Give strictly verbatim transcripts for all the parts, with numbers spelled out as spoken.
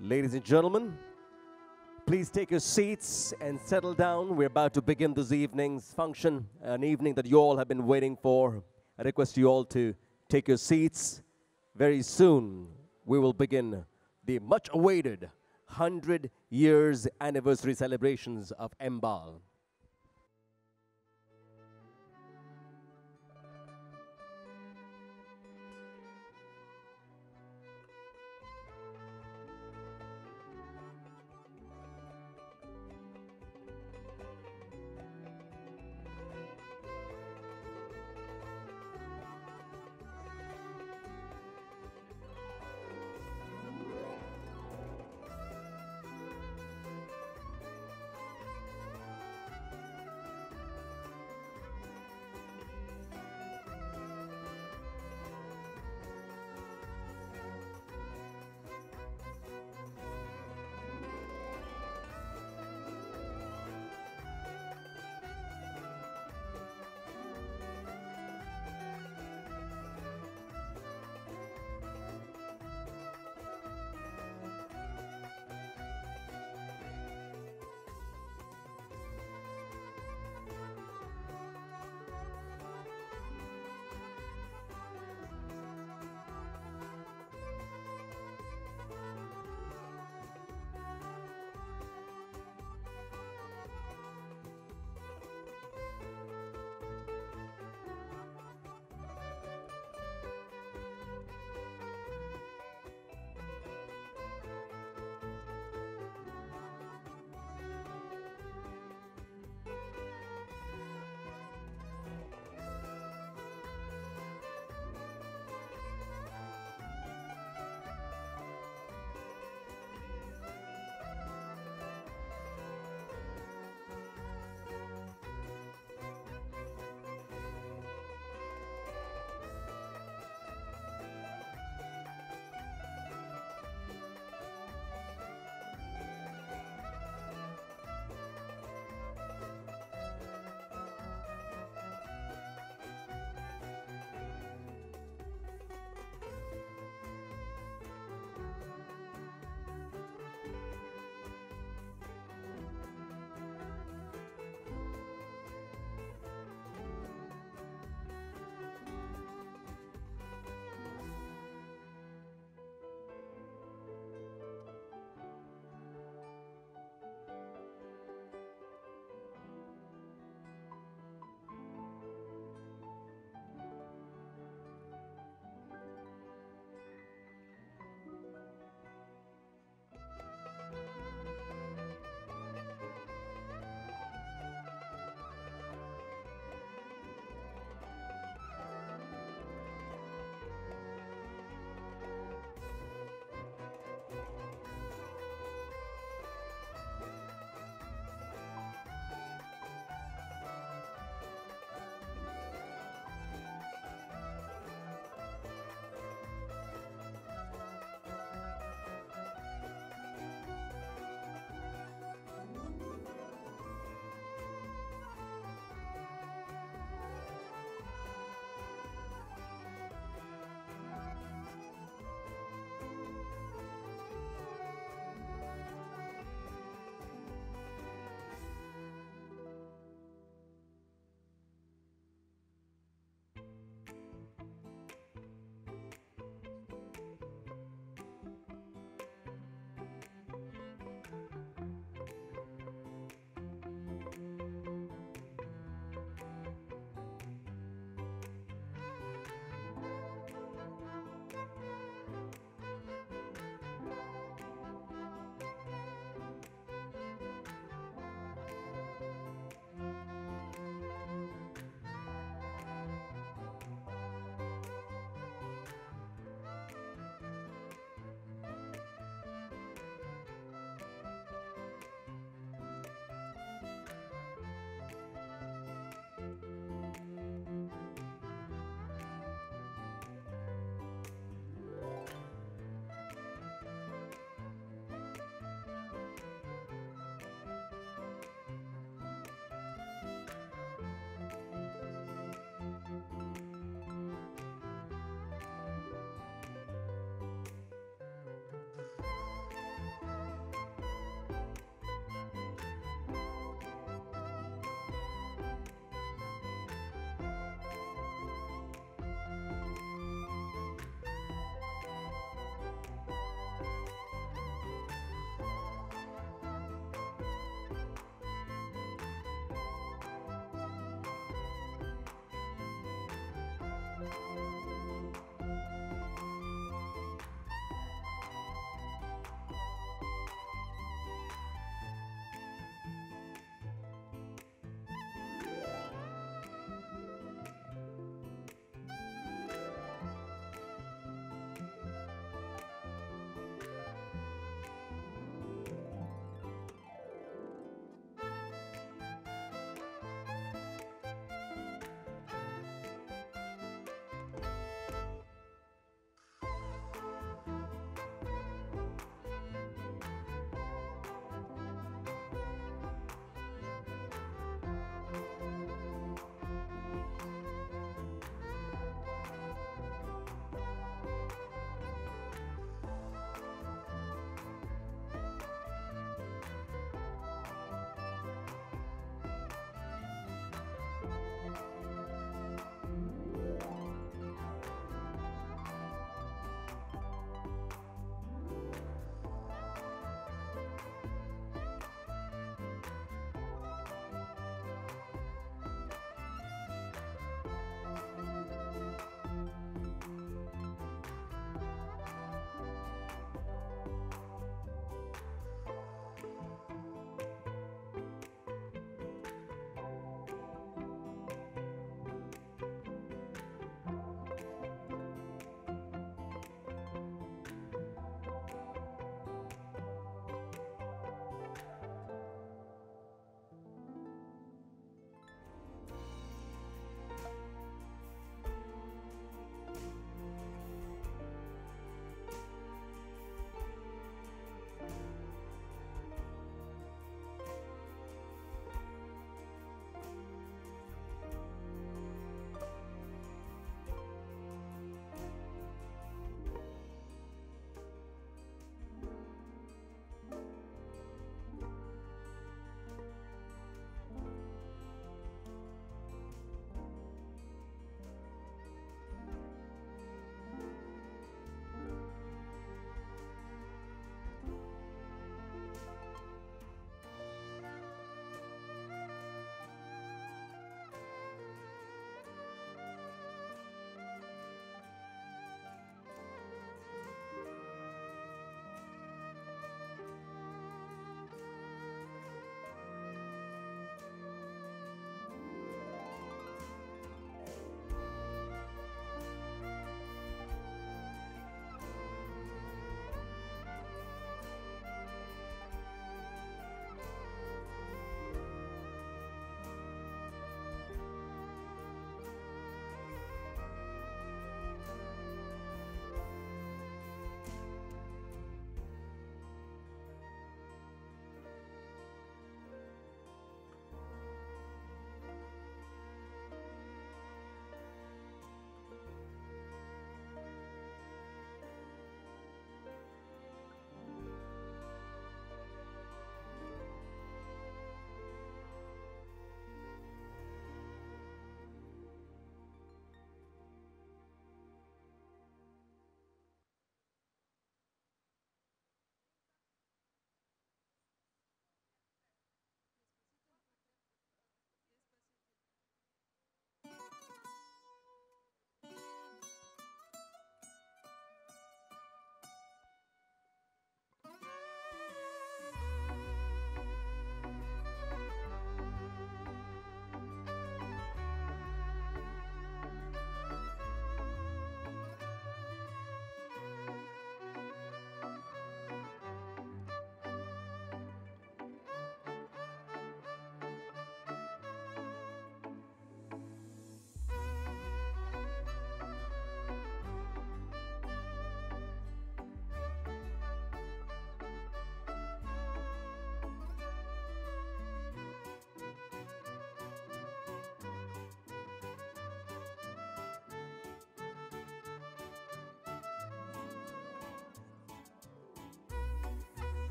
Ladies and gentlemen, please take your seats and settle down. We're about to begin this evening's function, an evening that you all have been waiting for. I request you all to take your seats. Very soon, we will begin the much awaited one hundred years anniversary celebrations of M B A L.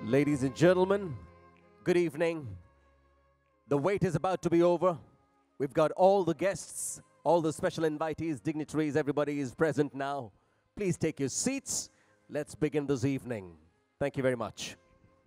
Ladies and gentlemen, good evening. The wait is about to be over. We've got all the guests, all the special invitees, dignitaries, everybody is present now. Please take your seats. Let's begin this evening. Thank you very much.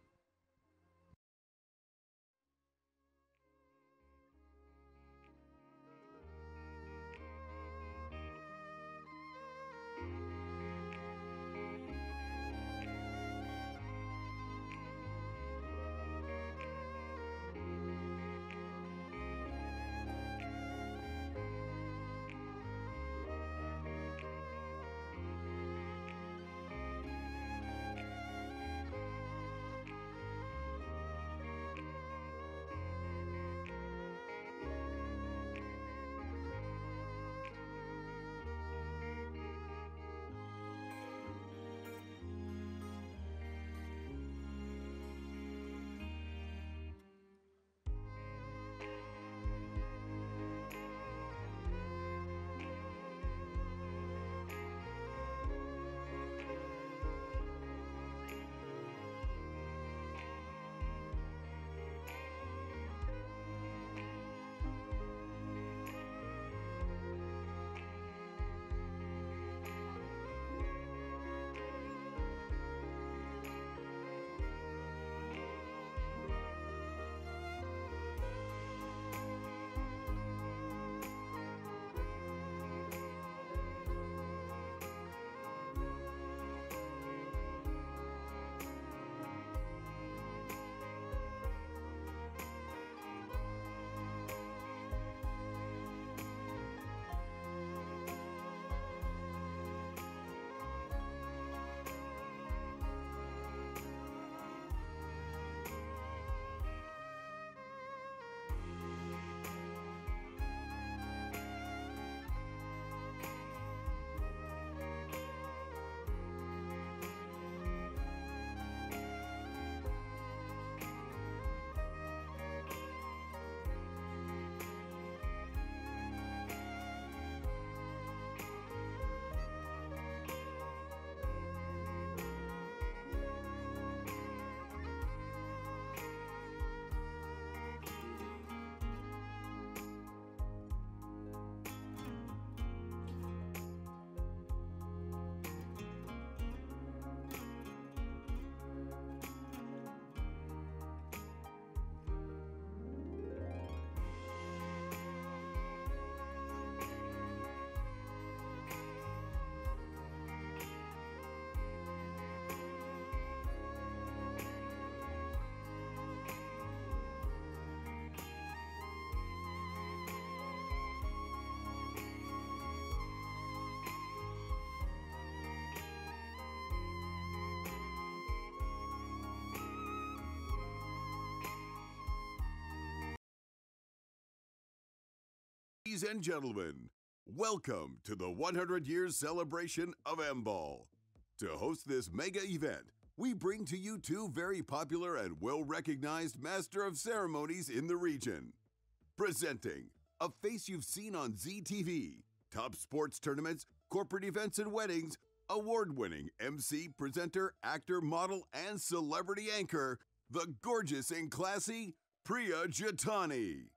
Ladies and gentlemen, welcome to the one hundred years celebration of M Ball. To host this mega event, we bring to you two very popular and well-recognized master of ceremonies in the region. Presenting a face you've seen on Z T V, top sports tournaments, corporate events and weddings, award-winning M C, presenter, actor, model, and celebrity anchor, the gorgeous and classy Priya Jatani.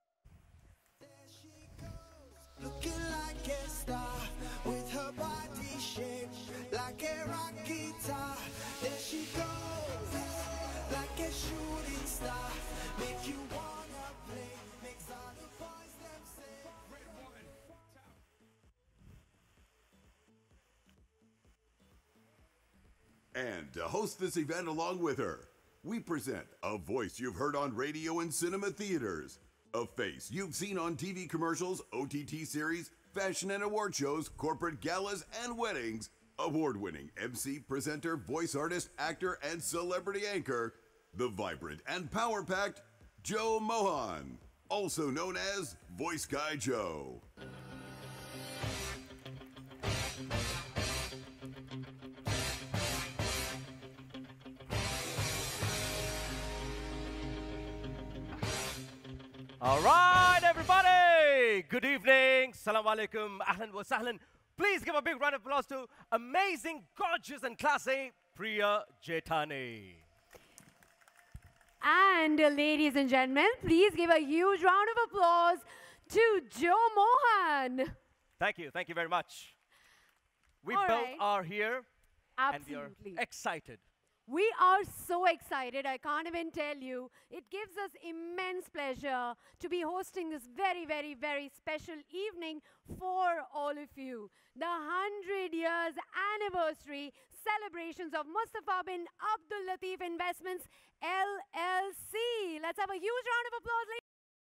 Looking like a star, with her body shaped like a rock guitar. There she goes, like a shooting star. Make you wanna play, makes all the boys them say. And to host this event along with her, we present a voice you've heard on radio and cinema theaters, a face you've seen on T V commercials, O T T series, fashion and award shows, corporate galas, and weddings. Award-winning M C, presenter, voice artist, actor, and celebrity anchor, the vibrant and power-packed Joe Mohan, also known as Voice Guy Joe. All right, everybody. Good evening. Salam alaikum. Ahlan wa sahlan. Please give a big round of applause to amazing, gorgeous, and classy Priya Jatani. And uh, ladies and gentlemen, please give a huge round of applause to Joe Mohan. Thank you. Thank you very much. We All both right. are here Absolutely. and we are excited. We are so excited, I can't even tell you. It gives us immense pleasure to be hosting this very, very, very special evening for all of you. The one hundred years anniversary celebrations of Mustafa bin Abdul Latif Investments L L C. Let's have a huge round of applause, ladies.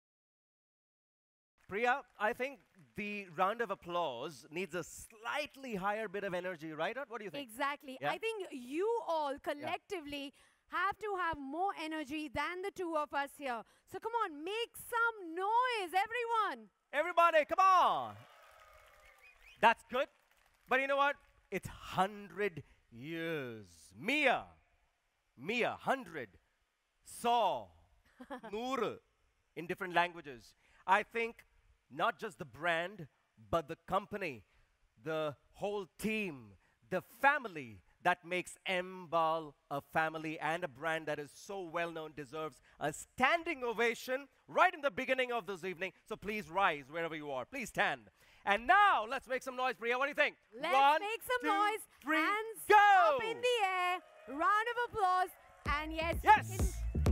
Priya, I think the round of applause needs a slightly higher bit of energy, right? What do you think? Exactly. Yeah? I think you all collectively have to have more energy than the two of us here. So come on, make some noise, everyone. Everybody, come on. That's good. But you know what? It's one hundred years. Mia. Mia, one hundred. Saw. Noor. In different languages. I think not just the brand, but the company, the whole team, the family that makes Embal a family and a brand that is so well known deserves a standing ovation right in the beginning of this evening. So please rise wherever you are. Please stand. And now let's make some noise, Priya. What do you think? Let's One, make some two, noise. three, Hands go! up in the air. Round of applause. And yes, Yes!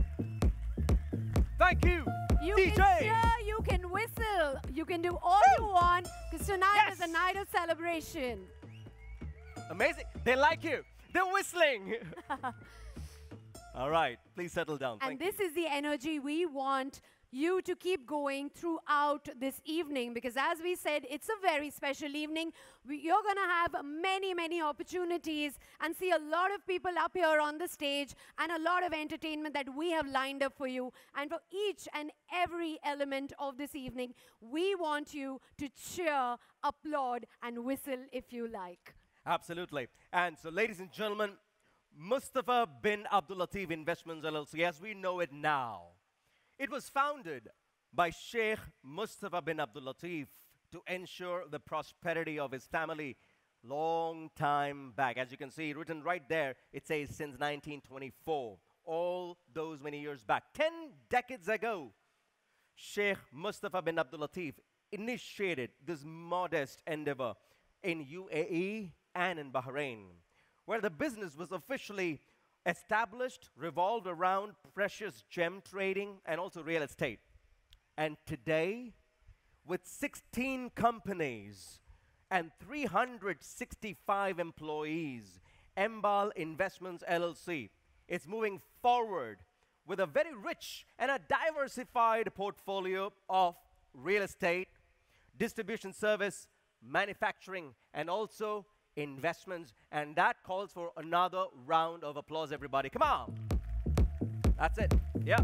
Thank you, you D can, J. you can cheer, you can whistle, you can do all you want, because tonight Yes! is a night of celebration. Amazing. They like you. They're whistling. All right. Please settle down. And Thank this you. is the energy we want you to keep going throughout this evening, because as we said, it's a very special evening. We, you're going to have many, many opportunities and see a lot of people up here on the stage and a lot of entertainment that we have lined up for you. And for each and every element of this evening, we want you to cheer, applaud, and whistle if you like. Absolutely. And so, ladies and gentlemen, Mustafa bin Abdul Latif Investments L L C, as we know it now, it was founded by Sheikh Mustafa bin Abdul Latif to ensure the prosperity of his family long time back. As you can see, written right there, it says since nineteen twenty-four, all those many years back. Ten decades ago, Sheikh Mustafa bin Abdul Latif initiated this modest endeavor in U A E and in Bahrain, where the business was officially established, revolved around precious gem trading and also real estate. And today, with sixteen companies and three hundred sixty-five employees, Embal Investments L L C is moving forward with a very rich and a diversified portfolio of real estate, distribution service, manufacturing, and also investments. And that calls for another round of applause, everybody. Come on. That's it. Yeah.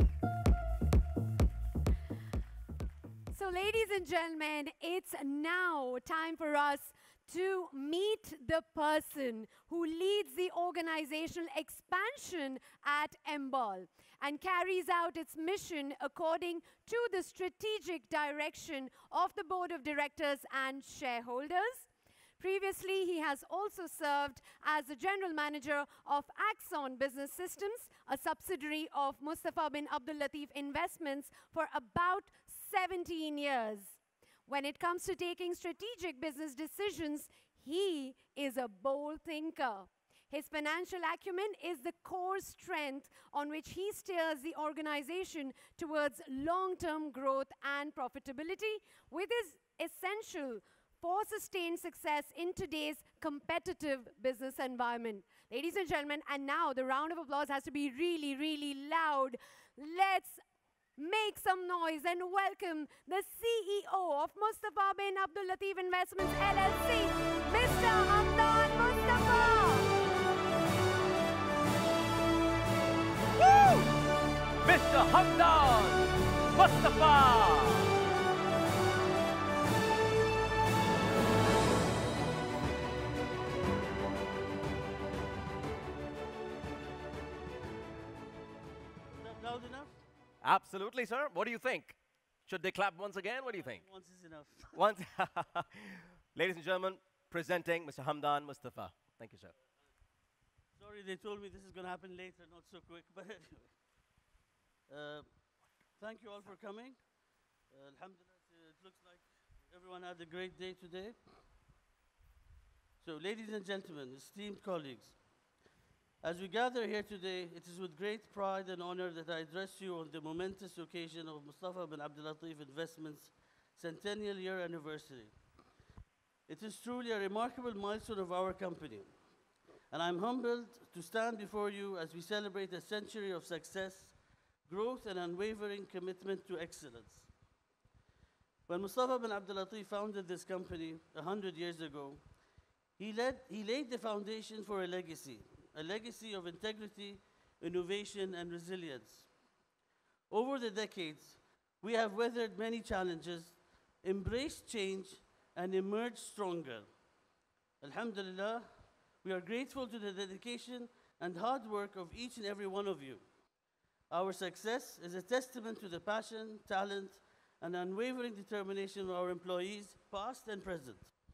So, ladies and gentlemen, it's now time for us to meet the person who leads the organizational expansion at Embal and carries out its mission according to the strategic direction of the board of directors and shareholders. Previously, he has also served as the general manager of Axon Business Systems, a subsidiary of Mustafa bin Abdul Latif Investments, for about seventeen years. When it comes to taking strategic business decisions, he is a bold thinker. His financial acumen is the core strength on which he steers the organization towards long-term growth and profitability, with his essential for sustained success in today's competitive business environment. Ladies and gentlemen, and now the round of applause has to be really, really loud. Let's make some noise and welcome the C E O of Mustafa bin Abdul Latif Investments L L C, Mister Hamdan Mustafa. Woo! Mister Hamdan Mustafa. Loud enough? Absolutely, sir. What do you think? Should they clap once again? What do you think? Once is enough. Once. Ladies and gentlemen, presenting Mister Hamdan Mustafa. Thank you, sir. Sorry, they told me this is going to happen later, not so quick, but anyway. thank you all for coming. Uh, Alhamdulillah, it looks like everyone had a great day today. So, ladies and gentlemen, esteemed colleagues, as we gather here today, it is with great pride and honor that I address you on the momentous occasion of Mustafa bin Abdul Latif Investments' centennial year anniversary. It is truly a remarkable milestone of our company, and I'm humbled to stand before you as we celebrate a century of success, growth, and unwavering commitment to excellence. When Mustafa bin Abdul Latif founded this company a hundred years ago, he, led, he laid the foundation for a legacy, a legacy of integrity, innovation, and resilience. Over the decades, we have weathered many challenges, embraced change, and emerged stronger. Alhamdulillah, we are grateful to the dedication and hard work of each and every one of you. Our success is a testament to the passion, talent, and unwavering determination of our employees, past and present.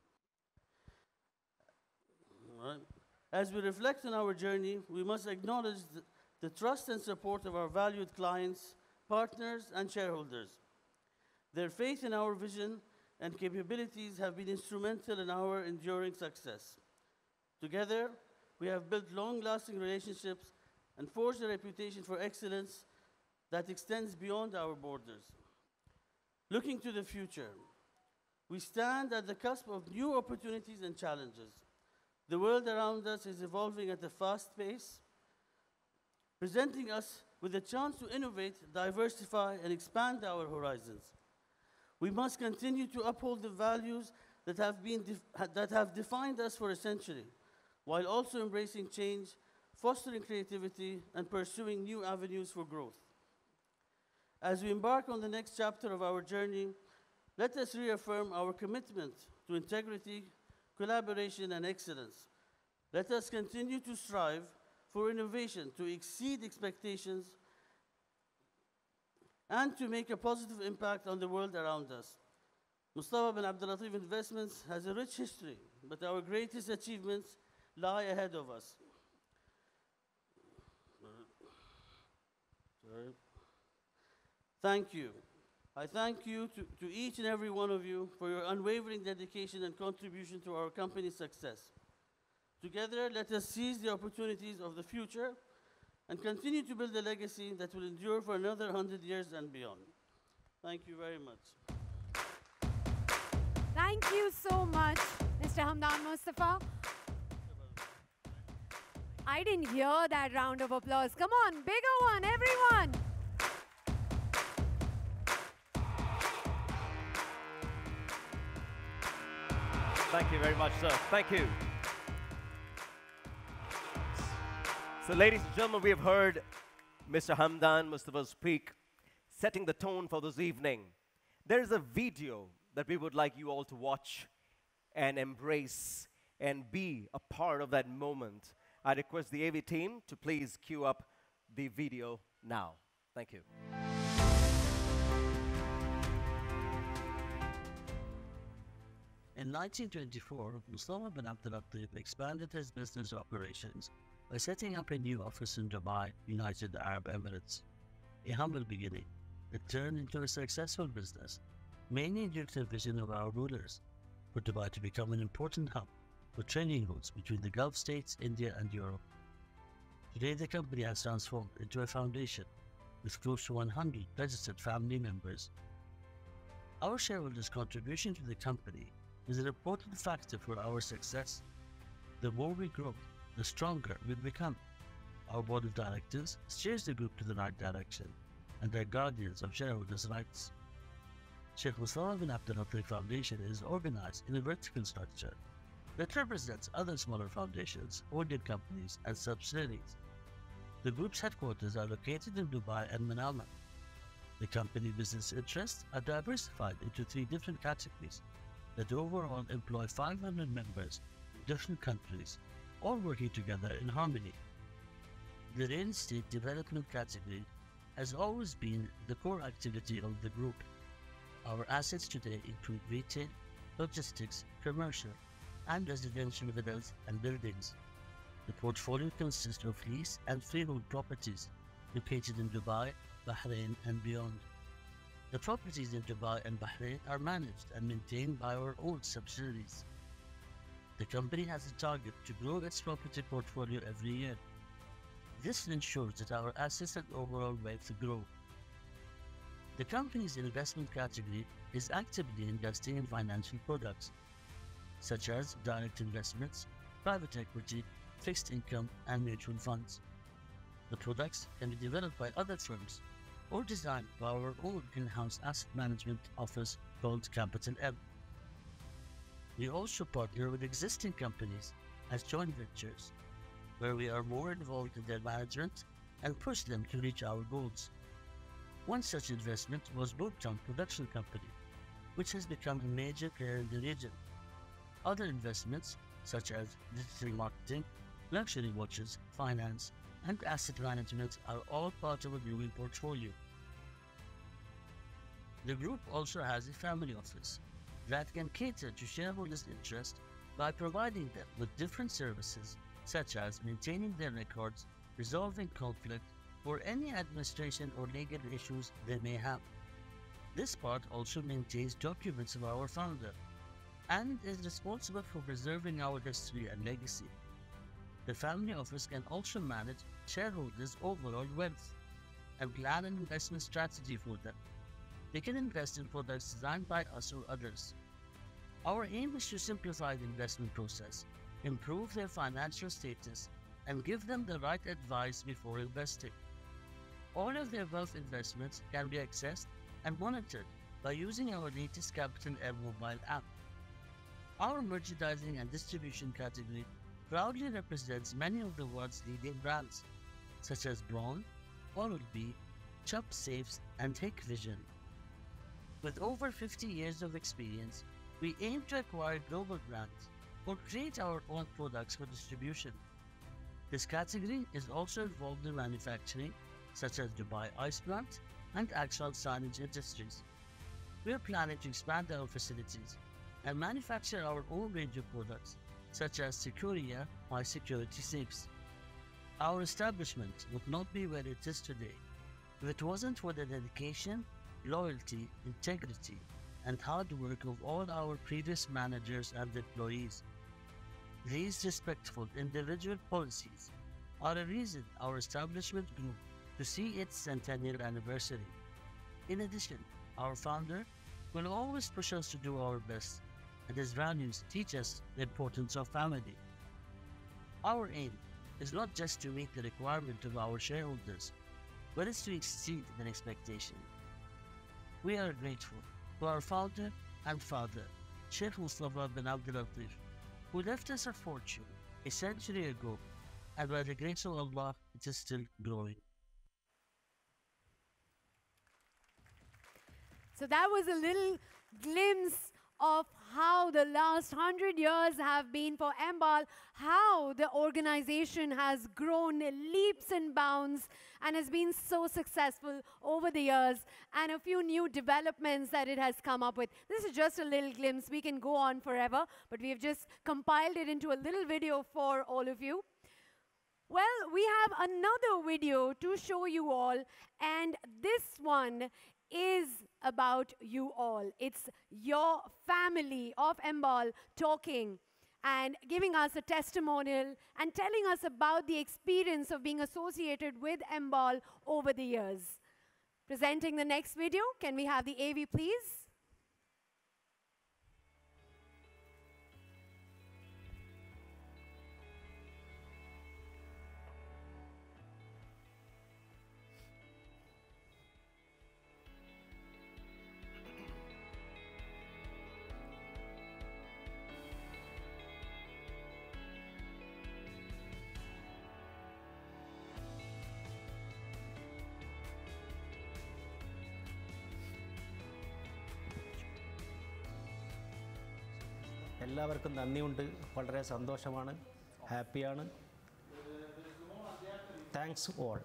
All right. As we reflect on our journey, we must acknowledge the, the trust and support of our valued clients, partners, and shareholders. Their faith in our vision and capabilities have been instrumental in our enduring success. Together, we have built long-lasting relationships and forged a reputation for excellence that extends beyond our borders. Looking to the future, we stand at the cusp of new opportunities and challenges. The world around us is evolving at a fast pace, presenting us with a chance to innovate, diversify, and expand our horizons. We must continue to uphold the values that have, been def- that have defined us for a century, while also embracing change, fostering creativity, and pursuing new avenues for growth. As we embark on the next chapter of our journey, let us reaffirm our commitment to integrity, collaboration, and excellence. Let us continue to strive for innovation to exceed expectations and to make a positive impact on the world around us. Mustafa bin Abdul Latif Investments has a rich history, but our greatest achievements lie ahead of us. Sorry. Thank you. I thank you to, to each and every one of you for your unwavering dedication and contribution to our company's success. Together, let us seize the opportunities of the future and continue to build a legacy that will endure for another hundred years and beyond. Thank you very much. Thank you so much, Mister Hamdan Mustafa. I didn't hear that round of applause. Come on, bigger one, everyone. Thank you very much, sir. Thank you. So, ladies and gentlemen, we have heard Mister Hamdan Mustafa speak, setting the tone for this evening. There is a video that we would like you all to watch and embrace and be a part of that moment. I request the A V team to please cue up the video now. Thank you. In nineteen twenty-four, Mustafa bin Abdul Latif expanded his business operations by setting up a new office in Dubai, United Arab Emirates. A humble beginning, it turned into a successful business, mainly due to the vision of our rulers, for Dubai to become an important hub for trading routes between the Gulf states, India, and Europe. Today, the company has transformed into a foundation with close to one hundred registered family members. Our shareholders' contribution to the company is an important factor for our success. The more we grow, the stronger we become. Our board of directors steers the group to the right direction and are guardians of shareholders' rights. Sheikh Mustafa bin Abdul Latif Foundation is organized in a vertical structure that represents other smaller foundations, holding companies, and subsidiaries. The group's headquarters are located in Dubai and Manama. The company business interests are diversified into three different categories that overall employ five hundred members in different countries, all working together in harmony. The real estate development category has always been the core activity of the group. Our assets today include retail, logistics, commercial, and residential villas and buildings. The portfolio consists of lease and freehold properties located in Dubai, Bahrain, and beyond. The properties in Dubai and Bahrain are managed and maintained by our own subsidiaries. The company has a target to grow its property portfolio every year. This ensures that our assets and overall wealth grow. The company's investment category is actively investing in financial products, such as direct investments, private equity, fixed income, and mutual funds. The products can be developed by other firms or designed by our own in-house asset management office called Capital M. We also partner with existing companies as joint ventures, where we are more involved in their management and push them to reach our goals. One such investment was Boomtown Production Company, which has become a major player in the region. Other investments, such as digital marketing, luxury watches, finance, and asset management are all part of a growing portfolio. The group also has a family office that can cater to shareholders' interest by providing them with different services, such as maintaining their records, resolving conflict, or any administration or legal issues they may have. This part also maintains documents of our founder and is responsible for preserving our history and legacy. The family office can also manage shareholders' overall wealth and plan an investment strategy for them. They can invest in products designed by us or others. Our aim is to simplify the investment process, improve their financial status, and give them the right advice before investing. All of their wealth investments can be accessed and monitored by using our latest Capital M mobile app. Our merchandising and distribution category proudly represents many of the world's leading brands, such as Braun, Oral-B, Chubb Safes, and Hikvision. With over fifty years of experience, we aim to acquire global brands or create our own products for distribution. This category is also involved in manufacturing, such as Dubai Ice Plant and Axon Signage Industries. We are planning to expand our facilities and manufacture our own range of products, such as Securia high security safes. Our establishment would not be where it is today if it wasn't for the dedication, loyalty, integrity, and hard work of all our previous managers and employees. These respectful individual policies are a reason our establishment grew to see its centennial anniversary. In addition, our founder will always push us to do our best, and his values teach us the importance of family. Our aim is not just to meet the requirement of our shareholders, but it's to exceed their expectation. We are grateful to our founder and father, Sheikh Mustafa bin Abdul Latif, who left us a fortune a century ago, and by the grace of Allah, it is still growing. So that was a little glimpse of how the last hundred years have been for Embal, how the organization has grown leaps and bounds and has been so successful over the years, and a few new developments that it has come up with. This is just a little glimpse. We can go on forever, but we have just compiled it into a little video for all of you. Well, we have another video to show you all, and this one is about you all. It's your family of Embal talking and giving us a testimonial and telling us about the experience of being associated with Embal over the years. Presenting the next video, can we have the A V please? എല്ലാവർക്കും നന്ദിയുണ്ട്, വളരെ സന്തോഷമാണ്, ഹാപ്പിയാണ്. Thanks all.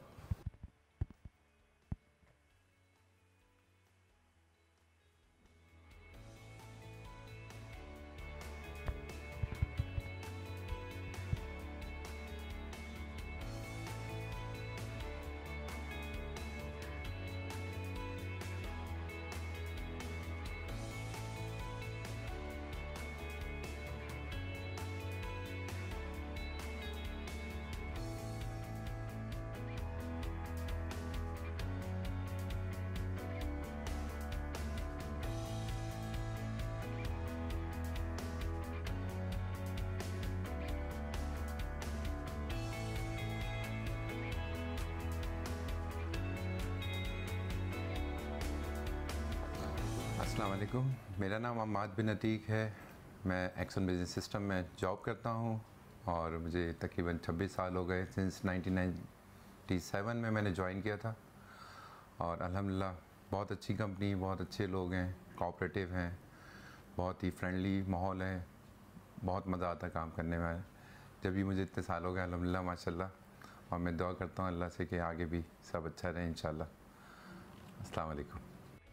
अस्सलाम वालेकुम, मेरा नाम अम्माद बिन अतीक है। मैं एक्सन बिजनेस सिस्टम में जॉब करता हूँ और मुझे तकरीबन छब्बीस साल हो गए। सिंस नाइनटीन नाइंटी सेवन में मैंने ज्वाइन किया था और अल्हम्दुलिल्लाह बहुत अच्छी कंपनी, बहुत अच्छे लोग हैं, कोऑपरेटिव हैं, बहुत ही फ्रेंडली माहौल है, बहुत मज़ा आता काम करने में। जब भी मुझे इतने साल हो गए अल्हम्दुलिल्लाह माशाल्लाह, और मैं दुआ करता हूँ अल्लाह से कि आगे भी सब अच्छा रहे इंशाल्लाह। अस्सलाम वालेकुम।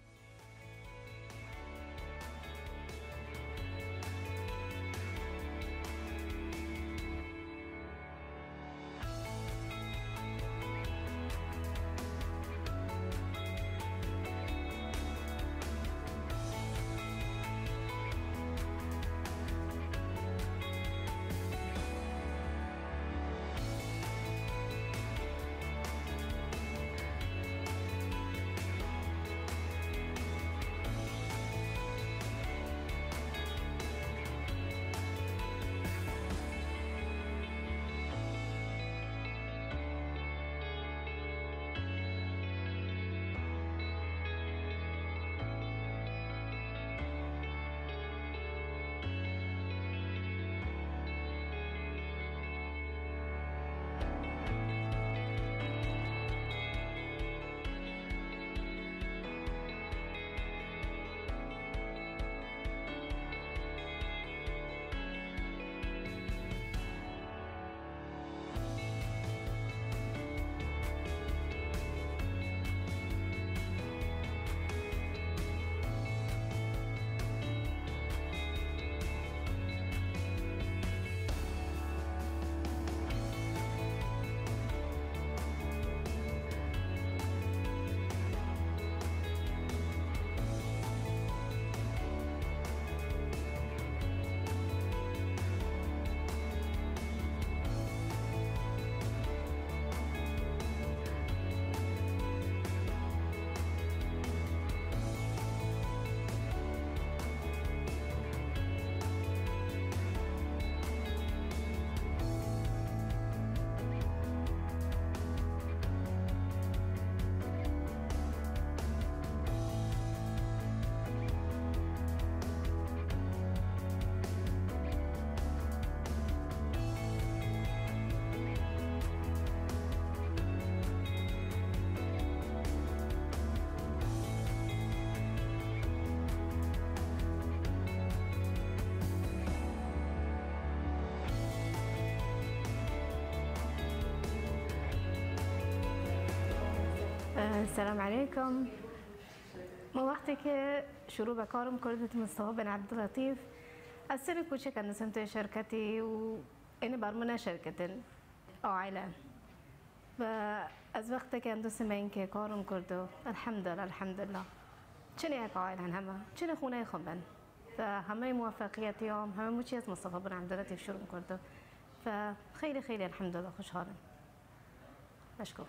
السلام عليكم. ما وقتی که شروع به کارم کردم مصطفی بن عبداللطیف از سن کوچک اندازم توی شرکتی و این برمونه شرکت عائله و از وقتی که اندازم این که کارم کرده الحمدلله الحمدلله چنین یک عائله همه چنین خونه خوبن و همه موفقیتی هم همه موچی از مصطفی بن عبداللطیف شروع کرده و خیلی خیلی الحمدلله خوشحالم. مشکور.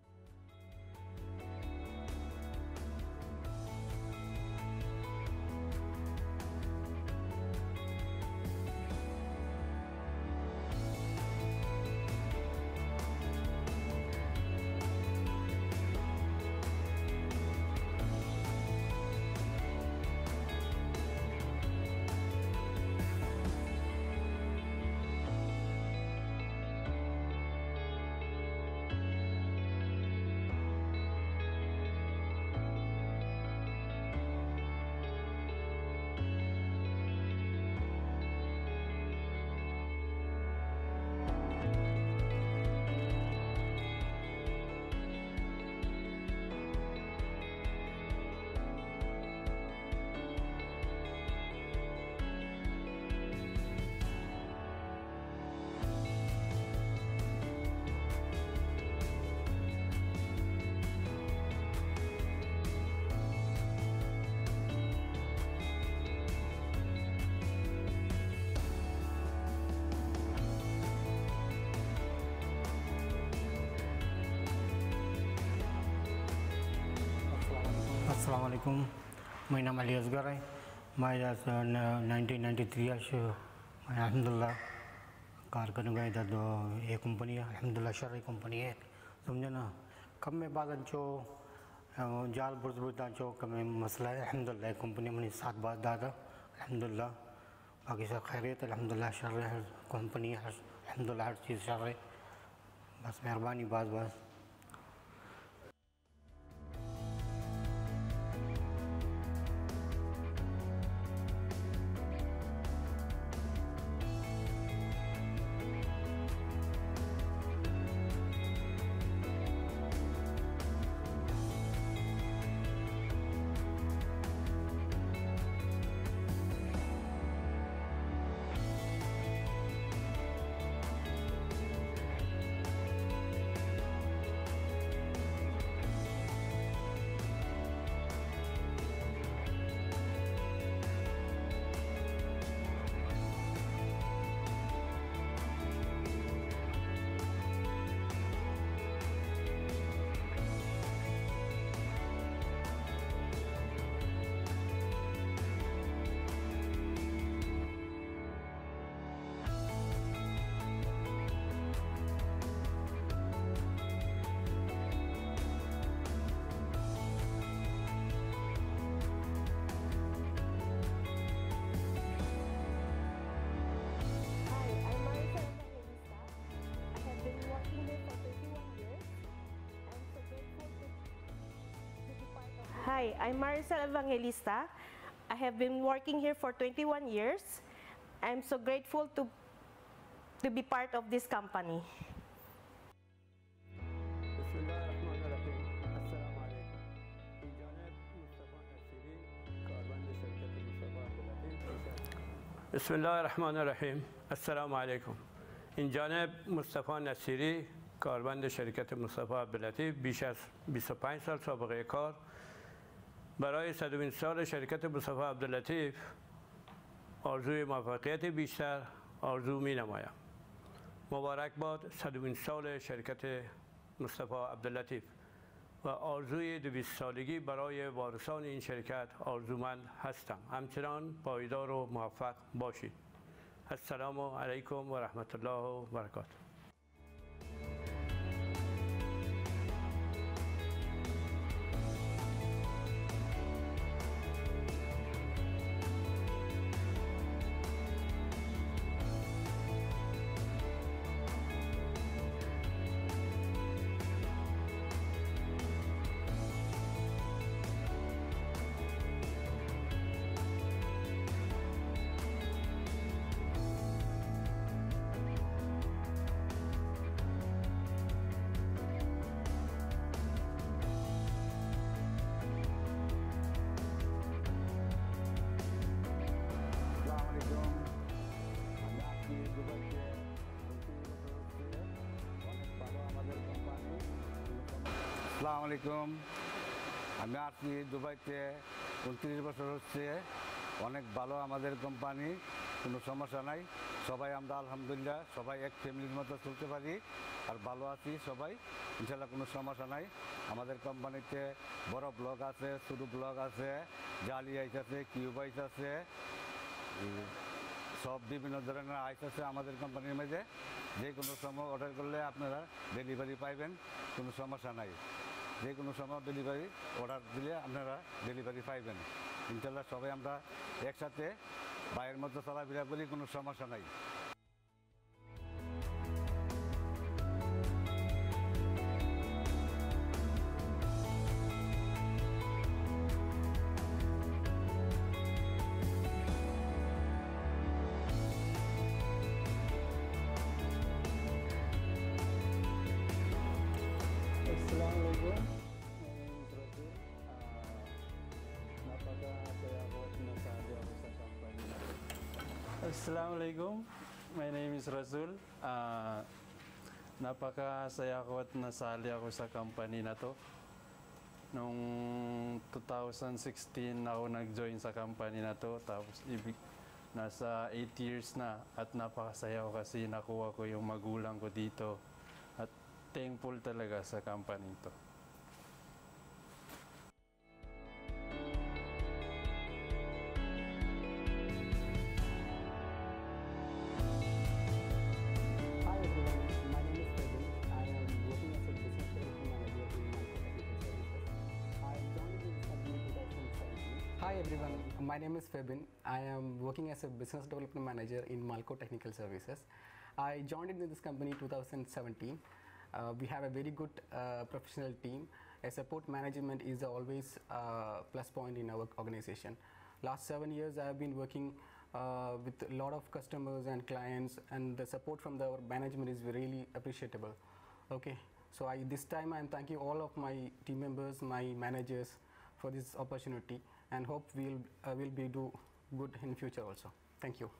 अस्सलाम वालेकुम, मेरा नाम अली असगर है। मैं नाइनटीन नाइंटी थ्री से मैं अल्हम्दुलिल्लाह कार करने गया था। तो ये कंपनी है अल्हम्दुलिल्लाह शर्री कंपनी है, समझे ना। कब मैं बाद अंचो जाल बुर्ज बुर्दा चौक में मसला है अल्हम्दुलिल्लाह कंपनी में सात बात दादा अल्हम्दुलिल्लाह बाकी सब खैरियत अल्हम्दुलिल्लाह शर है कंपनी अल्हम्दुलिल्लाह हर चीज़ शर है बस मेहरबानी बात बस Hi, I'm Maricel Evangelista. I have been working here for twenty-one years. I'm so grateful to, to be part of this company. बिस्मिल्लाहिर्रहमानिर्रहीम अस्सलाम वालेकुम इन जानिब मुस्तफ़ा नसीरी कारबंद शरकत मुस्तफ़ा अब्दुल्लतीफ़ बीस از بیست و پنج سال سابقه کار برای صدمین سال شرکت مصطفی عبداللطیف آرزوی موفقیت بیشتر آرزو می نمایم. مبارک باد صدمین سال شرکت مصطفی عبداللطیف و آرزوی دویست سالگی برای وارثان این شرکت آرزومند هستم. همچنان پایدار و موفق باشید. السلام علیکم و رحمت الله و برکاته. আসসালামু আলাইকুম আমি আসছি দুবাইতে উনত্রিশ বছর হচ্ছে অনেক ভালো আমাদের কোম্পানি কোনো সমস্যা নাই সবাই আমরা আলহামদুলিল্লাহ সবাই এক ফ্যামিলির মতো চলতে পারি আর ভালো আছি সবাই ইনশাআল্লাহ কোনো সমস্যা নাই আমাদের কোম্পানিতে বড় ব্লক আছে ছোট ব্লক আছে জালি আইস আছে কিউব আইস আছে সব বিভিন্ন ধরনের আইস আছে আমাদের কোম্পানির মধ্যে যে কোনো সময় অর্ডার করলে আপনারা ডেলিভারি পাইবেন কোনো সমস্যা নাই যে কোনো সময় ডেলিভারি অর্ডার দিলে আপনারা ডেলিভারি পাইবেন ইনশাআল্লাহ সবাই আমরা একসাথে বাইরের মতো চলাফেরা করি কোনো সমস্যা নাই Assalamualaikum, my name is Razul. Uh, napakasaya ko at nasali ako sa company na to. Noong two thousand sixteen ako nag-join sa company na to. Tapos ibig, nasa eight years na at napakasaya ko kasi nakuha ko yung magulang ko dito. At thankful talaga sa company to. I Hi everyone, my name is Febin. I am working as a business development manager in Malco Technical Services. I joined in this company in two thousand seventeen. Uh, we have a very good uh, professional team. A support management is always a plus point in our organization. Last seven years I have been working uh, with a lot of customers and clients, and the support from the management is really appreciable. Okay, so I, this time I am thanking all of my team members, my managers for this opportunity, and hope we'll uh, will be do good in future also. Thank you.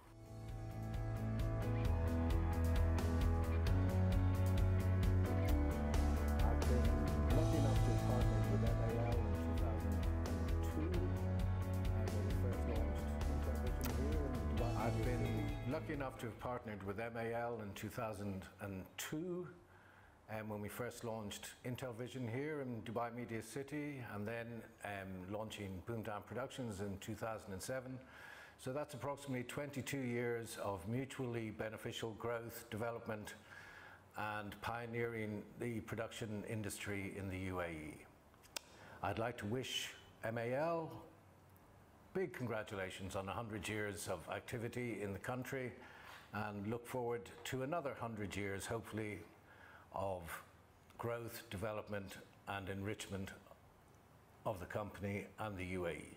I've been lucky enough to partner with M A L in two thousand two, and when we first launched Intervision here in Dubai. I've been lucky enough to have partnered with M A L in two thousand two. Um, when we first launched Intelvision here in Dubai Media City, and then um, launching Boomtown Productions in two thousand seven. So that's approximately twenty-two years of mutually beneficial growth, development, and pioneering the production industry in the U A E. I'd like to wish M A L big congratulations on one hundred years of activity in the country, and look forward to another one hundred years, hopefully, of growth, development, and enrichment of the company and the U A E.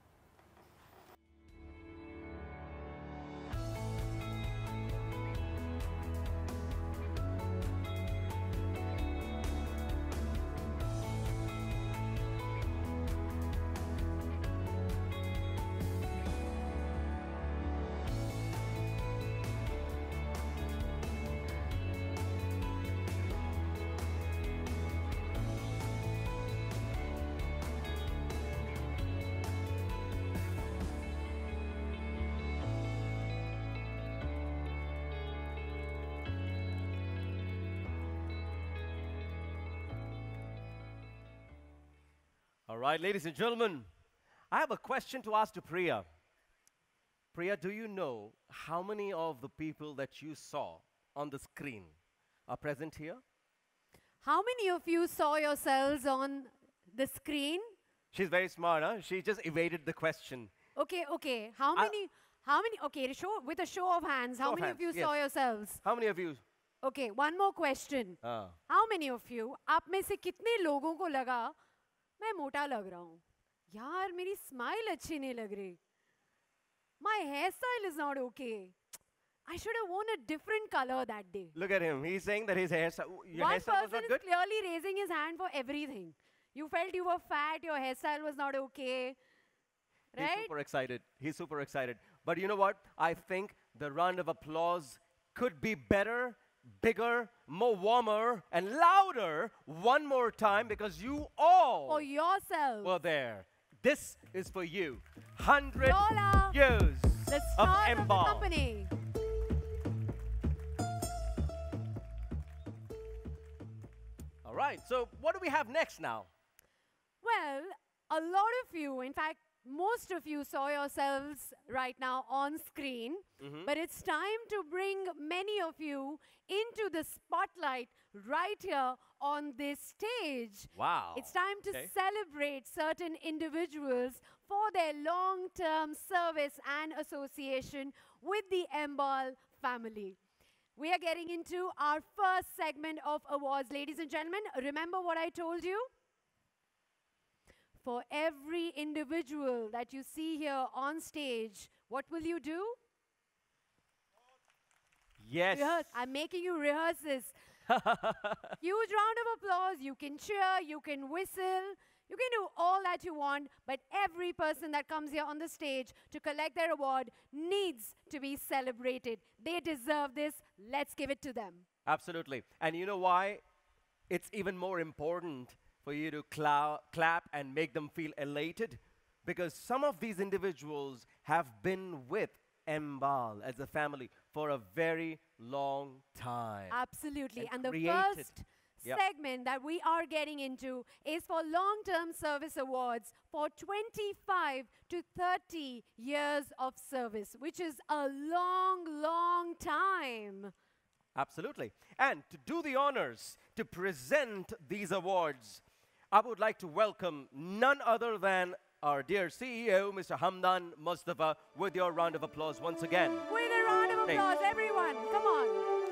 All right, ladies and gentlemen, I have a question to ask to Priya. Priya, do you know how many of the people that you saw on the screen are present here? How many of you saw yourselves on the screen? She's very smart, huh? She just evaded the question. Okay, okay. How I- many? How many? Okay, show with a show of hands. How Show of many of you hands, saw yes. yourselves? How many of you? Okay, one more question. Ah. How many of you? आप में से कितने लोगों को लगा मैं मोटा लग रहा हूँ? यार मेरी स्माइल अच्छी नहीं लग रही. My hairstyle is not okay. I should have worn a different color that day. Look at him. He's saying that his hairstyle, your One hairstyle was person not is good. clearly raising his hand for everything. You felt you were fat, your hairstyle was not okay. He's Right? super excited. He's super excited. But you know what? I think the round of applause could be better, bigger, more warmer, and louder one more time because you all For yourself. were there. This is for you. Hundred Lola, years the of start of the Embal. company. All right. So what do we have next now? Well, a lot of you, in fact, most of you saw yourselves right now on screen, Mhm. but it's time to bring many of you into the spotlight right here on this stage. Wow. It's time to Okay. celebrate certain individuals for their long-term service and association with the Embal family. We are getting into our first segment of awards. Ladies and gentlemen, remember what I told you? For every individual that you see here on stage, what will you do? Yes. Rehearse. I'm making you rehearse this. Huge round of applause. You can cheer, you can whistle, you can do all that you want, but every person that comes here on the stage to collect their award needs to be celebrated. They deserve this. Let's give it to them. Absolutely. And you know why? It's even more important for you to cla- clap and make them feel elated, because some of these individuals have been with Embal as a family for a very long time. Absolutely. And, the created- first Yep. segment that we are getting into is for long-term service awards for twenty-five to thirty years of service, which is a long, long time. Absolutely. And to do the honors to present these awards, I would like to welcome none other than our dear C E O, Mister Hamdan Mustafa, with your round of applause once again. With a round of Hey. applause, everyone. Come on.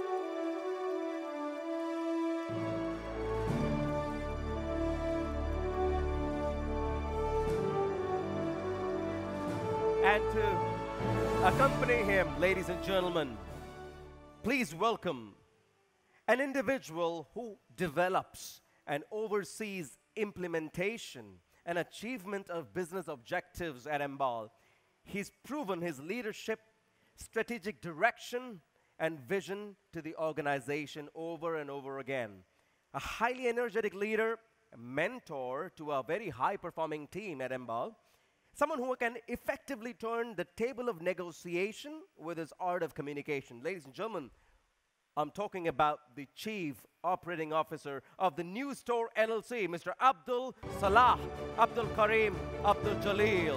And to accompany him, ladies and gentlemen, please welcome an individual who develops and oversees implementation and achievement of business objectives at Embal. He's proven his leadership, strategic direction, and vision to the organization over and over again. A highly energetic leader, a mentor to a very high-performing team at Embal. Someone who can effectively turn the table of negotiation with his art of communication. Ladies and gentlemen, I'm talking about the Chief Operating Officer of the New Store L L C, Mister Abdul Salah, Abdul Karim, Abdul Jalil.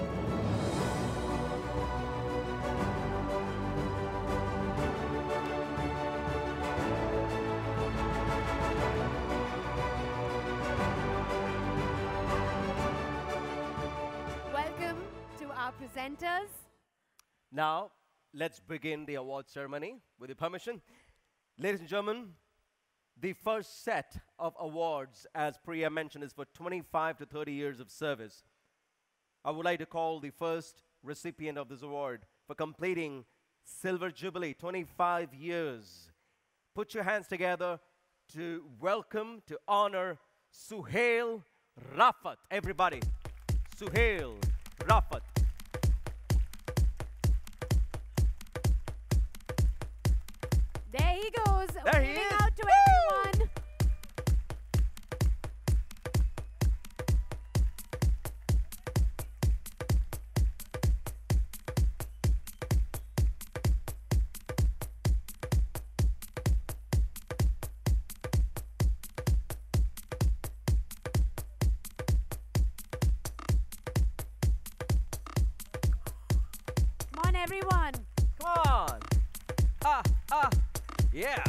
Welcome to our presenters. Now, let's begin the award ceremony with your permission. Ladies and gentlemen, the first set of awards, as Priya mentioned, is for twenty-five to thirty years of service. I would like to call the first recipient of this award for completing Silver Jubilee, twenty-five years. Put your hands together to welcome, to honor Suhail Rafat. Everybody, Suhail Rafat. There he goes. There he waving is. out to Woo! everyone. Come on, everyone. Come on. Ah, ah, yeah.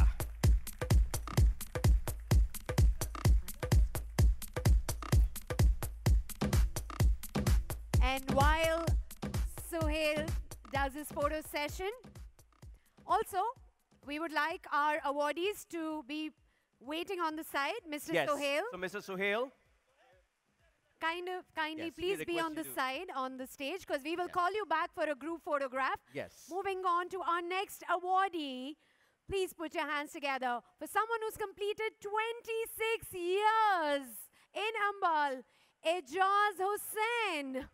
And while Suhail does his photo session, also, we would like our awardees to be waiting on the side. Mister Yes. Suhail, So, Mister Suhail, kind of, kindly, Yes, we please be request on you the to- side on the stage because we will call you back for a group photograph. yes. Moving on to our next awardee, please put your hands together for someone who's completed twenty-six years in Ambal, Ejaz Hussain.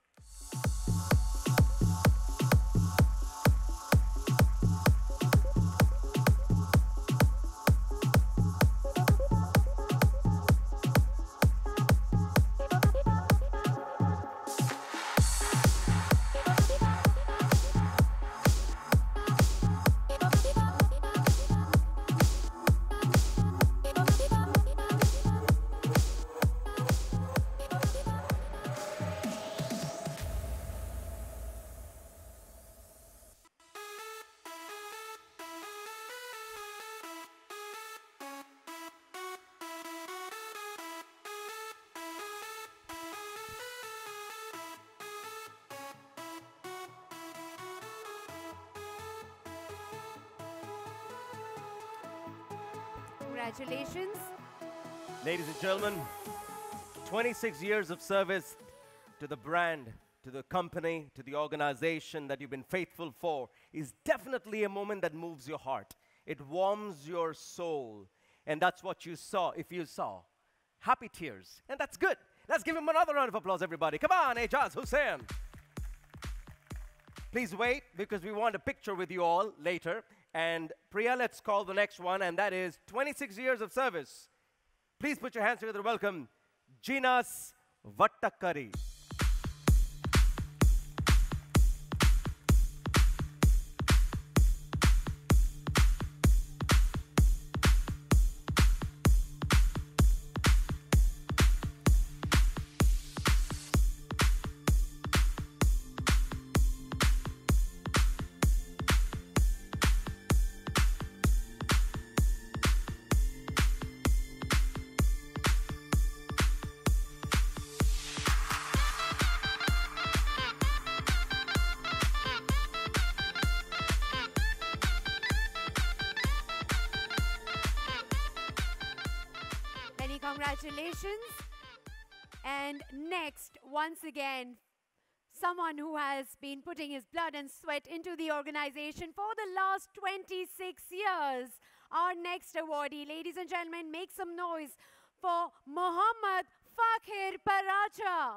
Congratulations. Ladies and gentlemen, twenty-six years of service to the brand, to the company, to the organization that you've been faithful for is definitely a moment that moves your heart. It warms your soul. And that's what you saw, if you saw. Happy tears. And that's good. Let's give him another round of applause, everybody. Come on, Ejaz Hussain. Please wait, because we want a picture with you all later. And Priya, let's call the next one, and that is twenty-six years of service. Please put your hands together to welcome Jinas Vattakari. Congratulations. And next, once again, someone who has been putting his blood and sweat into the organization for the last twenty-six years. Our next awardee, ladies and gentlemen, make some noise for Mohammad Fakir Paracha.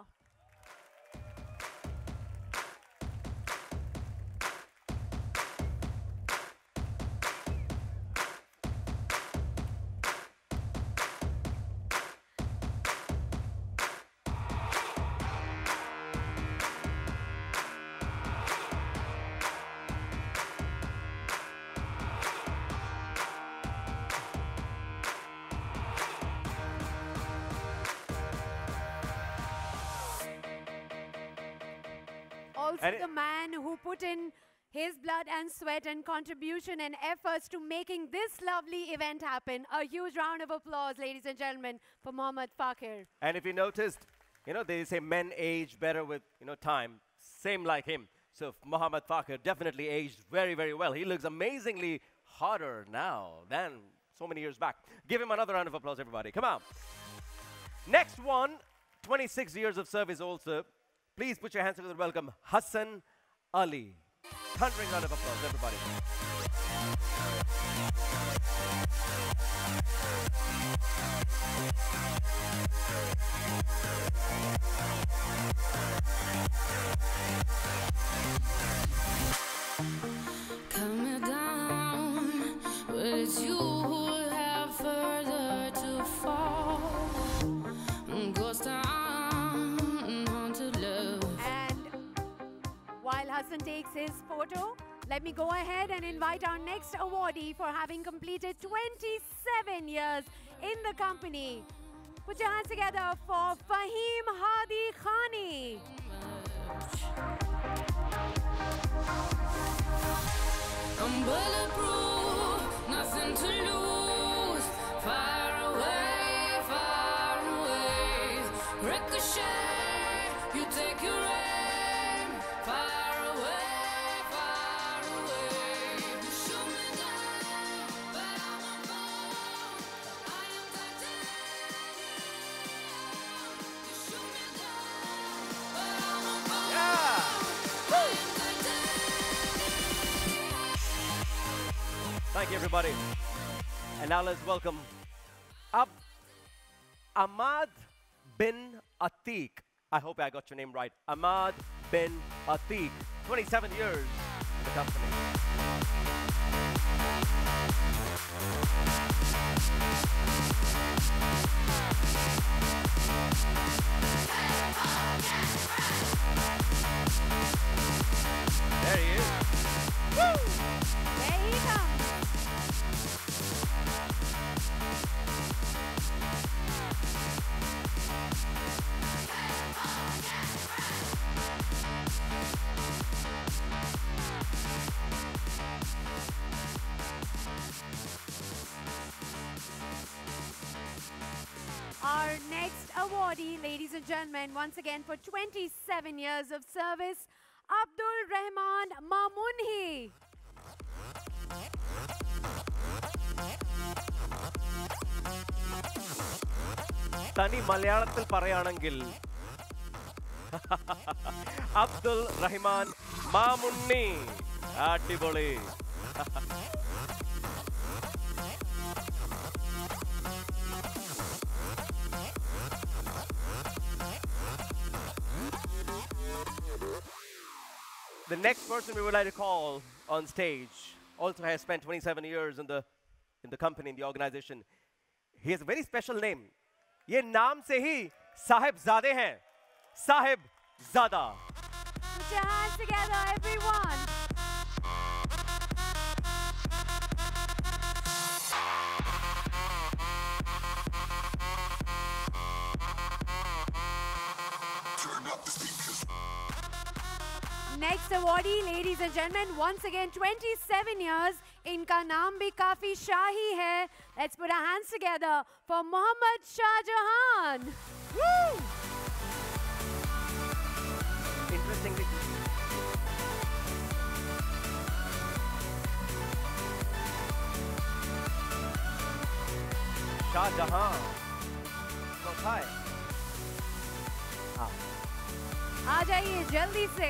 Also And it- the man who put in his blood and sweat and contribution and efforts to making this lovely event happen. A huge round of applause, ladies and gentlemen, for Mohammad Fakir. And if you noticed, you know, they say men age better with, you know, time. Same like him. So Mohammad Fakir definitely aged very, very well. He looks amazingly hotter now than so many years back. Give him another round of applause, everybody. Come on. Next one, twenty-six years of service also. Please put your hands together and welcome Hassan Ali. Thundering round of applause, everybody. Coming down, but it's you who have further to fall. Ghost town, haunted love. And while Hassan takes his photo, let me go ahead and invite our next awardee for having completed twenty-seven years in the company. Put your hands together for Fahim Hadi Khani. I'm bulletproof, nothing to lose. Far away, far away. Ricochet, you take your aim. Far away, far away. You shoot me down, but I'm above. I am titanium. You shoot me down, but I'm above. Yeah. I am titanium. Thank you, everybody. And now let's welcome Ab Ahmad bin Atiq. I hope I got your name right. Ahmad bin Atiq. twenty-seven years in the company. There he is. Woo! There he comes. Our next awardee, ladies and gentlemen, once again for twenty-seven years of service, Abdul Rahman Mamunhi. തനി മലയാളത്തിൽ പറയുകയാണെങ്കിൽ അബ്ദുൽ റഹ്മാൻ മാമുണ്ണി. അടിപൊളി. The next person we would like to call on stage also has spent twenty-seven years in the in the company, in the organization. He has a very special name. ये नाम से ही साहिबजादे हैं. Sahibzada. Put your hands together, everyone. Next awardee, ladies and gentlemen, once again, twenty-seven years. इनका नाम भी काफी शाही है. Let's put our hands together for Mohammad Shah Jahan. Woo! Interestingly, Shah Jahan. Hi. Ah. आ जाइए जल्दी से।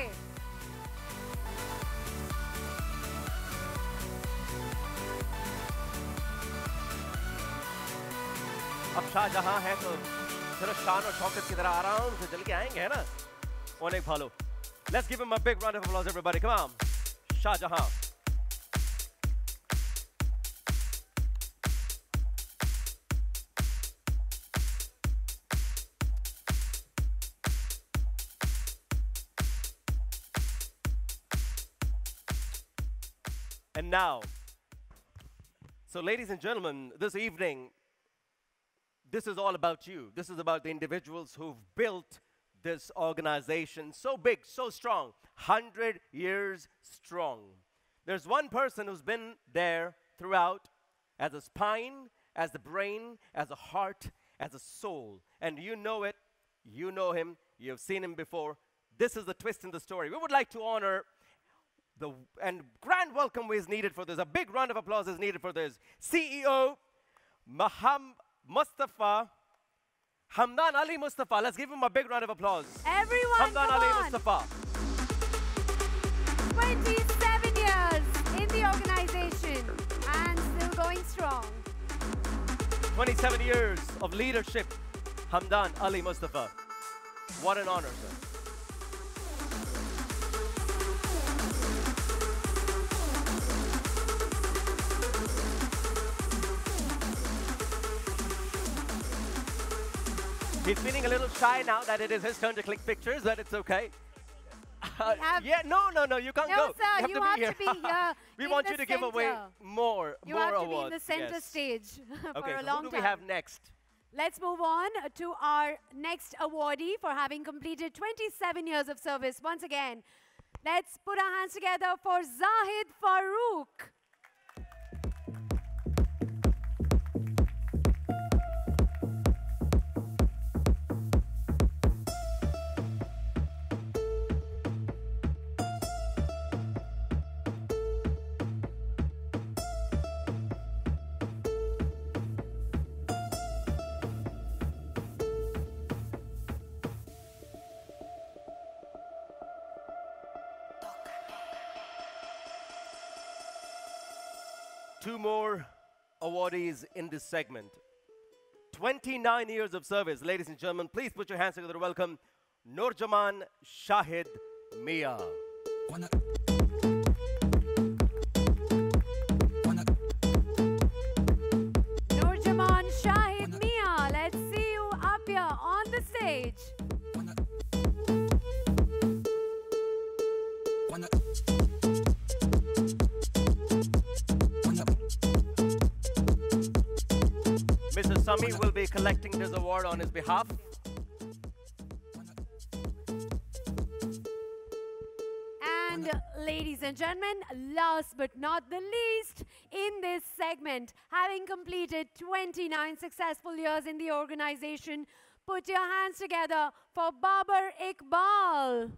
अब शाहजहां है तो चलो शान और शौकत की तरह आराम से चल के आएंगे, है ना? Onek bhalo. Let's give him a big round of applause, everybody. Come on. Shahjahan. And now, so ladies and gentlemen, this evening, this is all about you. This is about the individuals who've built this organization so big, so strong, one hundred years strong. There's one person who's been there throughout as a spine, as the brain, as a heart, as a soul. And you know it, you know him, you've seen him before. This is the twist in the story. We would like to honor the, and grand welcome is needed for this. A big round of applause is needed for this. C E O Maham Mustafa, Hamdan Ali Mustafa. Let's give him a big round of applause. Everyone, Hamdan come Ali on. Mustafa. twenty-seven years in the organization and still going strong. twenty-seven years of leadership. Hamdan Ali Mustafa. What an honor, sir. He's feeling a little shy now that it is his turn to click pictures, but it's okay. Uh, yeah, no, no, no, you can't no, go. sir, you have you to have be here. to be here. we in want the you to give away center. more, You more have to awards. be in the center yes. stage for Okay, a so long who do time. we have next? Let's move on to our next awardee for having completed twenty-seven years of service. Once again, let's put our hands together for Zahid Farooq. Two more awardees in this segment. twenty-nine years of service. Ladies and gentlemen, please put your hands together to welcome Nurjaman Shahid Mia. Nurjaman Shahid Mia, let's see you up here on the stage. Missus Sami will be collecting this award on his behalf. And ladies and gentlemen, last but not the least, in this segment, having completed twenty-nine successful years in the organization, put your hands together for Babar Iqbal.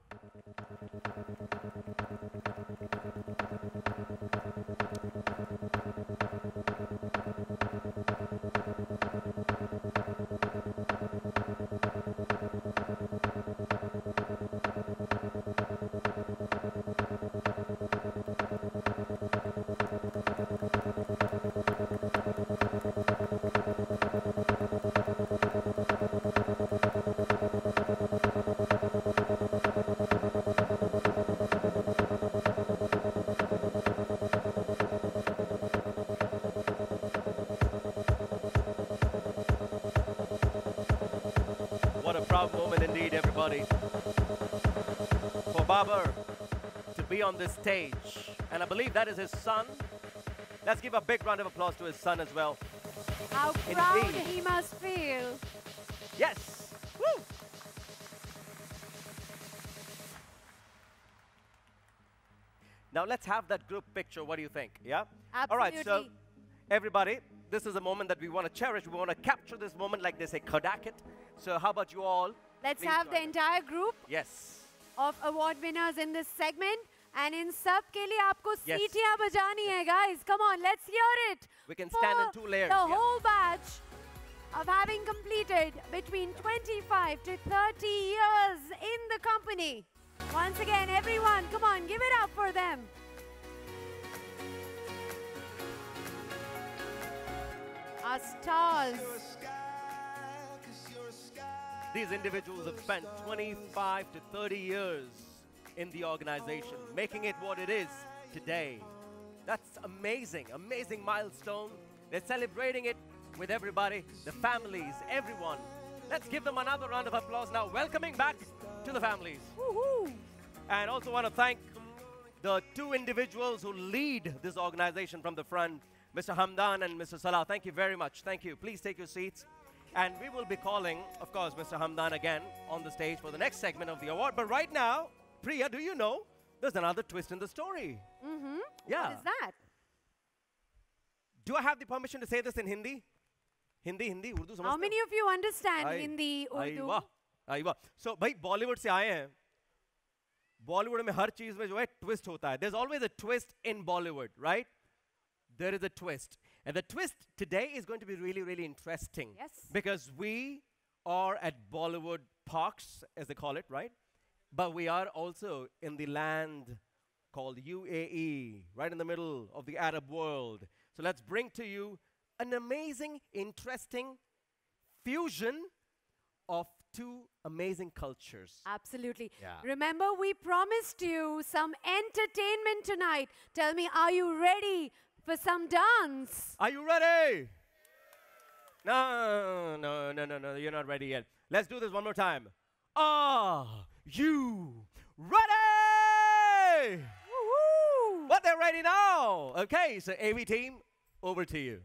What a proud moment indeed, everybody. For Babar to be on this stage, and I believe that is his son. Let's give a big round of applause to his son as well. How proud Indeed. he must feel. Yes. Woo. Now let's have that group picture. What do you think? Yeah? All right, so Absolutely. everybody, this is a moment that we want to cherish. We want to capture this moment like they say, Kodak it. So how about you all? Let's please have join the us. entire group Yes. of award winners in this segment. And in sab ke liye aapko Yes. seetiyan bajani hai, guys. Come on, let's hear it. We can stand in for two layers, The yeah. whole batch of having completed between twenty-five to thirty years in the company. Once again, everyone, come on, give it up for them. Our stars. These individuals have spent twenty-five to thirty years in the organization, making it what it is today. That's amazing, amazing milestone. They're celebrating it with everybody, the families, everyone. Let's give them another round of applause now, welcoming back to the families. Woohoo! And also want to thank the two individuals who lead this organization from the front, Mister Hamdan and Mister Salah. Thank you very much. Thank you. Please take your seats. And we will be calling, of course, Mister Hamdan again on the stage for the next segment of the award. But right now, Priya, do you know there's another twist in the story? Mm-hmm. Yeah. What is that? Do I have the permission to say this in Hindi? Hindi, Hindi, Urdu समझते How हो? many of you understand I- Hindi, I Urdu? वाह, आई वाह. So, भाई बॉलीवुड से आए हैं. बॉलीवुड में हर चीज में जो है twist होता है. There's always a twist in Bollywood, right? There is a twist. And the twist today is going to be really, really interesting. Yes. Because we are at Bollywood Parks, as they call it, right? But we are also in the land called U A E, right in the middle of the Arab world. So let's bring to you an amazing, interesting fusion of two amazing cultures. Absolutely. Yeah. Remember, we promised you some entertainment tonight. Tell me, are you ready for some dance? Are you ready? No, no, no, no, no, you're not ready yet. Let's do this one more time. Are you ready? Woohoo! But they're ready now. Okay, so A V team, over to you.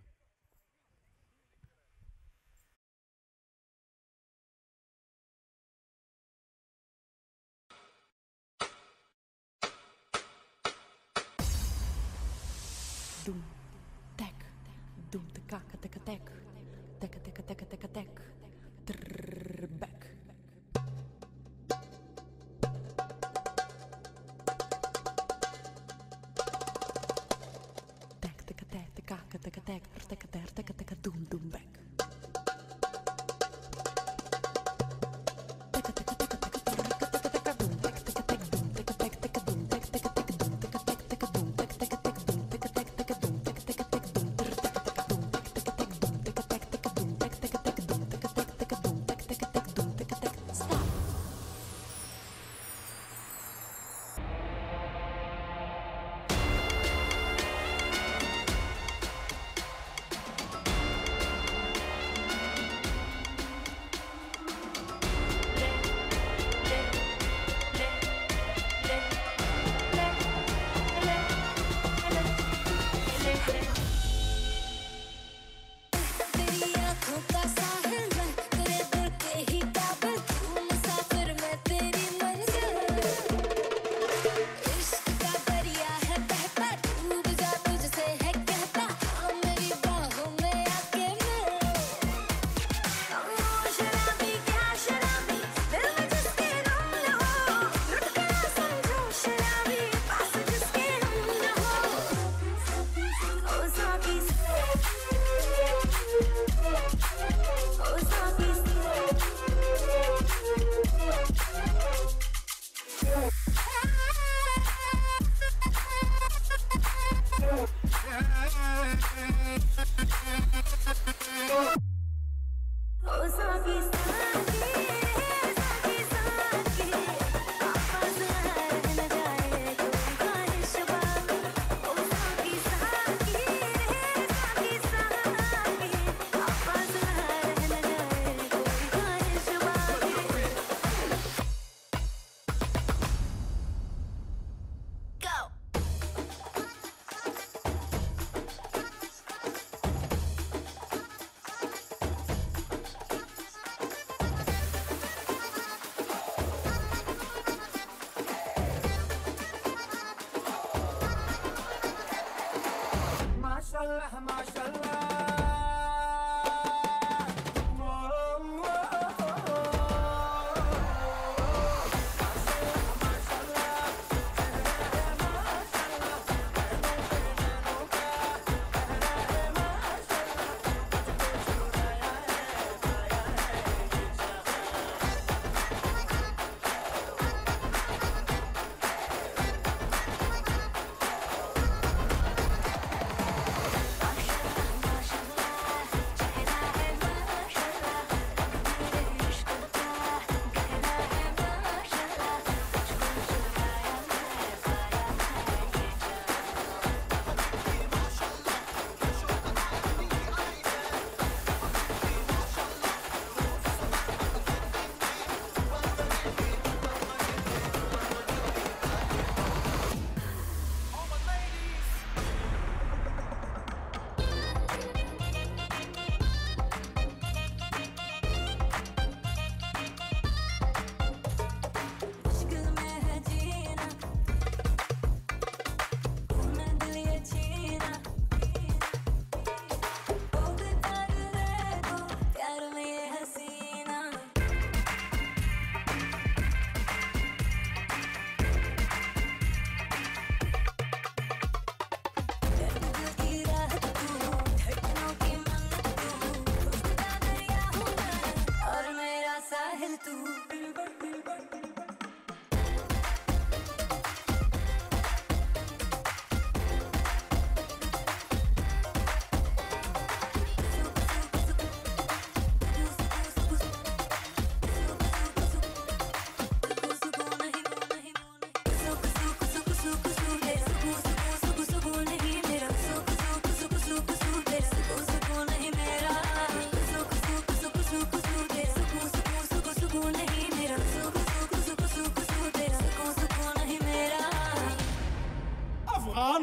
Doom, tek, doom, teka, teka, tek, teka, teka, teka, teka, tek, trrr, back. Tek, teka, tek, teka, teka, tek, teka, teka, teka, teka, doom, doom, back.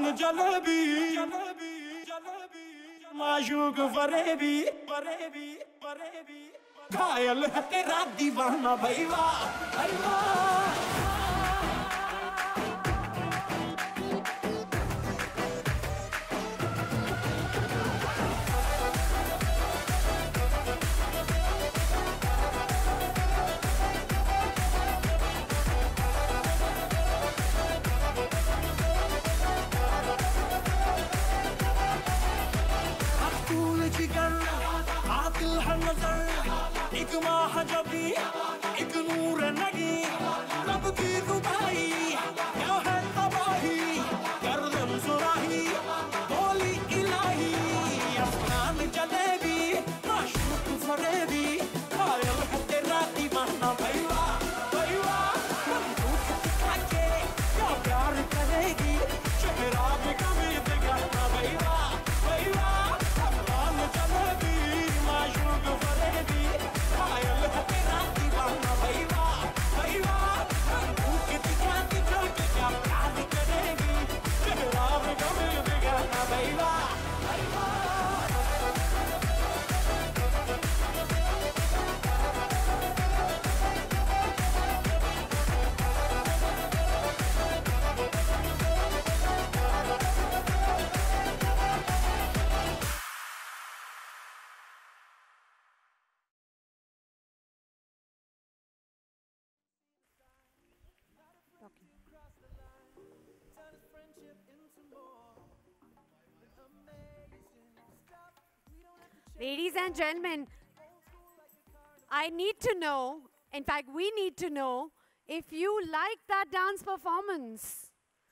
Jalebi माशूक फरेबी घायल है तेरा दीवाना भाई वाह भाई वाह एक महाजबी एक नूर नगी रब की रुबाई क्या है तबाही गर्दन सुराही बोली इलाही अफगान जलेबी माशूक फरेबी घायल है तेरा दीवाना भाई वाह भाई वाह बंदूक दिखा के क्या प्यार करेगी चेहरा भी कभी दिखाना भाई वाह भाई वाह अफगान जलेबी माशूक फरेबी घायल है तेरा दीवाना भाई वाह भाई वाह बंदूक दिखा के क्या प्यार करेगी चेहरा भी कभी दिखाना भाई वाह भाई वाह Ladies and gentlemen, I need to know, in fact, we need to know if you like that dance performance.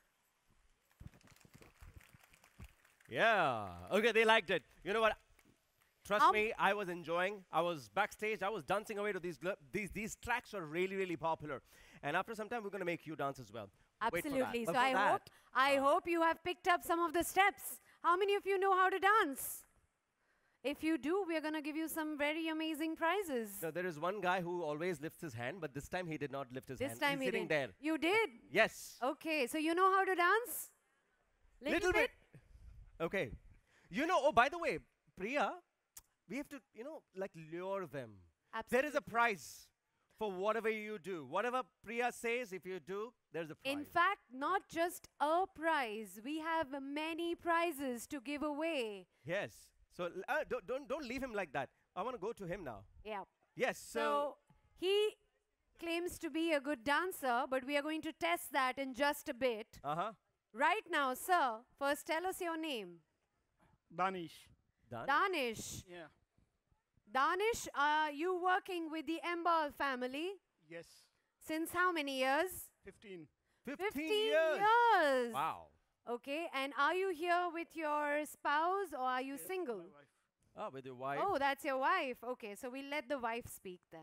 Yeah. Okay, they liked it. You know what? Trust Um, me, I was enjoying. I was backstage. I was dancing away to these gl- these these tracks are really really popular. And after some time, we're gonna make you dance as well. Wait for that. Absolutely. But So for I that, hope, I hope you have picked up some of the steps. How many of you know how to dance? If you do, we're going to give you some very amazing prizes. no, there is one guy who always lifts his hand, but this time he did not lift his This hand. time He's he sitting did. there. You did? Yes. Okay, so you know how to dance? Little bit. Okay. You know, oh, by the way, Priya, we have to, you know, like lure them. There is a prize for whatever you do. Whatever Priya says, if you do, there's a prize. In fact, not just a prize. We have many prizes to give away. Yes. So l- uh, don't, don't, don't leave him like that. I want to go to him now. Yeah. Yes. So, So he claims to be a good dancer, but we are going to test that in just a bit. uh-huh. Right now, sir, first tell us your name. Danish. Done. Danish. Yeah. Danish, are you working with the Embal family? Yes. Since how many years? fifteen. fifteen years. years. Wow. Okay, and are you here with your spouse or are you single? Oh, with your wife. Oh, that's your wife. Okay, so we'll let the wife speak then.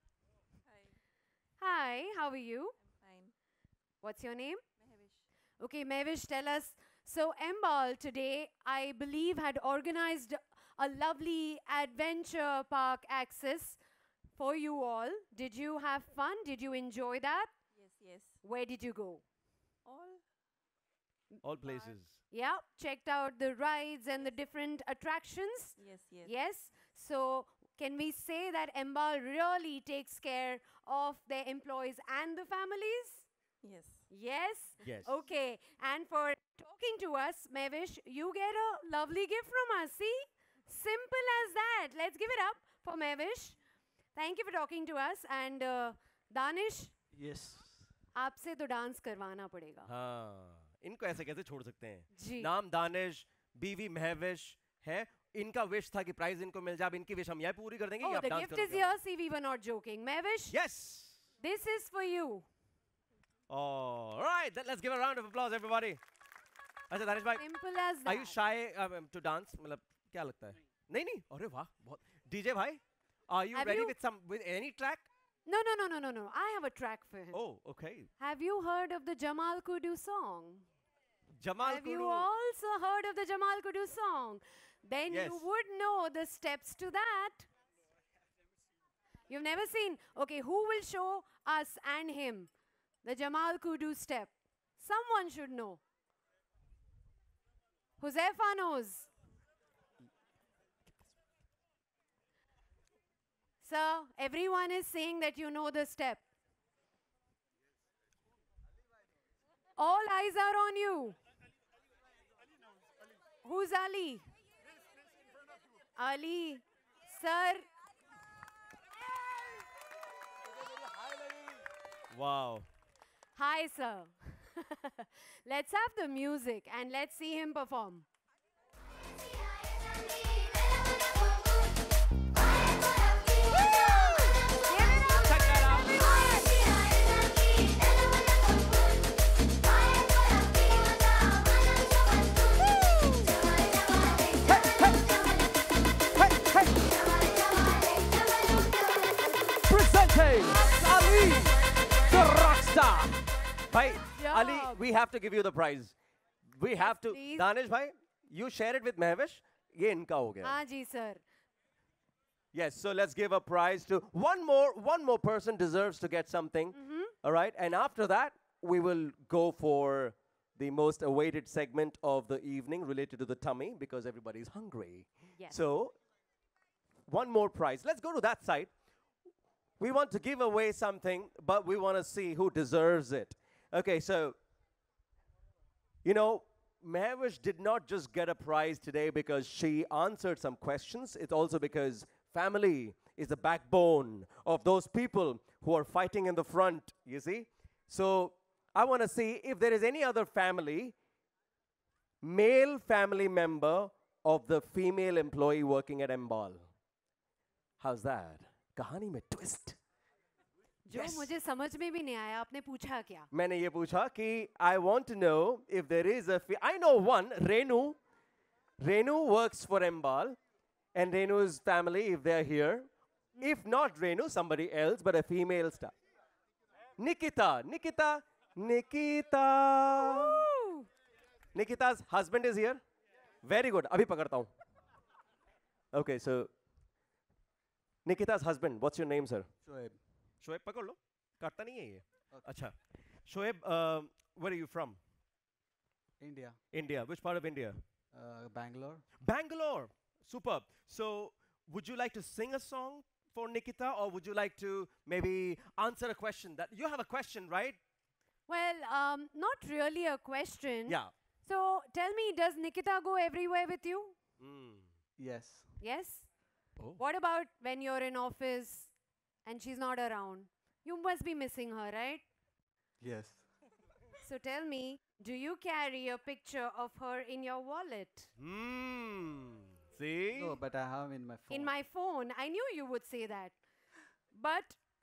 Hi. Hi, how are you? Fine. What's your name? Mehvish. Okay, Mehvish, tell us. So, Embal today, I believe, had organized a lovely adventure park access for you all. Did you have fun? Did you enjoy that? Yes, yes. Where did you go? All. All places. Yeah, checked out the rides and the different attractions. Yes, yes. Yes. So, can we say that Embal really takes care of their employees and the families? Yes. Yes? Yes. Okay. And for talking to us, Mehvish, you get a lovely gift from us. See? Simple as that. Let's give it up for Mehvish. Thank you for talking to us. And uh, Danish, Yes. आपसे तो dance करवाना पड़ेगा. हाँ. इनको ऐसे कैसे छोड़ सकते हैं? जी. नाम दानिश, बीवी महविश है. इनका विश था कि प्राइज इनको मिल जाए. अब इनकी विश हम यही पूरी कर देंगे कि Oh, आप the डांस gift करोगे. is here. See, we were not joking. Mehvish, Yes. this is for you. All right. Then let's give a round of applause, everybody. अच्छा दानिश भाई. Simple as Are you that. shy um, to dance? मतलब क्या लगता है? नहीं नहीं. अरे वाह. बहुत. D J भाई, are you Have ready you- with some with any track? No, no, no, no, no, no. I have a track for him. Oh, okay. Have you heard of the Jamal Kudu song? Jamal Have you Kudu. also heard of the Jamal Kudu song? Then Yes. you would know the steps to that. You've never seen? Okay, who will show us and him the Jamal Kudu step? Someone should know. Huzaifa knows. Sir, everyone is saying that you know the step. All eyes are on you. Who's Ali? Ali. Sir. Wow. Hi, sir. Let's have the music and let's see him perform. Presenting Ali, the rockstar. Bhai, Ali, job. we have to give you the prize. We have to. please. Danish bhai, you share it with Mehwish. Ye inka ho gaya. हाँ जी sir. Yes, so let's give a prize to one more. One more person deserves to get something. All right, and after that, we will go for the most awaited segment of the evening related to the tummy because everybody's hungry. Yes. So, one more prize. Let's go to that side. We want to give away something, but we want to see who deserves it. Okay, so, you know, Mehwish did not just get a prize today because she answered some questions. It's also because family is the backbone of those people who are fighting in the front, you see? So, I want to see if there is any other family, male family member of the female employee working at Embal. How's that? कहानी में twist. जो मुझे समझ में भी नहीं आया आपने पूछा क्या? मैंने ये पूछा कि I want to know if there is a. I know one, Renu. Renu works for Embal, and Renu's family, if they're here. If not Renu, somebody else, but a female staff. Nikita, Nikita, Nikita. Nikita's husband is here. Very good. अभी पकड़ता हूँ. Okay, so Nikita's husband. What's your name, sir? Shoaib. Shoaib, पकड़ लो. काटता नहीं है ये. अच्छा. Shoaib, uh, where are you from? India. India. Which part of India? Uh, Bangalore. Bangalore. Superb. So, would you like to sing a song for Nikita, or would you like to maybe answer a question? That you have a question, right? Well, um, not really a question. Yeah. So tell me, does Nikita go everywhere with you? Yes. Yes. Oh. What about when you're in office and she's not around? You must be missing her, right? Yes. So tell me, do you carry a picture of her in your wallet? Hmm. See? No, but I have in my phone. In my phone. I knew you would say that. But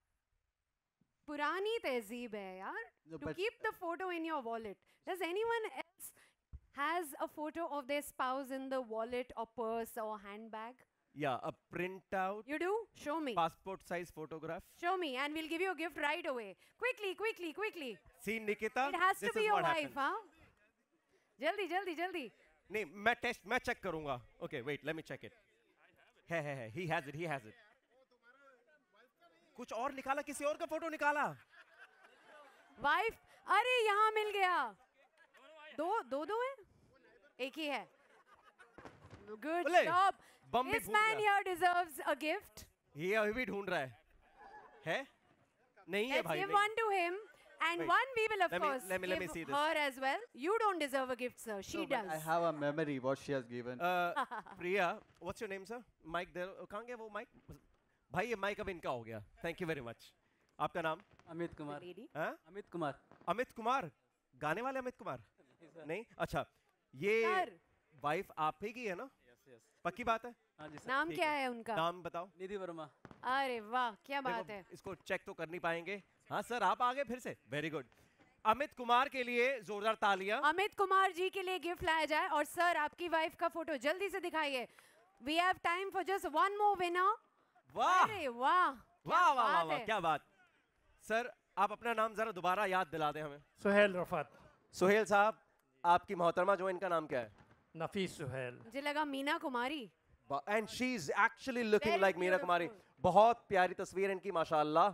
purani tehzeeb hai yaar. No, To but- keep the photo in your wallet. Does anyone else has a photo of their spouse in the wallet or purse or handbag? Yeah, a printout. You do? Show me. Passport size photograph. Show me and we'll give you a gift right away. Quickly, quickly, quickly. See, Nikita. It has this to be is your what wife, happens. huh? Jaldi, jaldi, jaldi. नहीं मैं test मैं check करूंगा. Okay, wait, let me check it. है है है. He has it. He has it. कुछ और निकाला, किसी और का फोटो निकाला. Wife, अरे यहाँ मिल गया. दो दो दो हैं? एक ही है. Good बोले, job. बम भी This फूट man गया. here deserves a gift. ये अभी भी ढूंढ रहा है. है? नहीं है Let's भाई. give नहीं. one to him. And Wait. one we will of Let me- course let me- let me give see this. her as well. You don't deserve a gift, sir. She No, but does. I have a memory what she has given. Uh, Priya, what's your name, sir? Mike, there. कहाँ गया वो Mike? भाई ये Mike अब इनका हो गया. Thank you very much. आपका नाम? अमित कुमार. हाँ? अमित कुमार. अमित कुमार. गाने वाले अमित कुमार? नहीं? अच्छा. ये Sir. वाइफ आप ही की है ना? पक्की बात है? हाँ जी नाम ठीक क्या है उनका? नाम बताओ. निधि वर्मा. अरे वाह क्या देखो, बात है. इसको चेक तो कर नहीं पाएंगे. हाँ सर आप आ गए फिर से. Very good. अमित कुमार के लिए जोरदार तालियां. अमित कुमार जी के लिए गिफ्ट लाया जाए और सर आपकी वाइफ का फोटो जल्दी से दिखाइए. We have time for just one more winner. वाह अरे वाह वाह वाह वाह बात वाह है. क्या बात. सर आप अपना नाम जरा दोबारा याद दिला दें हमें. सुहेल रफत. सुहेल साहब आपकी मोहतरमा जो इनका नाम क्या है? नफीस सुहेल. मुझे लगा Meena Kumari. And she is actually looking Very like Meena Kumari. बहुत प्यारी तस्वीर इनकी माशाल्लाह.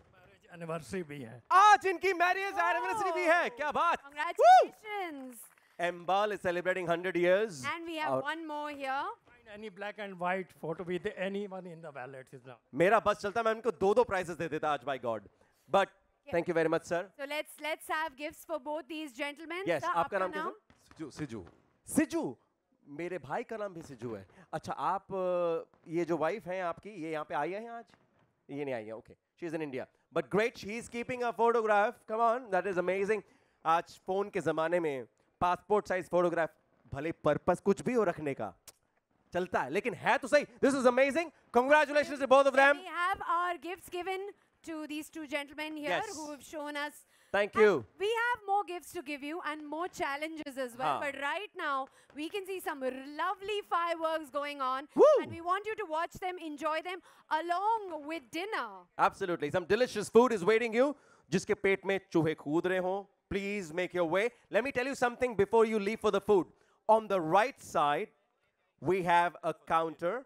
एनिवर्सरी भी है. आज इनकी मैरिज एनिवर्सरी भी है. क्या बात. Congratulations. Embal is celebrating one hundred years. And we have Our- one more here. Any black and white photo with anyone in the ballot is now. मेरा बस चलता मैं उनको दो दो prizes दे देता आज by God. But thank you very much, sir. So let's let's have gifts for both these gentlemen. Yes, Sir, आपका आपका नाम क्या नाम? सर? सिजू सिजू सिजू मेरे भाई का नाम भी सिजू है. अच्छा आप अ, ये जो वाइफ हैं आपकी ये यहाँ पे आई हैं आज? ये नहीं आई है. Okay, she is in India. But great, she is keeping a photograph. Come on, that is amazing. आज फोन के जमाने में पासपोर्ट साइज फोटोग्राफ भले पर्पस कुछ भी हो रखने का चलता है लेकिन है तो सही. This is amazing. Congratulations to both of them. We have our gifts given to these two gentlemen here Yes. who have shown us. Thank And you. we have more gifts to give you and more challenges as well. Huh. But right now, we can see some r- lovely fireworks going on. Woo! And we want you to watch them, enjoy them along with dinner. Absolutely. Some delicious food is waiting you. जिसके पेट में चूहे कूद रहे हों. Please make your way. Let me tell you something before you leave for the food. On the right side, we have a counter.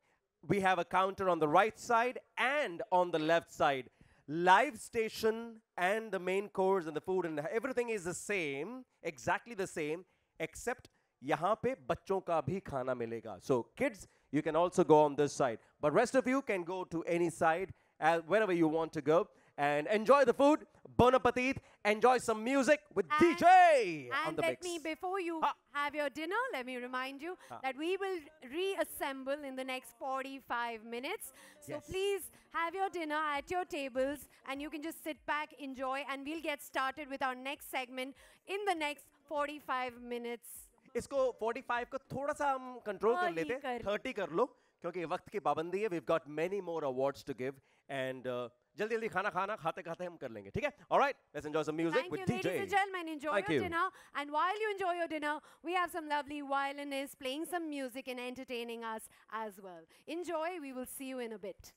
We have a counter on the right side and on the left side. Live station and the main course and the food and everything is the same, exactly the same, except यहाँ पे बच्चों का भी खाना मिलेगा. So kids, you can also go on this side. But rest of you can go to any side, uh, wherever you want to go. And enjoy the food. Bon appetit. Enjoy some music with D J on And the let mix. me, before you have your dinner, let me remind you Ah. that we will reassemble in the next forty-five minutes. So Yes. please have your dinner at your tables and you can just sit back, enjoy, and we'll get started with our next segment in the next forty-five minutes. इसको forty-five को थोड़ा सा हम control कर Early लेते हैं. कर। thirty कर लो क्योंकि वक्त की पाबंदी है. We've got many more awards to give and uh, जल्दी जल्दी खाना खाना खाते खाते हम कर लेंगे. ठीक है? All right, let's enjoy some music Thank with you, D J. ladies and gentlemen. Enjoy Thank your you. dinner. And while you enjoy your dinner, we have some lovely violinists playing some music and entertaining us as well. Enjoy. We will see you in a bit.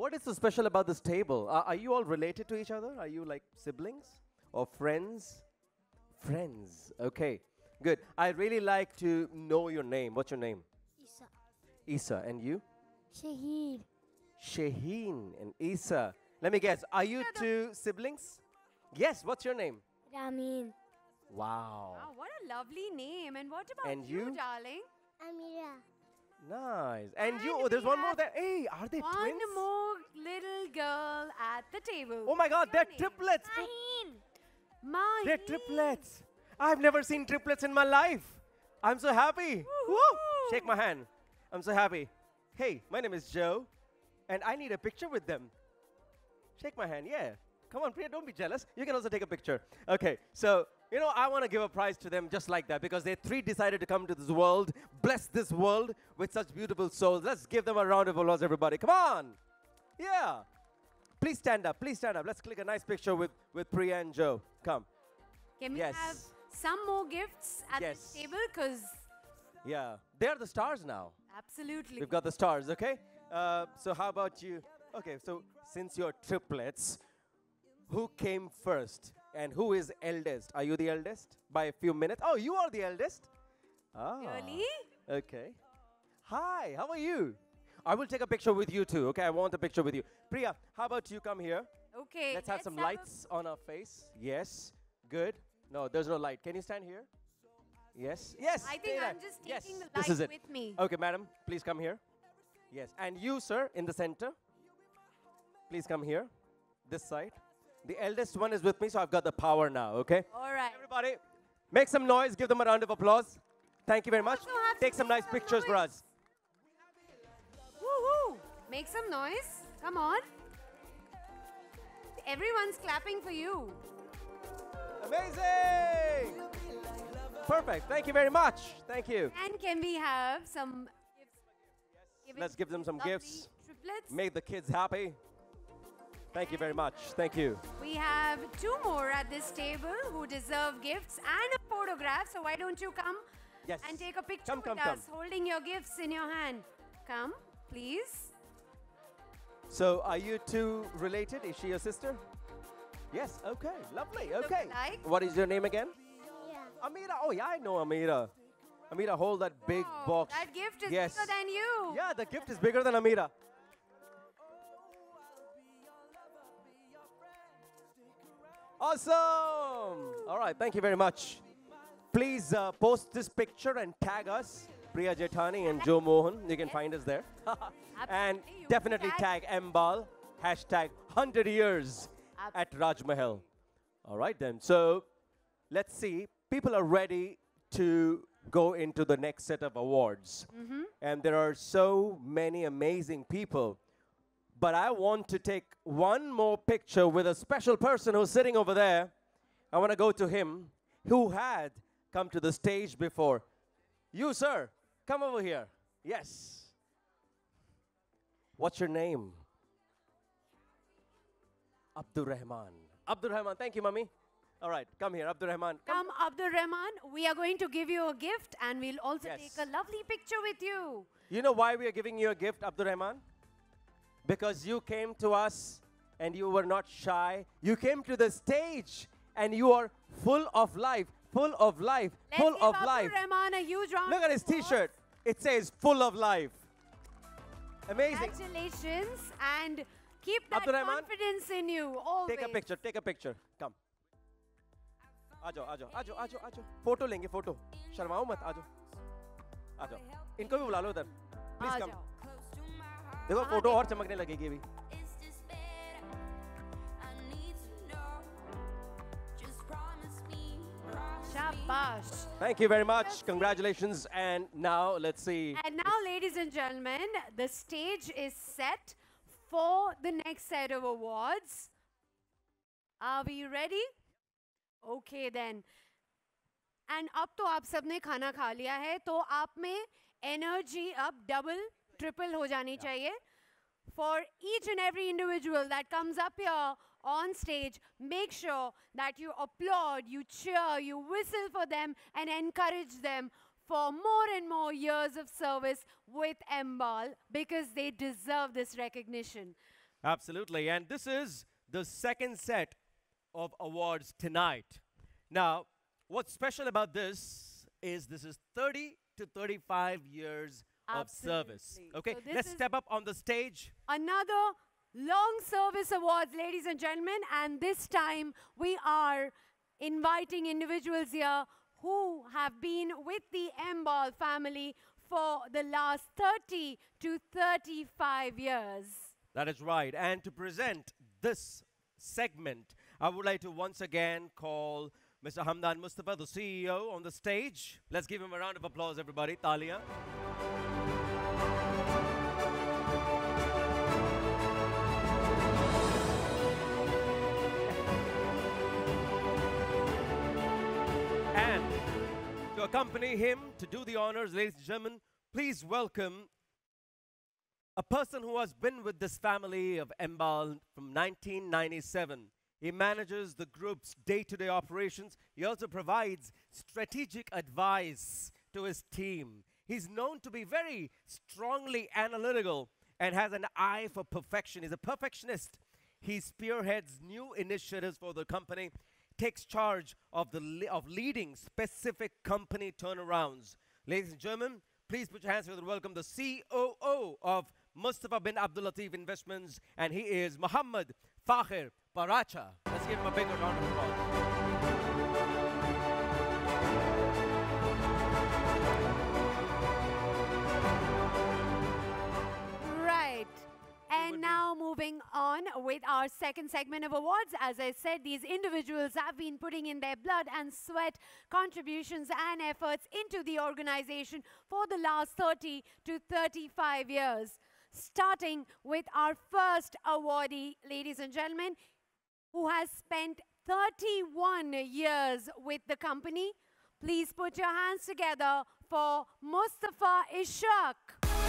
what is so special about this table? Uh, are you all related to each other? Are you like siblings or friends? Friends. Okay, good. I really like to know your name. What's your name? Isa. Isa. And you? Shahid. Shaheen and Isa. Let me guess. Are you two siblings? Yes. What's your name? Ramin. Wow. Wow, what a lovely name. And what about And you, you? darling? Amira. Nice. And, you? Oh, there's one more there. Hey, are they One twins? more little girl at the table. Oh my God, they're triplets. Maheen. Maheen. They're triplets. I've never seen triplets in my life. I'm so happy. Woo! Shake my hand. I'm so happy. Hey, my name is Joe, and I need a picture with them. Shake my hand, yeah. Come on, Priya, don't be jealous. You can also take a picture. Okay, so, you know, I want to give a prize to them just like that because they three decided to come to this world, bless this world with such beautiful souls. Let's give them a round of applause, everybody. Come on. Yeah. Please stand up. Please stand up. Let's click a nice picture with, with Priya and Joe. Come. Can we Yes. have some more gifts at Yes. this table? Because Yeah. They're the stars now. absolutely. We've got the stars, okay? Uh, so how about you? Okay, so since you're triplets, who came first and who is eldest? Are you the eldest by a few minutes? Oh, you are the eldest? Ah. Really? Okay. Hi, how are you? I will take a picture with you too, okay? I want a picture with you. Priya, how about you come here? Okay. Let's have some a- lights on our face. Yes, good. No, there's no light. Can you stand here? Yes, yes. I stay think there. I'm just Yes, taking the this light is it. with me. Okay, madam, please come here. Yes, and you, sir, in the center. Please come here, this side. The eldest one is with me, so I've got the power now, okay? All right. Everybody, make some noise. Give them a round of applause. Thank you very much. Take some nice pictures for us. Woohoo! Make some noise. Come on. Everyone's clapping for you. Amazing! Perfect. Thank you very much. Thank you. And can we have some gifts? given Let's give them some lovely gifts. Triplets. Make the kids happy. Thank you very much. Thank you. We have two more at this table who deserve gifts and a photograph. So why don't you come Yes. and take a picture Come, with come, us, come. holding your gifts in your hand. Come, please. So, are you two related? Is she your sister? Yes. Okay. Lovely. Okay. like. What is your name again? Amira. Oh, yeah, I know Amira. Amira, hold that big box. That gift is Yes. bigger than you. Yeah, the gift is bigger than Amira. Awesome. All right. Thank you very much. Please uh, post this picture and tag us, Priya Jethani and Joe Mohan. You can find us there. And definitely tag Mbal, hashtag one hundred years at Raj Mahal. All right then. So let's see. People are ready to go into the next set of awards. Mhm. And there are so many amazing people. But I want to take one more picture with a special person who's sitting over there. I want to go to him who had come to the stage before. You, sir, come over here. Yes. What's your name? Abdur Rahman. Abdur Rahman, thank you, Mummy. All right, come here, Abdur Rahman. Come, Abdur Rahman. We are going to give you a gift and we'll also Yes. take a lovely picture with you. You know why we are giving you a gift, Abdur Rahman? Because you came to us and you were not shy. You came to the stage and you are full of life, full of life, Let's full give of Abdur life. Rahman a huge round Look at his of applause. t-shirt. It says full of life. Amazing. Congratulations and keep that Abdur Rahman, confidence in you always. Take a picture, take a picture. Come. आ जाओ आ जाओ आ जाओ आ जाओ आ जाओ photo लेंगे photo शर्माओ मत आ जाओ आ जाओ इनको भी बुला लो उधर प्लीज आ कम जाओ। देखो हाँ, फोटो देखो। और चमकने लगेगी अभी Shabash. Thank you very much. Congratulations. And now let's see. And now, ladies and gentlemen, the stage is set for the next set of awards. Are we ready? Okay then. And अब तो आप सबने खाना खा लिया है तो आप में energy अब double, triple हो जानी चाहिए. For each and every individual that comes up here on stage, make sure that you applaud, you cheer, you whistle for them and encourage them for more and more years of service with M B A L because they deserve this recognition. Absolutely. And this is the second set of awards tonight. Now, what's special about this is this is thirty to thirty-five years of service. Absolutely. Okay, So this let's is step up on the stage. Another long service awards, ladies and gentlemen, and this time we are inviting individuals here who have been with the Embal family for the last thirty to thirty-five years. That is right. And to present this segment, I would like to once again call Mister Hamdan Mustafa, the C E O, on the stage. Let's give him a round of applause, everybody. Talia. And to accompany him, to do the honors, ladies and gentlemen, please welcome a person who has been with this family of Embal from nineteen ninety-seven. He manages the group's day-to-day operations. He also provides strategic advice to his team. He's known to be very strongly analytical and has an eye for perfection. He's a perfectionist. He spearheads new initiatives for the company, takes charge of, the le of leading specific company turnarounds. Ladies and gentlemen, please put your hands together and welcome the C O O of Mustafa bin Abdul Latif Investments, and he is Muhammad Fakhir Paracha. Let's give him a big round of applause. Right. And now moving on with our second segment of awards. As I said, these individuals have been putting in their blood and sweat, contributions and efforts into the organization for the last thirty to thirty-five years. Starting with our first awardee, ladies and gentlemen, who has spent thirty-one years with the company. Please put your hands together for Mustafa Ishaq.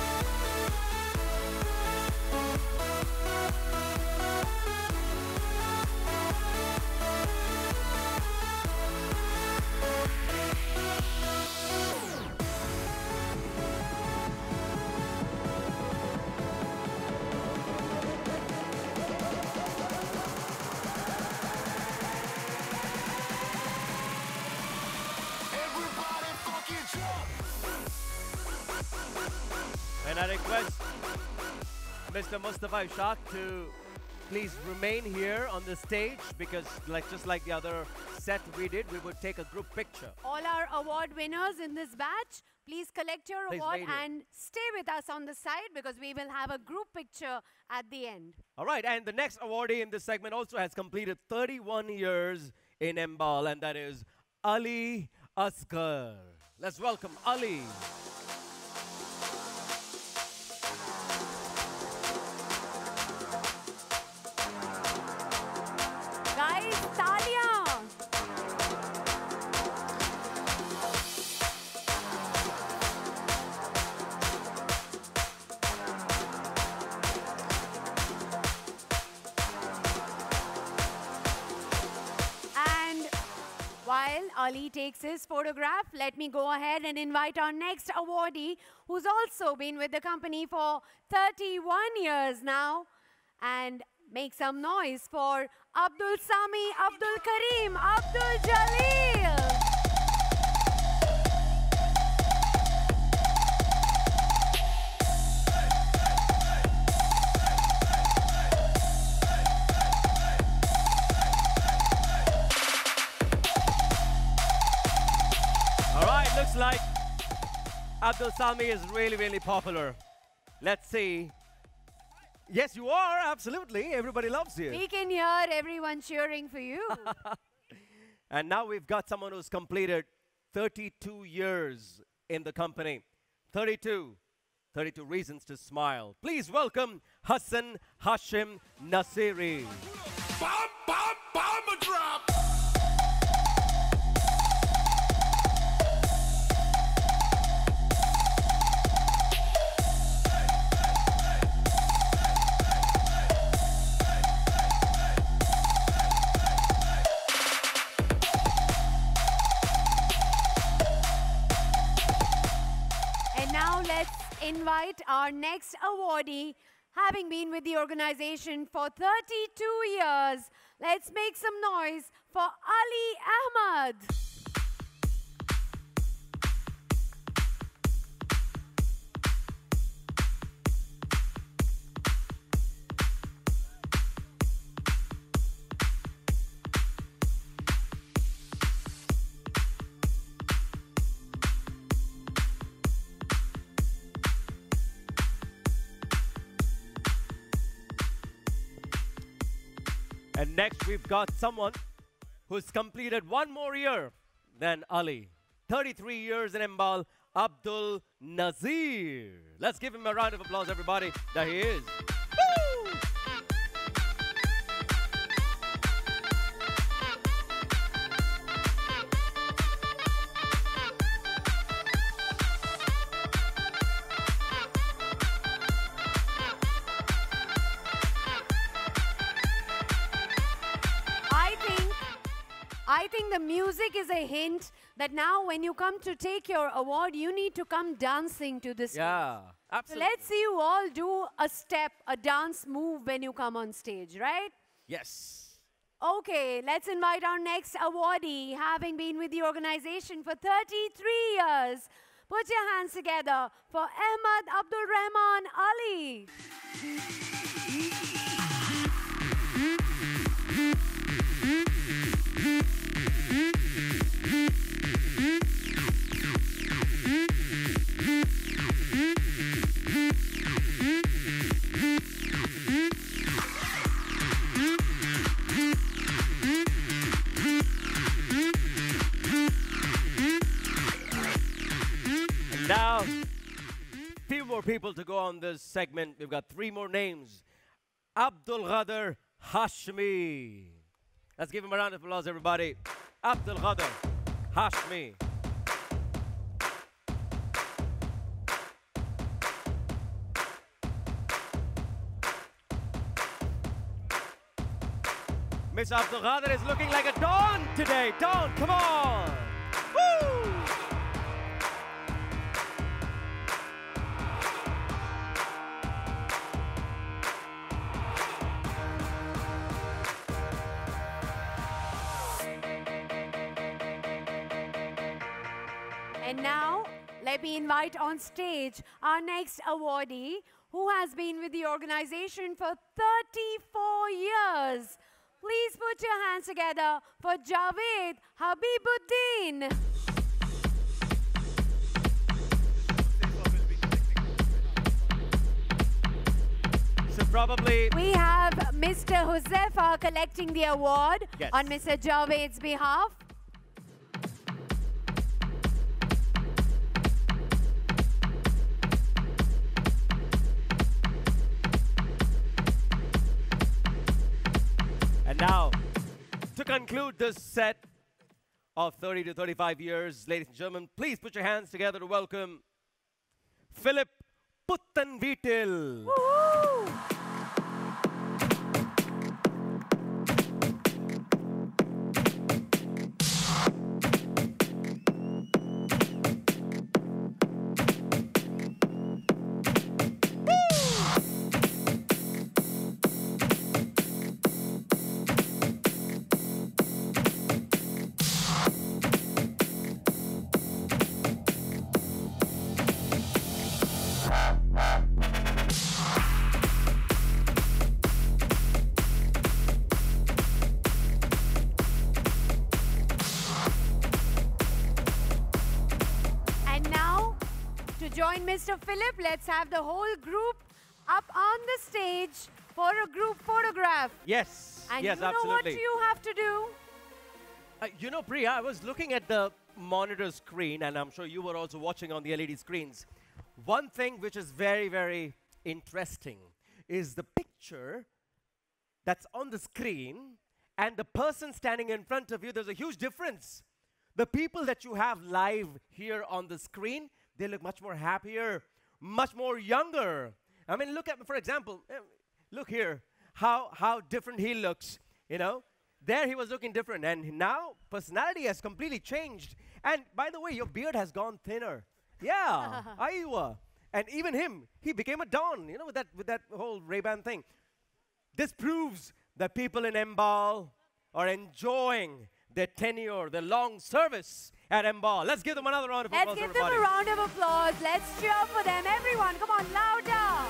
And I request Mister Mustafa Ishaq to please remain here on the stage, because like just like the other set we did, we would take a group picture. All our award winners in this batch, please collect your Please award wait here. and stay with us on the side, because we will have a group picture at the end. All right, and the next awardee in this segment also has completed thirty-one years in Embal, and that is Ali Asghar. Let's welcome Ali. Guys, Talia! And while Ali takes his photograph, let me go ahead and invite our next awardee, who's also been with the company for thirty-one years now. And make some noise for Abdul Sami Abdul Karim Abdul Jalil. All right, looks like Abdul Sami is really, really popular. Let's see. Yes, you are, absolutely. Everybody loves you. We can hear everyone cheering for you. And now we've got someone who's completed thirty-two years in the company. thirty-two. thirty-two reasons to smile. Please welcome Hassan Hashim Nasiri. Bomb, bomb, bomb drop. And now let's invite our next awardee, having been with the organization for thirty-two years, let's make some noise for Ali Ahmad. And next, we've got someone who's completed one more year than Ali. thirty-three years in Mbal, Abdul Nazir. Let's give him a round of applause, everybody. There he is. Woo! I think the music is a hint that now when you come to take your award, you need to come dancing to this. Yeah, stage. absolutely. So let's see you all do a step, a dance move when you come on stage, right? Yes. Okay, let's invite our next awardee, having been with the organization for thirty-three years. Put your hands together for Ahmad Abdul Rahman Ali. And now, few more people to go on this segment. We've got three more names. Abdul Ghadir Hashmi. Let's give him a round of applause, everybody. Abdul Ghadir Hashmi. Miss Abdul Ghadir is looking like a dawn today. Dawn, come on. Woo! And now, let me invite on stage our next awardee, who has been with the organization for thirty-four years. Please put your hands together for Javed Habibuddin. So probably we have Mister Huzefa collecting the award Yes. on Mister Javed's behalf. And now, to conclude this set of thirty to thirty-five years, ladies and gentlemen, please put your hands together to welcome Philip Puttanvitil. And now, to join Mister Philip, let's have the whole group up on the stage for a group photograph. Yes, And yes, you know absolutely. what you have to do? Uh, you know, Priya, I was looking at the monitor screen, and I'm sure you were also watching on the L E D screens. One thing which is very, very interesting is the picture that's on the screen and the person standing in front of you. There's a huge difference. The people that you have live here on the screen, they look much more happier, much more younger. I mean, look at, for example, eh, look here, how, how different he looks, you know? There he was looking different, and now personality has completely changed. And by the way, your beard has gone thinner. Yeah, Aywa. And even him, he became a Don, you know, with that, with that whole Ray-Ban thing. This proves that people in Embal are enjoying their tenure, their long service at Embal. Let's give them another round of Let's applause, give them everybody. a round of applause. Let's cheer for them. Everyone, come on, louder.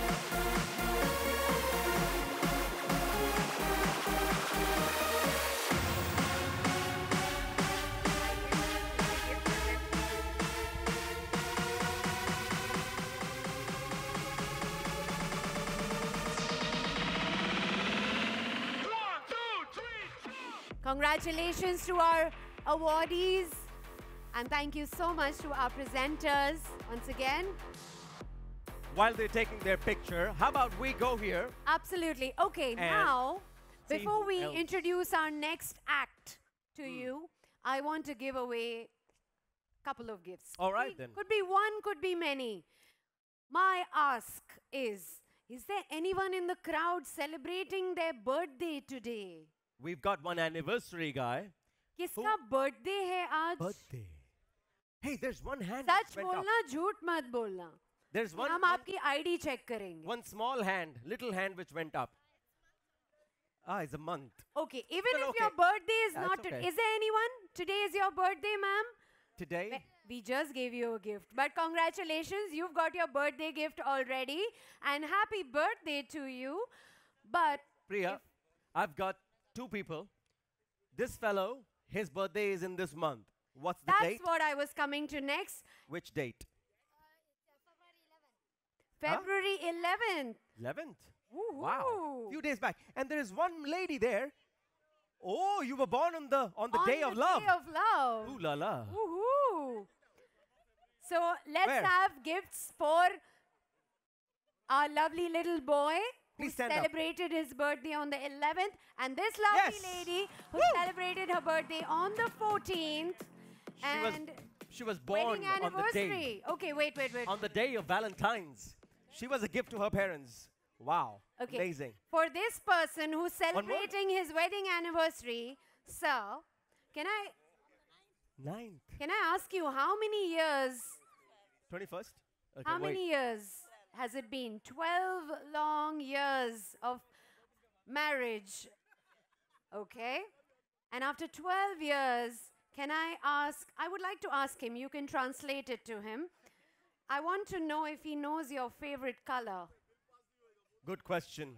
Congratulations to our awardees, and thank you so much to our presenters once again. While they're taking their picture, how about we go here? Absolutely. Okay, And now, see before who we else. introduce our next act to you, I want to give away a couple of gifts. All right, Could be- then. Could be one, could be many. My ask is, is there anyone in the crowd celebrating their birthday today? We've got one anniversary guy. किसका birthday है आज? Birthday. Hey, there's one hand such which went up. बोलना, झूठ मत बोलना. There's one, हम one, आपकी I D check करेंगे. one small hand, little hand which went up. Ah, it's a month. Okay, even No, no, if your okay. birthday is That's not today, okay. is there anyone? Today is your birthday, ma'am? Today? We just gave you a gift. But congratulations, you've got your birthday gift already. And happy birthday to you. But Priya, I've got two people. This fellow, his birthday is in this month. What's the that's date? what I was coming to next. Which date? February eleventh. eleventh. Woohoo. Wow. Few days back. And there is one lady there. Oh, you were born on the on the On day the of love. Day of love. Ooh la la. Woohoo. So let's Where? have gifts for our lovely little boy Please who stand up. celebrated his birthday on the eleventh, and this lovely Yes. lady who celebrated her birthday on the fourteenth. She was And she was born wedding on the anniversary. day. Okay, wait, wait, wait. On the day of Valentine's. She was a gift to her parents. Wow. Okay. Amazing. For this person who's One more? celebrating his wedding anniversary, sir, can I Ninth. can I ask you how many years? twenty-first? Okay, How wait. many years has it been? twelve long years of marriage. Okay? And after twelve years, can I ask? I would like to ask him, you can translate it to him. I want to know if he knows your favorite color. Good question.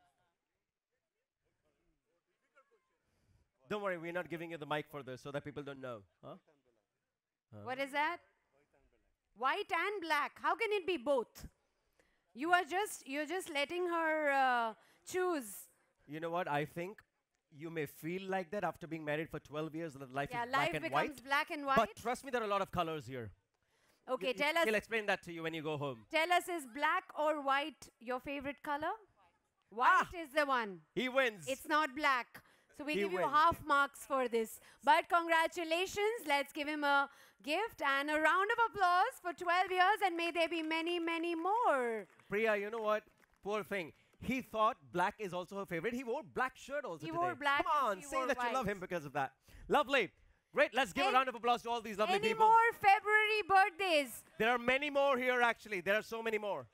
Don't worry, we're not giving you the mic for this so that people don't know. Huh? Huh? What is that? White and black. How can it be both? You are just you're just letting her uh, choose. You know what? I think you may feel like that after being married for twelve years that life Yeah, is black life and becomes white. black and white. But trust me, there are a lot of colors here. Okay, Y- y- tell us. He'll explain that to you when you go home. Tell us, is black or white your favorite color? White is the one. He wins. It's not black. So we He give you wins. half marks for this. But congratulations. Let's give him a gift and a round of applause for twelve years, and may there be many, many more. Priya, you know what? Poor thing. He thought black is also her favorite. He wore black shirt also He today. wore black, Come on, he say wore that you love white. him because of that. Lovely. Great. Let's give a An- round of applause to all these lovely Any people. more February birthdays? There are many more here, actually. There are so many more.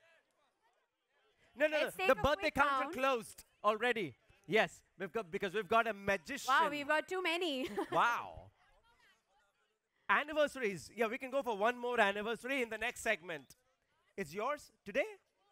No, no, Let's no. take The a birthday quick counter count. closed already. Yes, we've got because we've got a magician. Wow, we've got too many. Wow. Anniversaries. Yeah, we can go for one more anniversary in the next segment. It's yours today?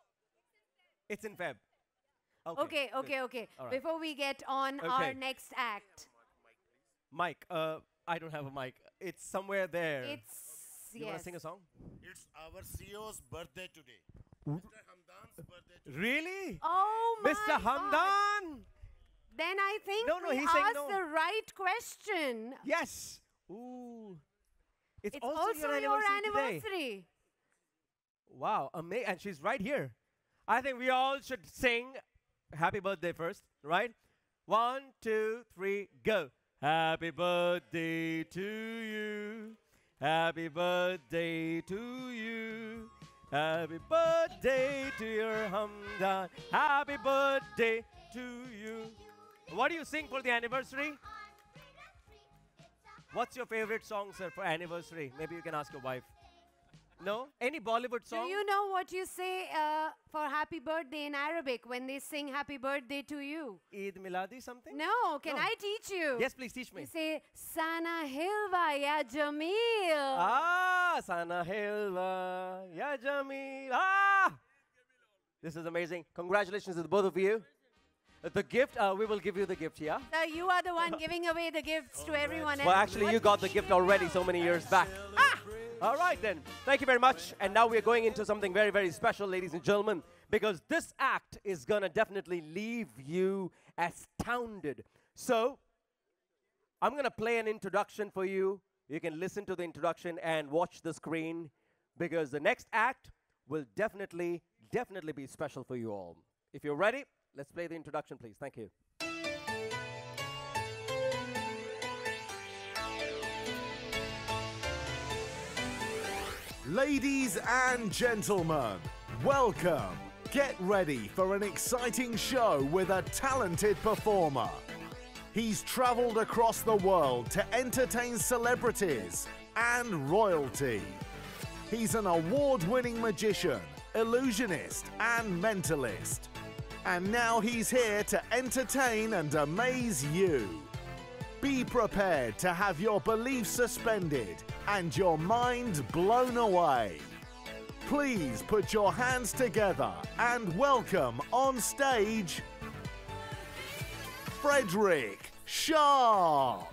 It's in Feb. Okay, good. okay, okay. All right. Before we get on our Okay. next act, Mike, uh, I don't have a mic. It's somewhere there. it's You want yes. to sing a song? It's our C E O's birthday today. Mister Hamdan's birthday today. Really? Oh my Mister God. Hamdan? Then I think No, no, we he's saying asked no. the right question. Yes. Ooh. It's, It's also, also your your anniversary today. anniversary. Wow, ama- and she's right here. I think we all should sing happy birthday first, right? One, two, three, go. Happy birthday to you. Happy birthday to you. Happy birthday to your Hamdan. Happy birthday to you. What do you sing for the anniversary? What's your favorite song, sir, for anniversary? Maybe you can ask your wife. No? Any Bollywood Do song? you know what you say uh, for happy birthday in Arabic when they sing happy birthday to you? Eid Miladi something? No, can No. I teach you? Yes, please teach me. You say, Sana Hilva ya Jamil. Ah, Sana Hilva, Ya Jamil. Ah! This is amazing. Congratulations to the both of you. Uh, The gift, uh, we will give you the gift, yeah? So you are the one giving away the gifts to everyone else. Well, actually, you got the gift already so many years back. Ah! All right, then. Thank you very much. And now we're going into something very, very special, ladies and gentlemen, because this act is going to definitely leave you astounded. So, I'm going to play an introduction for you. You can listen to the introduction and watch the screen, because the next act will definitely, definitely be special for you all. If you're ready, let's play the introduction, please. Thank you. Ladies and gentlemen, welcome. Get ready for an exciting show with a talented performer. He's traveled across the world to entertain celebrities and royalty. He's an award-winning magician, illusionist, and mentalist. And now he's here to entertain and amaze you. Be prepared to have your beliefs suspended and your mind blown away. Please put your hands together and welcome on stage Frederick Sharp.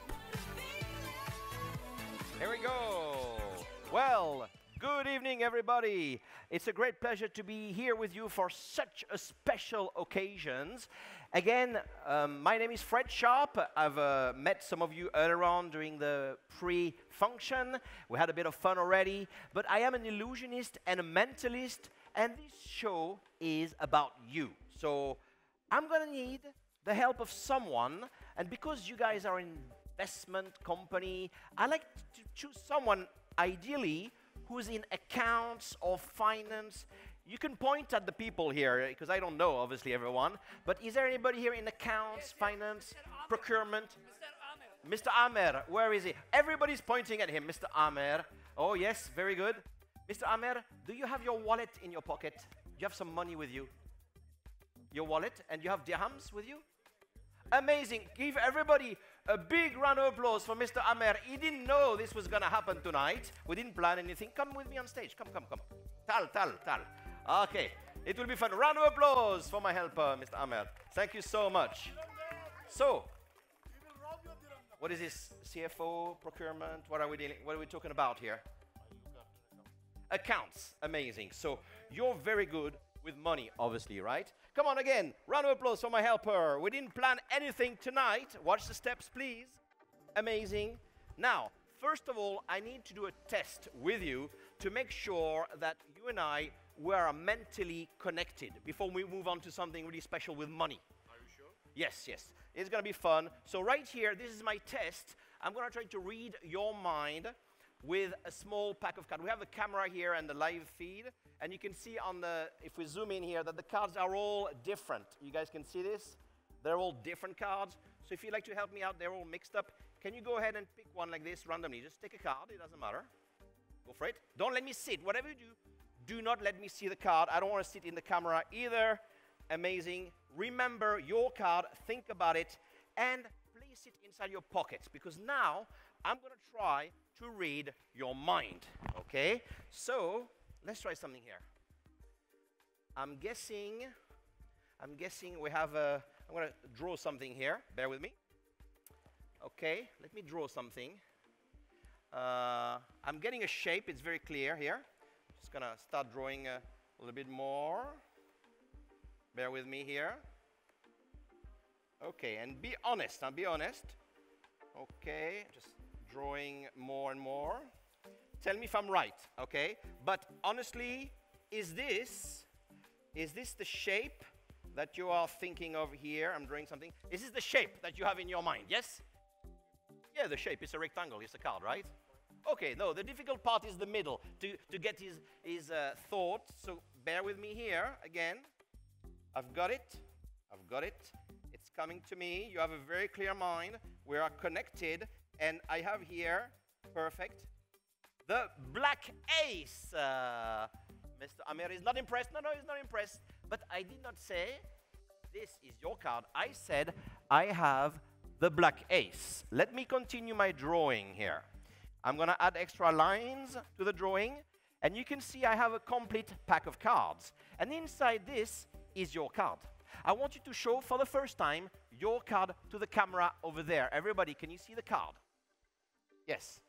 Here we go. Well, good evening, everybody. It's a great pleasure to be here with you for such a special occasions. Again, um, my name is Fred Sharp. I've uh, met some of you earlier on during the pre-function. We had a bit of fun already. But I am an illusionist and a mentalist, and this show is about you. So I'm going to need the help of someone. And because you guys are an investment company, I like to choose someone, ideally, who's in accounts or finance. You can point at the people here, because I don't know, obviously, everyone. But is there anybody here in accounts, finance, procurement? Mister Amer, where is he? Everybody's pointing at him, Mister Amer. Oh, yes, very good. Mister Amer, do you have your wallet in your pocket? Do you have some money with you? Your wallet? And you have dirhams with you? Amazing. Give everybody a big round of applause for Mister Amer. He didn't know this was going to happen tonight. We didn't plan anything. Come with me on stage. Come, come, come. Tal, tal, tal. Okay. It will be fun. Round of applause for my helper, Mister Amer. Thank you so much. So, what is this? C F O, procurement? What are we dealing? What are we talking about here? Accounts. Amazing. So, you're very good with money, obviously, right? Come on again. Round of applause for my helper. We didn't plan anything tonight. Watch the steps, please. Amazing. Now, first of all, I need to do a test with you to make sure that you and I were mentally connected before we move on to something really special with money. Are you sure? Yes, yes. It's going to be fun. So right here, this is my test. I'm going to try to read your mind with a small pack of cards. We have the camera here and the live feed, and you can see on the, if we zoom in here, that the cards are all different. You guys can see this? They're all different cards. So if you'd like to help me out, they're all mixed up. Can you go ahead and pick one like this randomly? Just take a card, it doesn't matter. Go for it. Don't let me sit. Whatever you do, do not let me see the card. I don't want to sit in the camera either. Amazing. Remember your card, think about it, and place it inside your pockets, because now I'm going to try to read your mind, okay? So, let's try something here. I'm guessing, I'm guessing we have a, I'm going to draw something here. Bear with me. Okay, let me draw something. Uh, I'm getting a shape. It's very clear here. Just going to start drawing a, a little bit more. Bear with me here. Okay, and be honest. Now, be honest. Okay, just drawing more and more. Tell me if I'm right, okay? But honestly, is this, is this the shape that you are thinking of here? I'm drawing something. Is this the shape that you have in your mind? Yes? Yeah, the shape is a rectangle. It's a card, right? Okay, no, the difficult part is the middle, to, to get his, his uh, thoughts. So bear with me here again. I've got it. I've got it. It's coming to me. You have a very clear mind. We are connected. And I have here, perfect, the black ace. Uh, Mister Amir is not impressed. No, no, he's not impressed. But I did not say this is your card. I said I have the black ace. Let me continue my drawing here. I'm going to add extra lines to the drawing. And you can see I have a complete pack of cards. And inside this is your card. I want you to show for the first time your card to the camera over there. Everybody, can you see the card? Yes.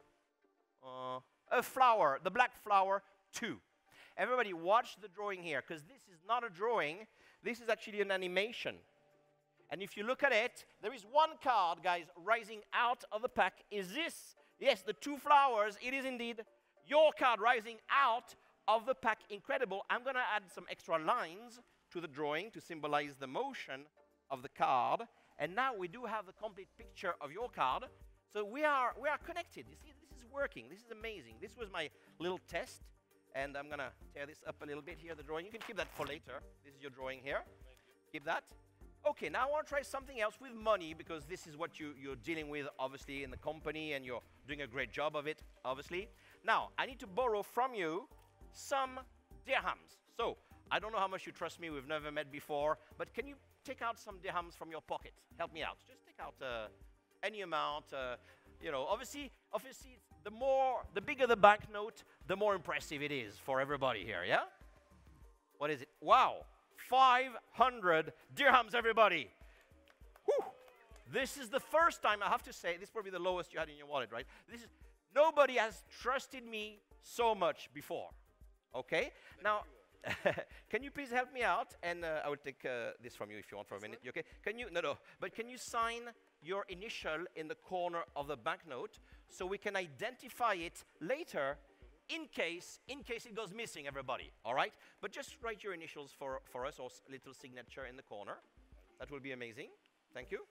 Uh, a flower, the black flower, two. Everybody watch the drawing here, because this is not a drawing. This is actually an animation. And if you look at it, there is one card, guys, rising out of the pack. Is this? Yes, the two flowers. It is indeed your card rising out of the pack. Incredible. I'm going to add some extra lines to the drawing to symbolize the motion of the card. And now we do have the complete picture of your card. So we are, we are connected. You see, this is working. This is amazing. This was my little test. And I'm going to tear this up a little bit here, the drawing. You can keep that for later. This is your drawing here. Keep that. Okay, now I want to try something else with money, because this is what you, you're dealing with, obviously, in the company, and you're doing a great job of it, obviously. Now, I need to borrow from you some dirhams. So, I don't know how much you trust me. We've never met before. But can you take out some dirhams from your pocket? Help me out. Just take out uh, any amount. Uh, you know, obviously, obviously, the more, the bigger the banknote, the more impressive it is for everybody here, yeah? What is it? Wow, five hundred dirhams, everybody. Whew. This is the first time, I have to say, this is probably the lowest you had in your wallet, right? This is, nobody has trusted me so much before, okay? Now, can you please help me out? And uh, I will take uh, this from you if you want for a minute, you okay? Can you, no, no, but can you sign your initial in the corner of the banknote so we can identify it later in case, in case it goes missing, everybody, all right? But just write your initials for, for us, or s little signature in the corner. That will be amazing. Thank you.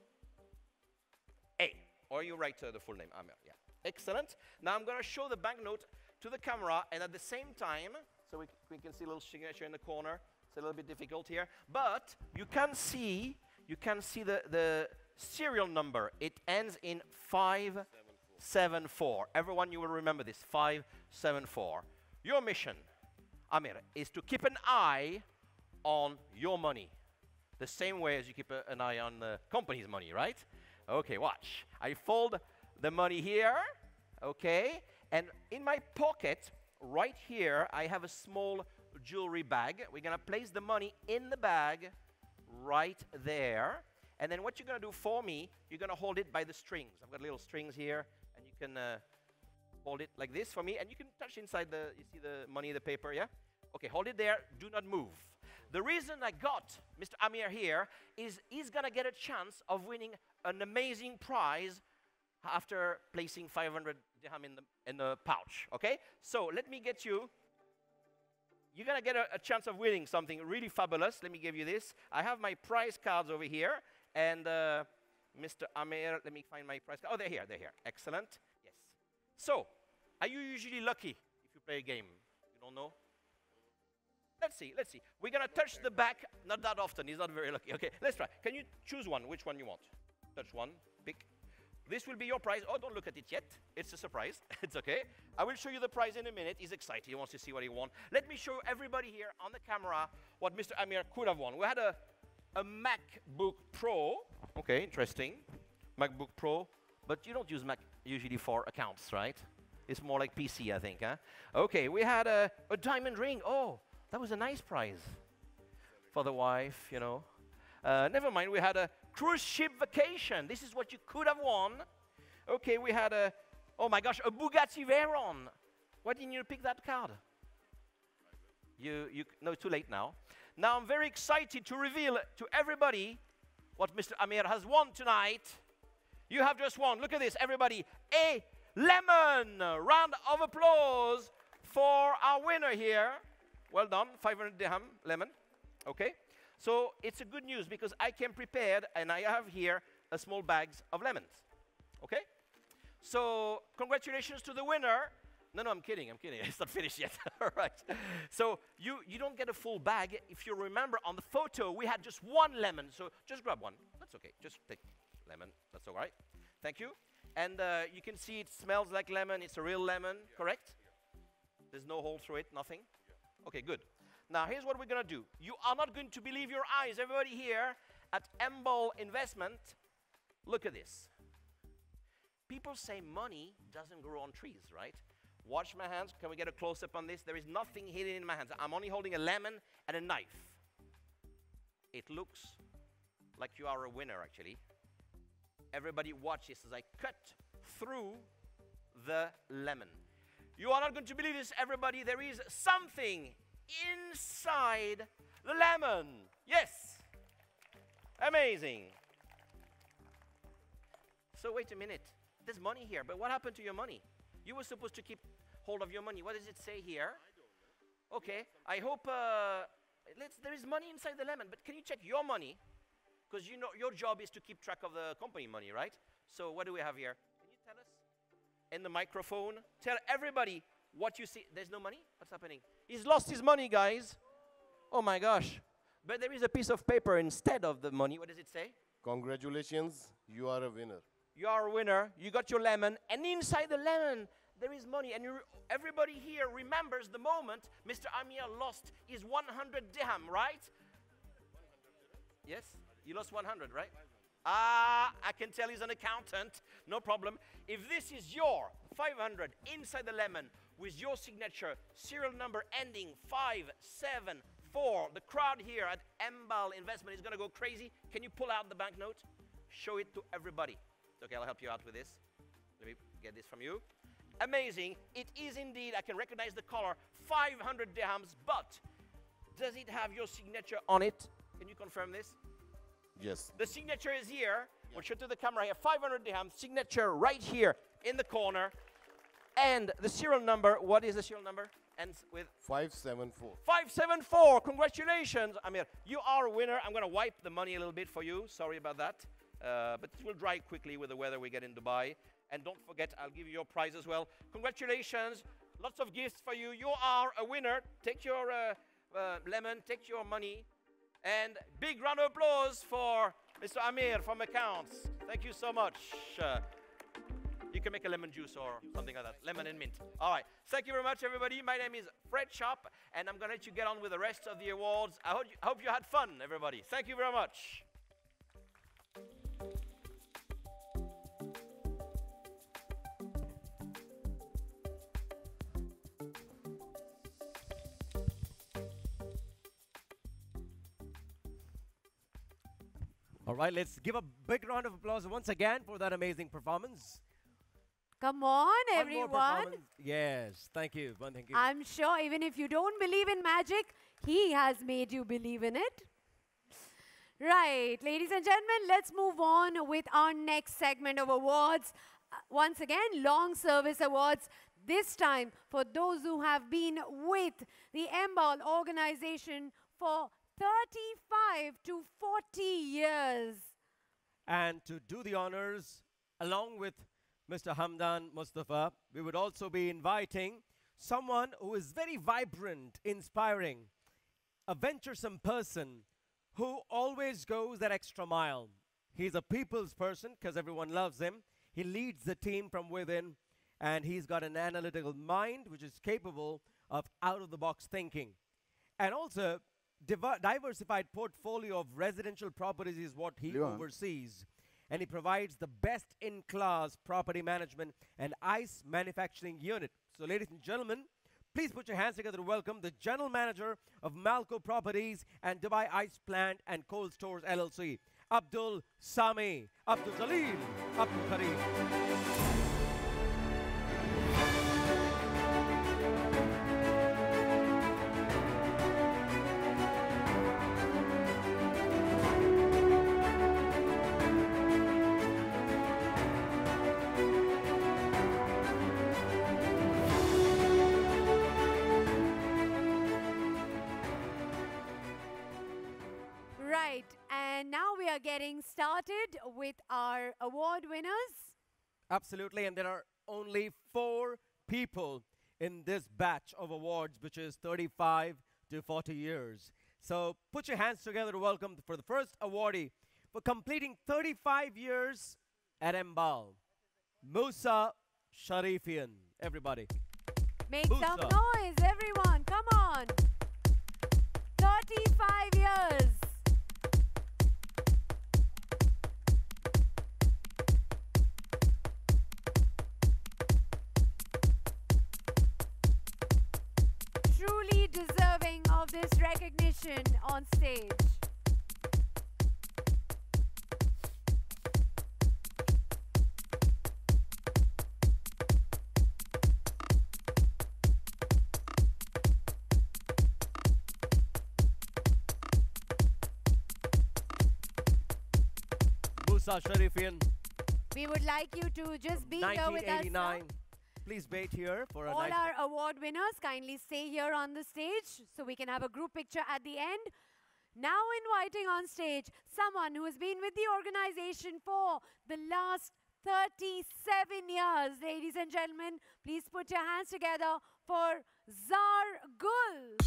A, or you write uh, the full name, Amir, yeah. Excellent. Now I'm going to show the banknote to the camera, and at the same time, so we, we can see a little signature in the corner. It's a little bit difficult here, but you can see, you can see the, the serial number. It ends in five seven four. Everyone, you will remember this, five seven four. Your mission, Amir, is to keep an eye on your money, the same way as you keep a, an eye on the company's money, right? Okay, watch. I fold the money here, okay, and in my pocket, right here, I have a small jewelry bag. We're gonna place the money in the bag right there. And then what you're gonna do for me, you're gonna hold it by the strings. I've got little strings here, and you can uh, hold it like this for me, and you can touch inside the, you see the money, the paper, yeah? Okay, hold it there, do not move. The reason I got Mister Amir here is he's gonna get a chance of winning an amazing prize after placing five hundred dirham in the, in the pouch, okay? So let me get you, you're gonna get a, a chance of winning something really fabulous. Let me give you this. I have my prize cards over here, and uh, Mister Amir, let me find my prize card. Oh, they're here, they're here. Excellent, yes. So, are you usually lucky if you play a game? You don't know? Let's see, let's see. We're gonna touch the back, not that often, he's not very lucky. Okay, let's try. Can you choose one, which one you want? Touch one, pick. This will be your prize. Oh, don't look at it yet. It's a surprise. It's okay. I will show you the prize in a minute. He's excited. He wants to see what he won. Let me show everybody here on the camera what Mister Amir could have won. We had a, a MacBook Pro. Okay, interesting. MacBook Pro. But you don't use Mac usually for accounts, right? It's more like P C, I think, huh? Okay, we had a, a diamond ring. Oh, that was a nice prize for the wife, you know. Uh, never mind, we had a cruise ship vacation. This is what you could have won. Okay, we had a, oh my gosh, a Bugatti Veyron. Why didn't you pick that card? You, you, no, too late now. Now I'm very excited to reveal to everybody what Mister Amir has won tonight. You have just won, look at this, everybody, a lemon. Round of applause for our winner here. Well done, five hundred dirham lemon, okay? So it's a good news because I came prepared, and I have here a small bags of lemons, okay? So congratulations to the winner. No, no, I'm kidding, I'm kidding. It's not finished yet, all right. So you, you don't get a full bag. If you remember on the photo, we had just one lemon, so just grab one. That's okay, just take lemon, that's all right. Thank you. And uh, you can see it smells like lemon. It's a real lemon, correct? There's no hole through it, nothing? Okay, good. Now, here's what we're going to do. You are not going to believe your eyes. Everybody here at Embal Investment, look at this. People say money doesn't grow on trees, right? Watch my hands. Can we get a close-up on this? There is nothing hidden in my hands. I'm only holding a lemon and a knife. It looks like you are a winner, actually. Everybody watch this as I cut through the lemon. You are not going to believe this, everybody. There is something inside the lemon. Yes. Amazing. So wait a minute. There's money here, but what happened to your money? You were supposed to keep hold of your money. What does it say here? Okay. I hope uh, let's, there is money inside the lemon, but can you check your money? Because you know your job is to keep track of the company money, right? So what do we have here? Can you tell us? In the microphone, tell everybody what you see. There's no money? What's happening? He's lost his money, guys. Oh my gosh. But there is a piece of paper instead of the money. What does it say? Congratulations, you are a winner. You are a winner. You got your lemon. And inside the lemon, there is money. And you, everybody here remembers the moment Mister Amir lost his one hundred dirham, right? Yes? You lost one hundred, right? Ah, I can tell he's an accountant. No problem. If this is your five hundred inside the lemon with your signature, serial number ending five seven four, the crowd here at Embal Investment is going to go crazy. Can you pull out the banknote? Show it to everybody. Okay, I'll help you out with this. Let me get this from you. Amazing. It is indeed, I can recognize the color, five hundred dirhams, but does it have your signature on it? Can you confirm this? Yes. The signature is here. We'll show to the camera here. five hundred dirham signature right here in the corner. And the serial number, what is the serial number? Ends with five seven four. five seven four. Congratulations, Amir. You are a winner. I'm going to wipe the money a little bit for you. Sorry about that. Uh, but it will dry quickly with the weather we get in Dubai. And don't forget, I'll give you your prize as well. Congratulations. Lots of gifts for you. You are a winner. Take your uh, uh, lemon. Take your money. And big round of applause for Mister Amir from accounts. Thank you so much. Uh, you can make a lemon juice or something like that. Lemon and mint. All right. Thank you very much, everybody. My name is Fred Sharp, and I'm going to let you get on with the rest of the awards. I hope you, hope you had fun, everybody. Thank you very much. All right, let's give a big round of applause once again for that amazing performance. Come on, One more everyone. performance. Yes, thank you. One, thank you. I'm sure even if you don't believe in magic, he has made you believe in it. Right, ladies and gentlemen, let's move on with our next segment of awards. Uh, once again, long service awards. This time for those who have been with the Embal organization for thirty-five to forty years. And to do the honors, along with Mister Hamdan Mustafa, we would also be inviting someone who is very vibrant, inspiring, a venturesome person who always goes that extra mile. He's a people's person because everyone loves him. He leads the team from within, and he's got an analytical mind which is capable of out-of-the-box thinking. And also, diver diversified portfolio of residential properties is what he Leon. oversees. And he provides the best-in-class property management and ice manufacturing unit. So, ladies and gentlemen, please put your hands together to welcome the General Manager of Malco Properties and Dubai Ice Plant and Cold Stores L L C, Abdul Sami, Abdul Jalil, Abdul Kareem. Right, and now we are getting started with our award winners. Absolutely, and there are only four people in this batch of awards, which is thirty-five to forty years. So put your hands together to welcome for the first awardee for completing thirty-five years at Embal. Musa Sharifian. Everybody. Make Musa. some noise, everyone. Come on. thirty-five years. Truly deserving of this recognition on stage. Musa Sharifian, We would like you to just be here with us. nineteen eighty-nine. Please wait here for a All nice our award winners, kindly stay here on the stage so we can have a group picture at the end. Now inviting on stage someone who has been with the organization for the last thirty-seven years. Ladies and gentlemen, please put your hands together for Zar Gul.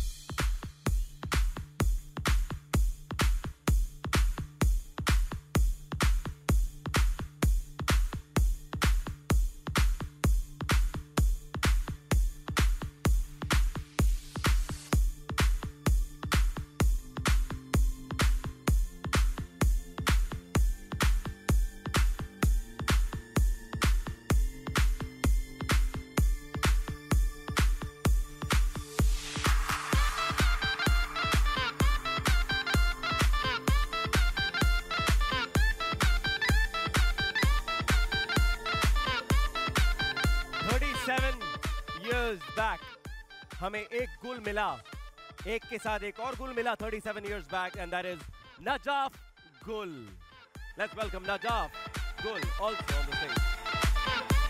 thirty-seven years back, हमें एक गुल मिला, एक के साथ एक और गुल मिला thirty-seven years back, and that is Najaf Gul. Let's welcome Najaf Gul also on the stage.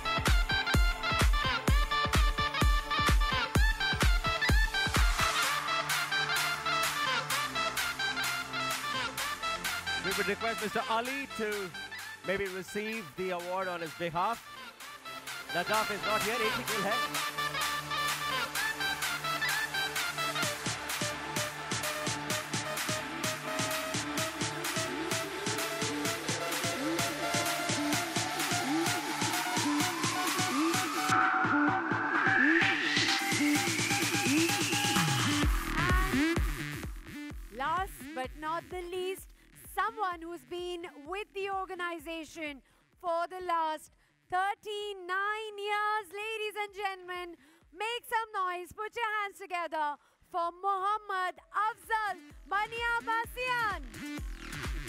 We would request Mister Ali to maybe receive the award on his behalf. Najaf is not here, एक ही गुल है. Last but not the least, someone who's been with the organization for the last thirty-nine years. Ladies and gentlemen, make some noise, put your hands together for Muhammad Afzal Bania Basian.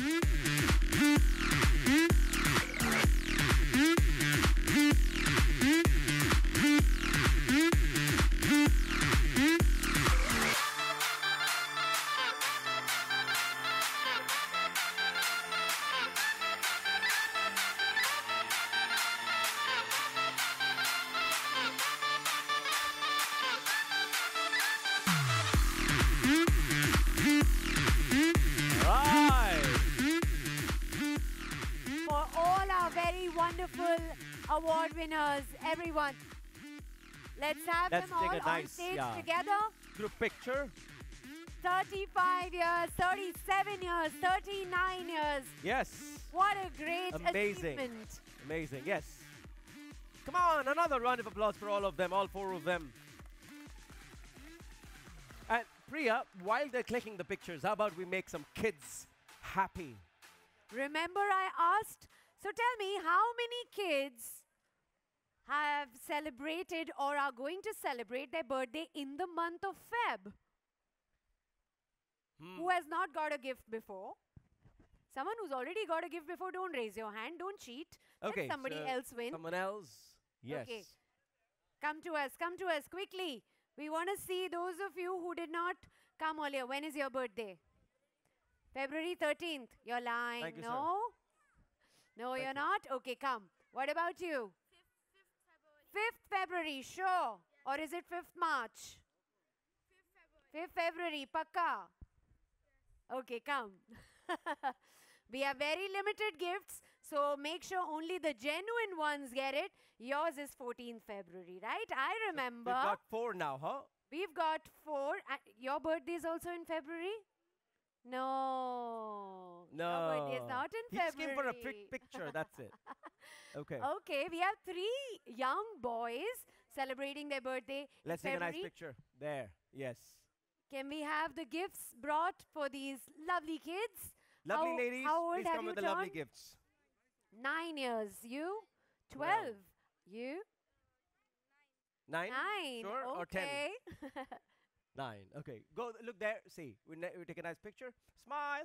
For all our very wonderful award winners, everyone, let's have Let's them all take a on nice, stage yeah, together. group picture. thirty-five years, thirty-seven years, thirty-nine years. Yes. What a great Amazing. achievement. Amazing, yes. Come on, another round of applause for all of them, all four of them. And Priya, while they're clicking the pictures, how about we make some kids happy? Remember I asked? So tell me, how many kids have celebrated or are going to celebrate their birthday in the month of Feb? Who has not got a gift before? Someone who's already got a gift before, don't raise your hand, don't cheat. Okay, Let somebody so else win. Someone else? Yes. Okay. Come to us, come to us quickly. We want to see those of you who did not come earlier. When is your birthday? February thirteenth. You're lying. Thank you, sir. no? No, you're not? Okay, come. What about you? fifth February, sure. Or is it fifth March? fifth February, pakka. Okay, come. We have very limited gifts, so make sure only the genuine ones get it. Yours is fourteenth February, right? I remember. We've got four now, huh? We've got four. Uh, your birthday is also in February? No. No. Your birthday is not in He just February. came for a pic- picture, that's it. Okay. Okay, we have three young boys celebrating their birthday. in Let's take a nice February. picture. There. Yes. Can we have the gifts brought for these lovely kids? Lovely how, ladies, how old please have come you with the lovely turned? gifts. Nine years. You? Twelve. You? Nine? Nine. Sure? Or ten? Okay. Nine. Okay. Go look there. See. We, ne- we take a nice picture. Smile.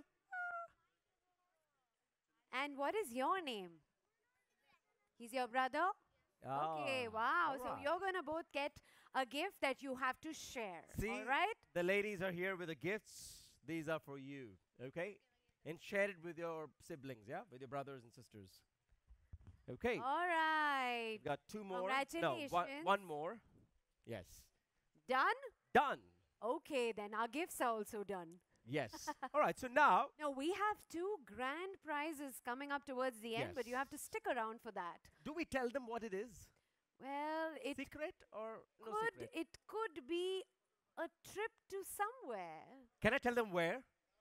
And what is your name? He's your brother? Okay, Ah, wow. all So right. you're going to both get a gift that you have to share. See, All right? the ladies are here with the gifts. These are for you, okay? And share it with your siblings, yeah? With your brothers and sisters. Okay. All right. We've got two more. No, Congratulations. one, one more. Yes. Done? Done. Okay, then our gifts are also done. Yes. All right, so now, Now, we have two grand prizes coming up towards the end, but you Yes. have to stick around for that. do we tell them what it is? Well, it Secret or no could secret? it could be a trip to somewhere. Can I tell them where?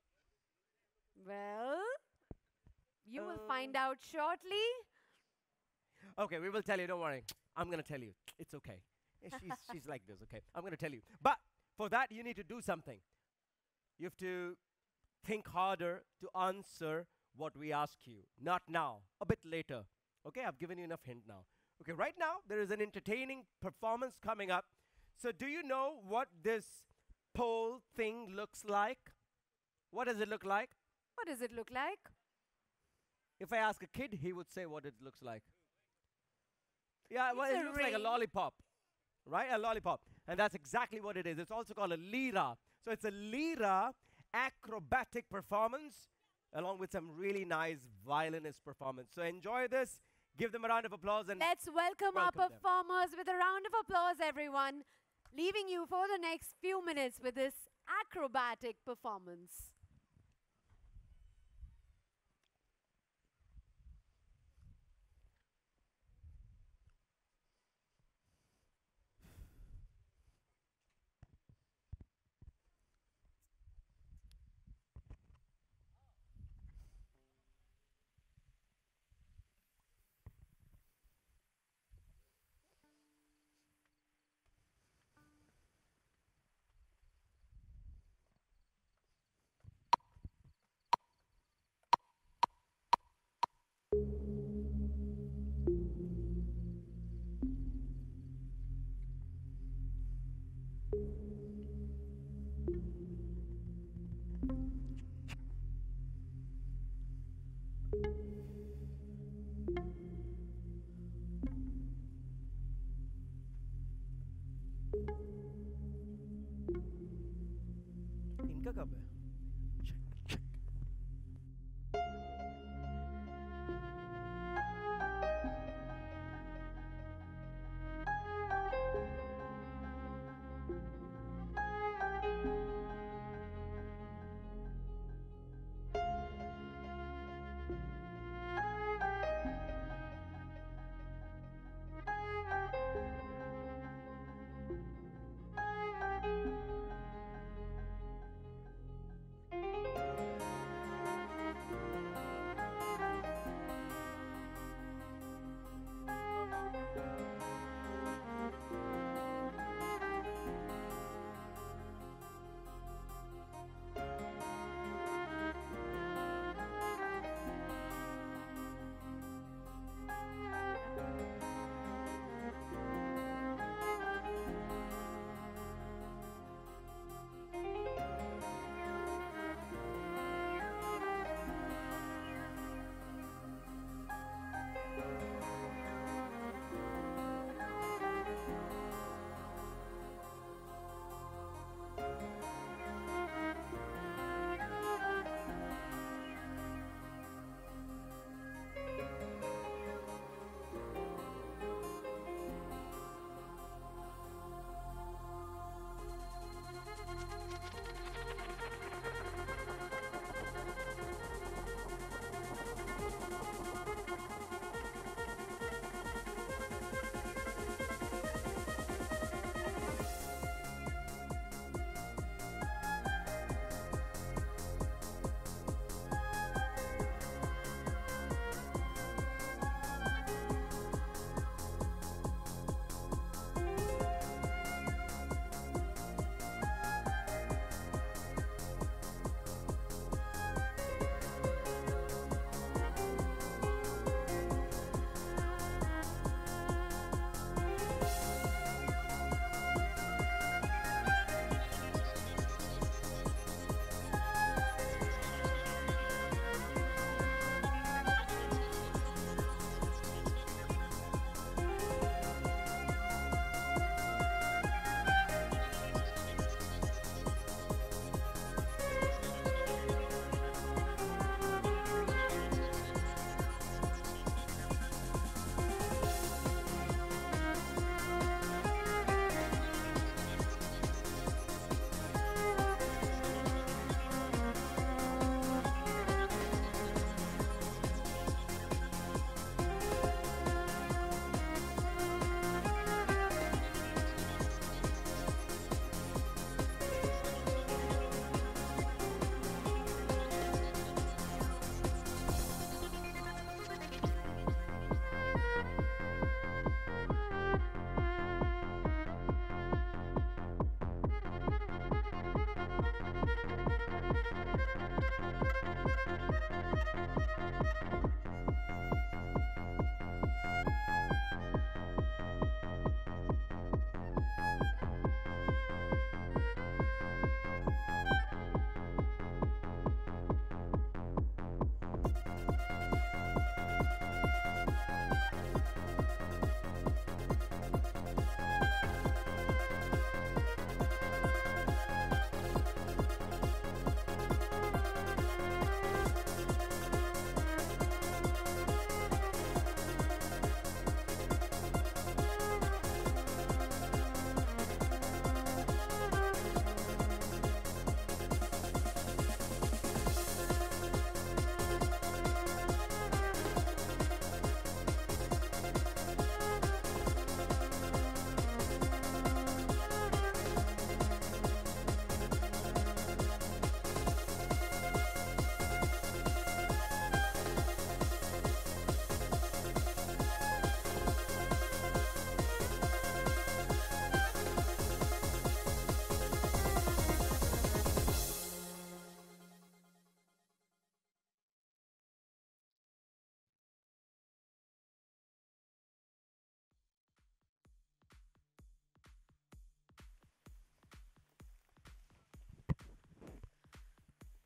Well, you will Uh, find out shortly. Okay, we will tell you. Don't worry. I'm going to tell you. It's okay. Eh, She's, she's like this, okay? I'm going to tell you. But for that, you need to do something. You have to think harder to answer what we ask you. Not now, a bit later. Okay, I've given you enough hint now. Okay, right now, there is an entertaining performance coming up. So, do you know what this pole thing looks like? What does it look like? What does it look like? If I ask a kid, he would say what it looks like. Yeah, well, It's it a looks like a ring. lollipop, right? A lollipop. And that's exactly what it is. It's also called a lira. So it's a lira acrobatic performance along with some really nice violinist performance. So enjoy this. Give them a round of applause. And Let's welcome, welcome our them. performers with a round of applause, everyone. Leaving you for the next few minutes with this acrobatic performance.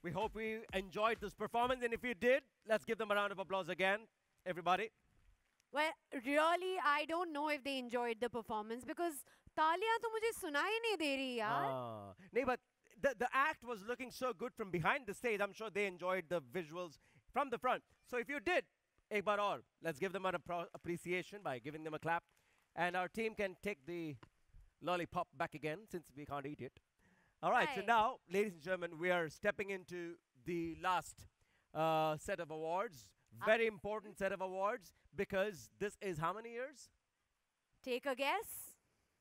We hope we enjoyed this performance, and if you did, let's give them a round of applause again, everybody. Well, really, I don't know if they enjoyed the performance because तालियां तो मुझे सुनाई नहीं दे रही यार. Ah, no, but the, the act was looking so good from behind the stage. I'm sure they enjoyed the visuals from the front. So if you did, ek baar aur, let's give them an appro- appreciation by giving them a clap. And our team can take the lollipop back again since we can't eat it. All right, so Right. now, ladies and gentlemen, we are stepping into the last uh, set of awards. Very important set of awards because this is how many years? Take a guess.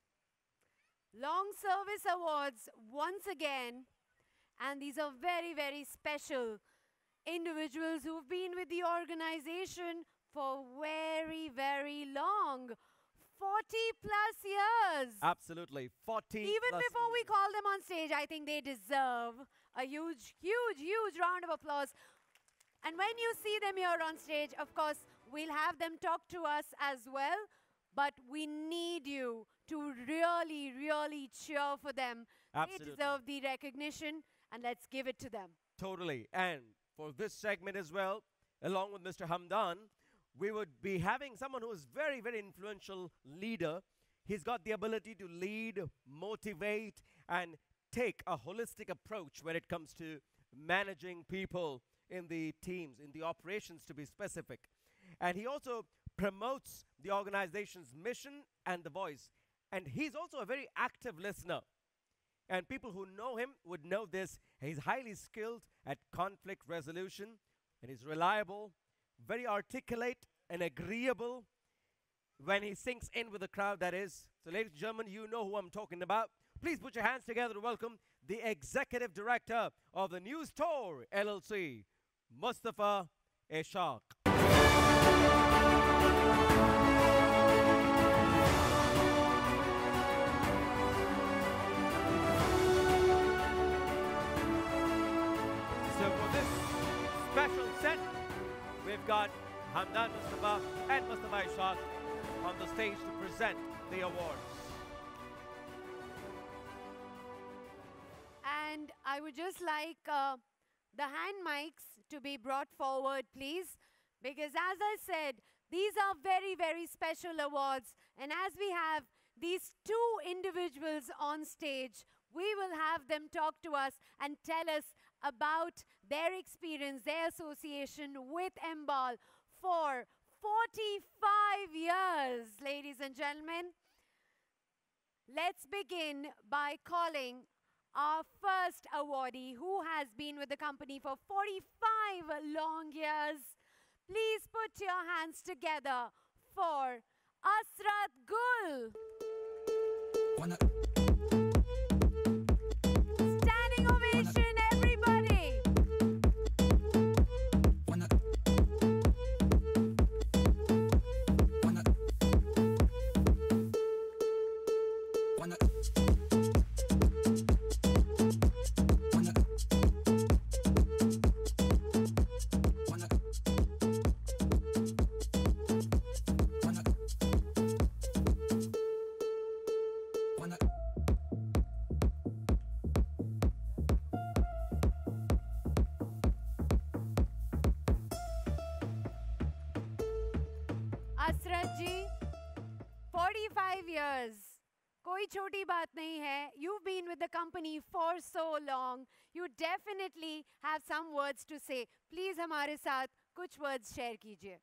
Long Service Awards once again. And these are very, very special individuals who've been with the organization for very, very long. forty plus years. Absolutely, forty Even plus before we call them on stage, I think they deserve a huge, huge, huge round of applause. And when you see them here on stage, of course, we'll have them talk to us as well. But we need you to really, really cheer for them. Absolutely. They deserve the recognition, and let's give it to them. Totally. And for this segment as well, along with Mister Hamdan, we would be having someone who is very, very influential leader. He's got the ability to lead, motivate, and take a holistic approach when it comes to managing people in the teams, in the operations to be specific. And he also promotes the organization's mission and the voice. And he's also a very active listener. And people who know him would know this. He's highly skilled at conflict resolution, and he's reliable, very articulate and agreeable when he sinks in with the crowd, that is. So, ladies and gentlemen, you know who I'm talking about. Please put your hands together to welcome the Executive Director of the News Tour L L C, Mustafa Ishaq. So for this special set, we've got Hamdan Mustafa and Mustafa Ishaq on the stage to present the awards. And I would just like uh, the hand mics to be brought forward, please. Because as I said, these are very, very special awards. And as we have these two individuals on stage, we will have them talk to us and tell us about their experience, their association with M B A L for forty-five years, ladies and gentlemen. Let's begin by calling our first awardee who has been with the company for forty-five long years. Please put your hands together for Asrat Gul. Standing ovation, everybody. Asrat ji, forty-five years. कोई छोटी बात नहीं है. You've been with the company for so long. You definitely have some words to say. Please हमारे साथ कुछ words share कीजिए.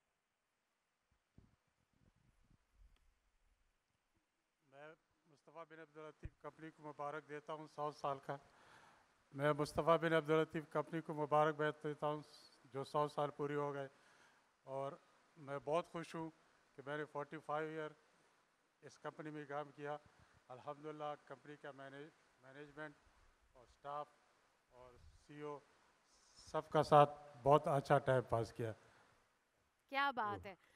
मैं मुस्तफ़ा बिन अब्दुल लतीफ़ कंपनी को मुबारक देता हूँ सौ साल का. मैं मुस्तफ़ा बिन अब्दुल लतीफ़ कंपनी को मुबारक देता हूँ जो सौ साल पूरी हो गए. और मैं बहुत खुश हूँ कि मैंने पैंतालीस ईयर इस कंपनी में काम किया. अल्हम्दुलिल्लाह कंपनी का मैनेज मैनेजमेंट और स्टाफ और सीईओ सबका साथ बहुत अच्छा टाइम पास किया. क्या बात है.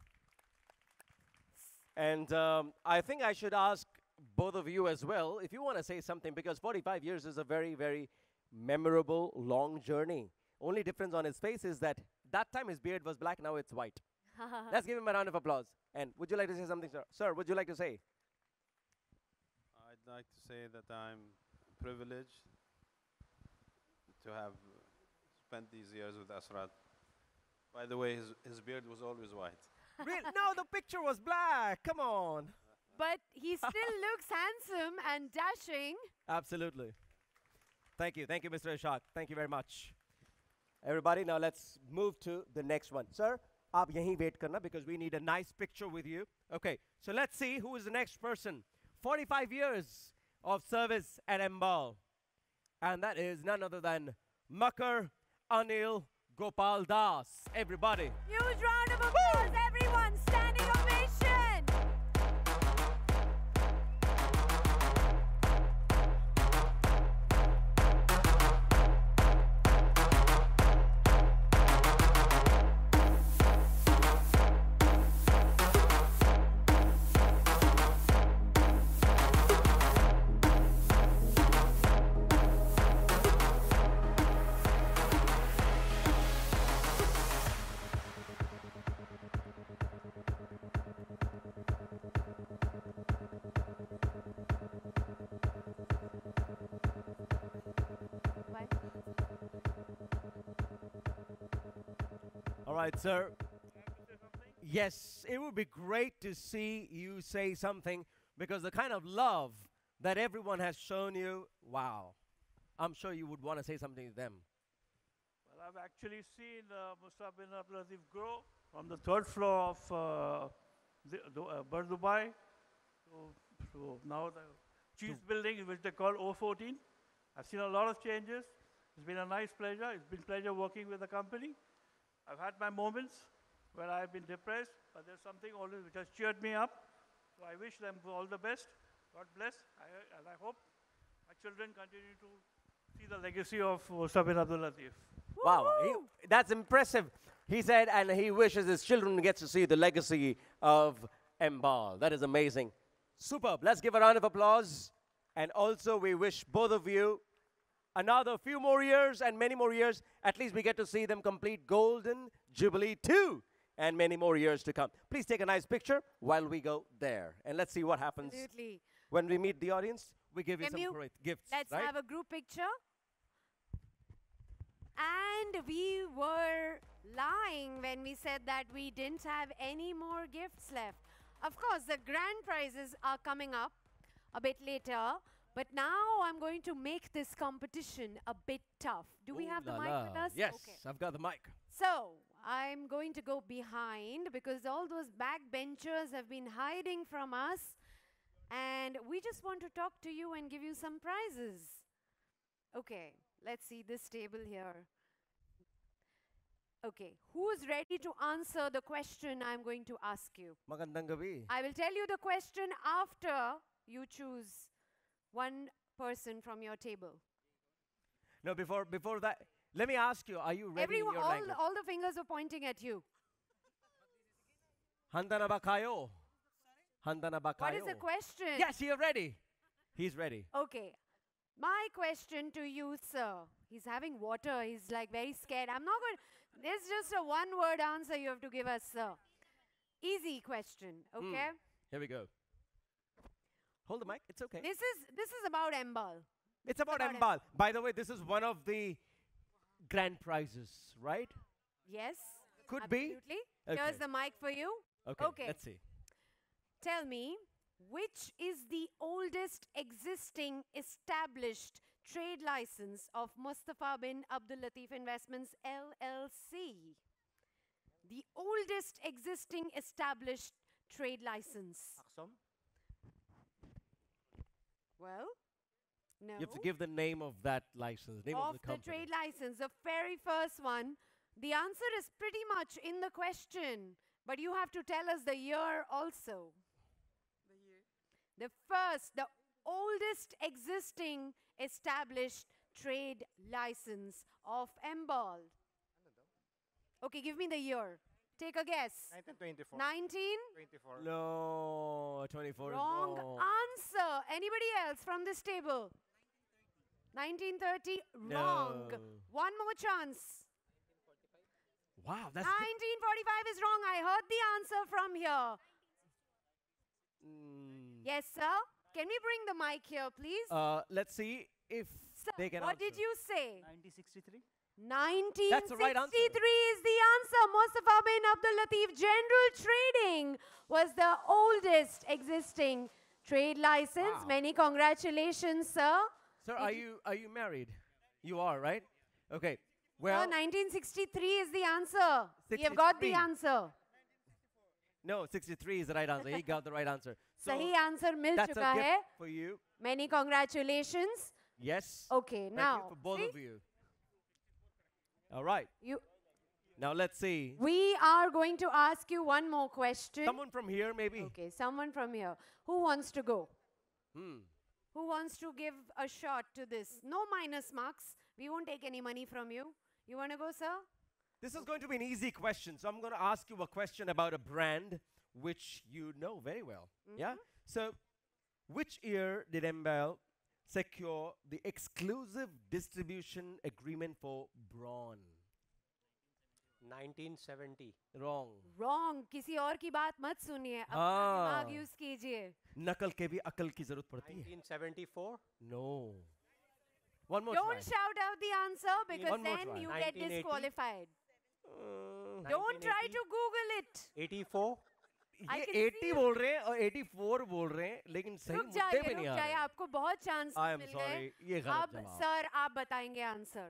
And um, I think I should ask both of you as well, if you want to say something, because forty-five years is a very, very memorable, long journey. Only difference on his face is that that time his beard was black, now it's white. Let's give him a round of applause. And would you like to say something, sir? Sir, would you like to say? I'd like to say that I'm privileged to have spent these years with Asrat. By the way, his, his beard was always white. Real, no, the picture was black. Come on. But he still looks handsome and dashing. Absolutely. Thank you. Thank you, Mister Ishaq. Thank you very much. Everybody, now let's move to the next one. Sir, aap yahin wait karna because we need a nice picture with you. Okay, so let's see who is the next person. forty-five years of service at Embal. And that is none other than Makar Anil Gopal Das. Everybody. Huge round of applause, everyone. Standing ovation. All right, sir. Yes, it would be great to see you say something because the kind of love that everyone has shown you, wow. I'm sure you would want to say something to them. Well, I've actually seen uh, Musab bin Abdul Latif grow from the third floor of uh, the, the, uh, Bur Dubai. So, so now the Chiefs building, which they call O fourteen. I've seen a lot of changes. It's been a nice pleasure. It's been pleasure working with the company. I've had my moments where I've been depressed, but there's something always which has cheered me up. So I wish them all the best. God bless. I, and I hope my children continue to see the legacy of Musab bin Abdul Latif. Wow, he, that's impressive. He said, and he wishes his children get to see the legacy of Embal. That is amazing. Superb. Let's give a round of applause. And also, we wish both of you another few more years and many more years. At least we get to see them complete Golden Jubilee two and many more years to come. Please take a nice picture while we go there. And let's see what happens Absolutely. when we meet the audience. We give you Can some you- great gifts, Let's right? have a group picture. And we were lying when we said that we didn't have any more gifts left. Of course, the grand prizes are coming up a bit later. But now I'm going to make this competition a bit tough. Do we Ooh have the la mic la. with us? Yes, Okay. I've got the mic. So I'm going to go behind because all those backbenchers have been hiding from us. And we just want to talk to you and give you some prizes. Okay, let's see this table here. Okay, who's ready to answer the question I'm going to ask you? Magandang gabi. I will tell you the question after you choose one person from your table. No, before before that, let me ask you, are you ready Everyone, in your all, language? all the fingers are pointing at you. Handana ba kayo? Handana ba What is kayo? the question? Yes, you're ready. He's ready. Okay. My question to you, sir. He's having water. He's like very scared. I'm not going. There's just a one-word answer you have to give us, sir. Easy question. Hmm. Okay. Here we go. Hold the mic. It's okay. This is this is about Embal. It's about Embal. By the way, this is one of the grand prizes, right? Yes. Could be. Absolutely. Okay. Here's the mic for you. Okay, Okay. let's see. Tell me, which is the oldest existing established trade license of Mustafa bin Abdul Latif Investments L L C? The oldest existing established trade license. Well, no. You have to give the name of that license, name of, of the the company. trade license, the very first one. The answer is pretty much in the question, but you have to tell us the year also. The year? The first, the oldest existing established trade license of Embal. Okay, give me the year. Take a guess. nineteen twenty-four. nineteen? twenty-four. No, twenty-four Wrong is wrong. answer. Anybody else from this table? nineteen thirty? Wrong. No. One more chance. Wow, that's nineteen forty-five is wrong. I heard the answer from here. Mm. Yes, sir. Can we bring the mic here, please? Uh, let's see if Sir, they can what answer. did you say? nineteen sixty-three. That's the right answer. nineteen sixty-three is the answer. Mustafa bin Abdul Latif. General Trading was the oldest existing trade license. Wow. Many congratulations, sir. Sir, are you are you married? You are, right? Okay. Sir, Well, nineteen sixty-three is the answer. We have got the sixty-three. answer. no, sixty-three is the right answer. He got the right answer. So Sahi answer mil that's chuka a gift hai. for you. Many congratulations. Yes. Okay, Thank now you for both see? of you. All right. You. Now let's see. We are going to ask you one more question. Someone from here, maybe. Okay, someone from here. Who wants to go? Hmm. Who wants to give a shot to this? No minus marks. We won't take any money from you. You want to go, sir? This is going to be an easy question. So I'm going to ask you a question about a brand which you know very well. Yeah? So, which year did M B A L secure the exclusive distribution agreement for Braun? nineteen seventy. Wrong. Wrong. किसी और की बात मत सुनिए. अपना हाँ. दिमाग use कीजिए. नकल के भी अकल की जरूरत पड़ती है. nineteen seventy-four. No. One more Don't try. shout out the answer because One more then try. you get nineteen eighty. disqualified. Uh, Don't try to Google it. eighty-four. I ये can see eighty you. बोल रहे हैं और eighty-four बोल रहे हैं लेकिन सही रुक मुद्दे जाइए, पे नहीं रुक आ जाइए. रहे. आपको बहुत चांस I am मिल sorry. गए. ये गलत अब जवाब. सर आप बताएंगे answer.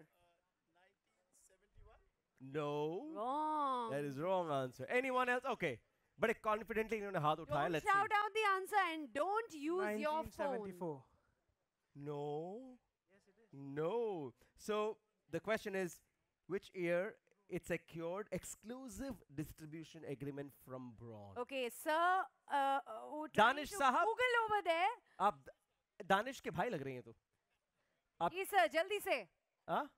No. Wrong. That is wrong answer. Anyone else? Okay. बड़े confidently इन्होंने हाथ उठाया. Don't Let's shout see. out the answer and don't use your phone. No. No. So the question is, which year it secured exclusive distribution agreement from Braun? Okay, sir. Uh, uh, who trying Danish to Sahab? Google over there. आप द- दानिश के भाई लग रही हैं तो. आप जी sir, जल्दी से. हाँ?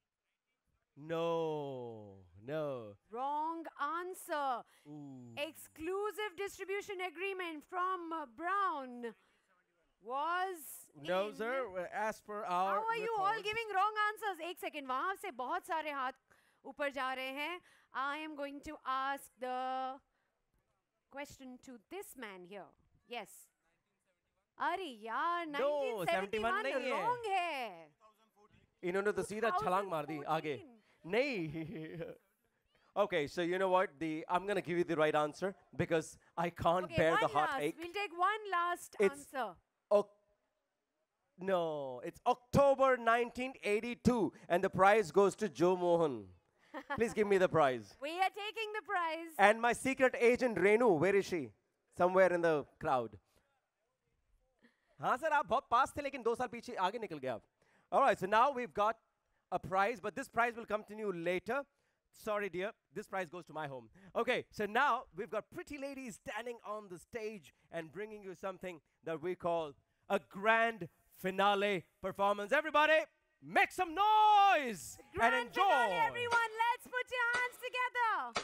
No. No. Wrong answer. Ooh. Exclusive distribution agreement from uh, Brown was. No, in- sir. uh, As per our. How are you all records- giving wrong answers? एक second. वहाँ से बहुत सारे हाथ ऊपर जा रहे हैं. I am going to ask the question to this man here. Yes. अरे यार, No, nineteen seventy-one नहीं है. wrong है. इन्होंने तो सीधा छलांग मार दी आगे. नहीं. Okay, so you know what? The I'm gonna give you the right answer because I can't Okay, bear one the last. heartache. We'll take one last It's- answer. Oc- no, it's October nineteen eighty-two, and the prize goes to Joe Mohan. Please give me the prize. We are taking the prize. And my secret agent Renu, where is she? Somewhere in the crowd. हाँ sir आप बहुत पास थे लेकिन दो साल पीछे आगे निकल गए आप. All right, so now we've got a prize, but this prize will come to you later. Sorry, dear, this prize goes to my home. Okay, so now we've got pretty ladies standing on the stage and bringing you something that we call a grand finale performance. Everybody, make some noise Grand and enjoy. finale, everyone. Let's put your hands together.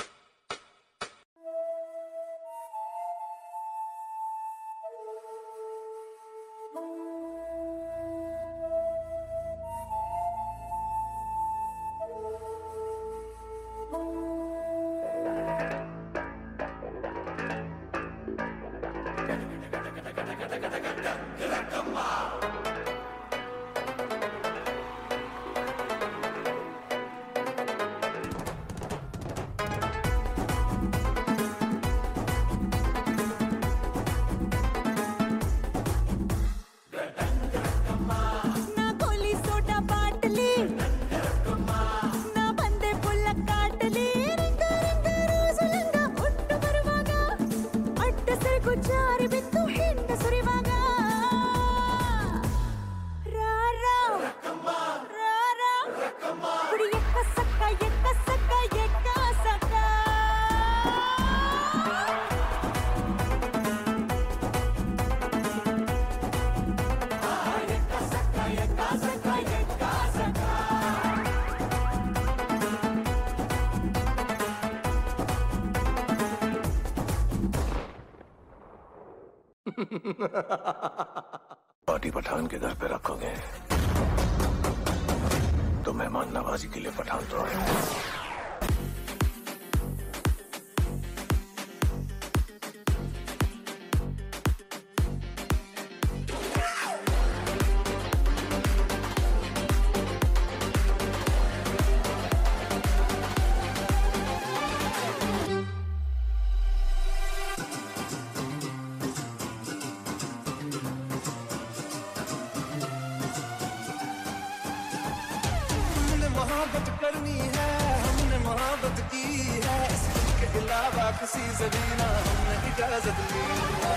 ना गोली soda बाटली ना ಬಂದೆ ಪುಲ್ಲ ಕಾಟಲಿ ring a ring a ರೋಸಲಂಗ ಒಟ್ಟು ಬರುವಾಗ ಅಡ್ಡ ಸೆರಗು ಜಾರಿ ಬಿತ್ತು ಹೆಂಡ ಸುರಿವಾಗ ರಾ ರಾ ರಾ ರಾ ಕುಡಿ ಎಕ್ಕ ಸಕ್ಕ ಎಕ್ಕ ಸಕ್ಕ ಎಕ್ಕ ಸಕ್ಕ पार्टी पठान के घर पे रखोगे तो मेहमान नवाजी के लिए पठान तो आए मोहब्बत करनी है, हमने मोहब्बत की है, इसके अलावा किसी से भी ना हमने इजाजत ली है।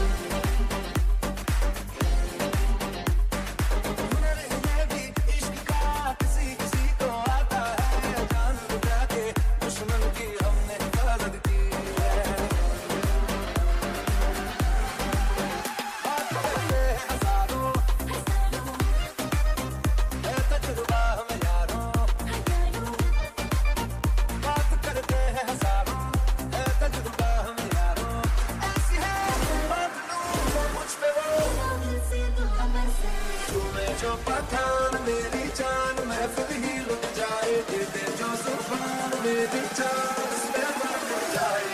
हुनर है भी इश्क का, किसी किसी को आता है, जान बचा के दुश्मन की हमने हिफाजत की है। बात करते हैं हजारों, है तजुर्बा हमें यारों, बात करते हैं हजारों, है तजुर्बा हमें यारों, ऐसी है बात लूं तो मुझ पे वो तुम्हें जो पठान मेरी जान महफिल ही लुट जाए, दे दे जो जुबान मेरी जान उसमें मर जाए।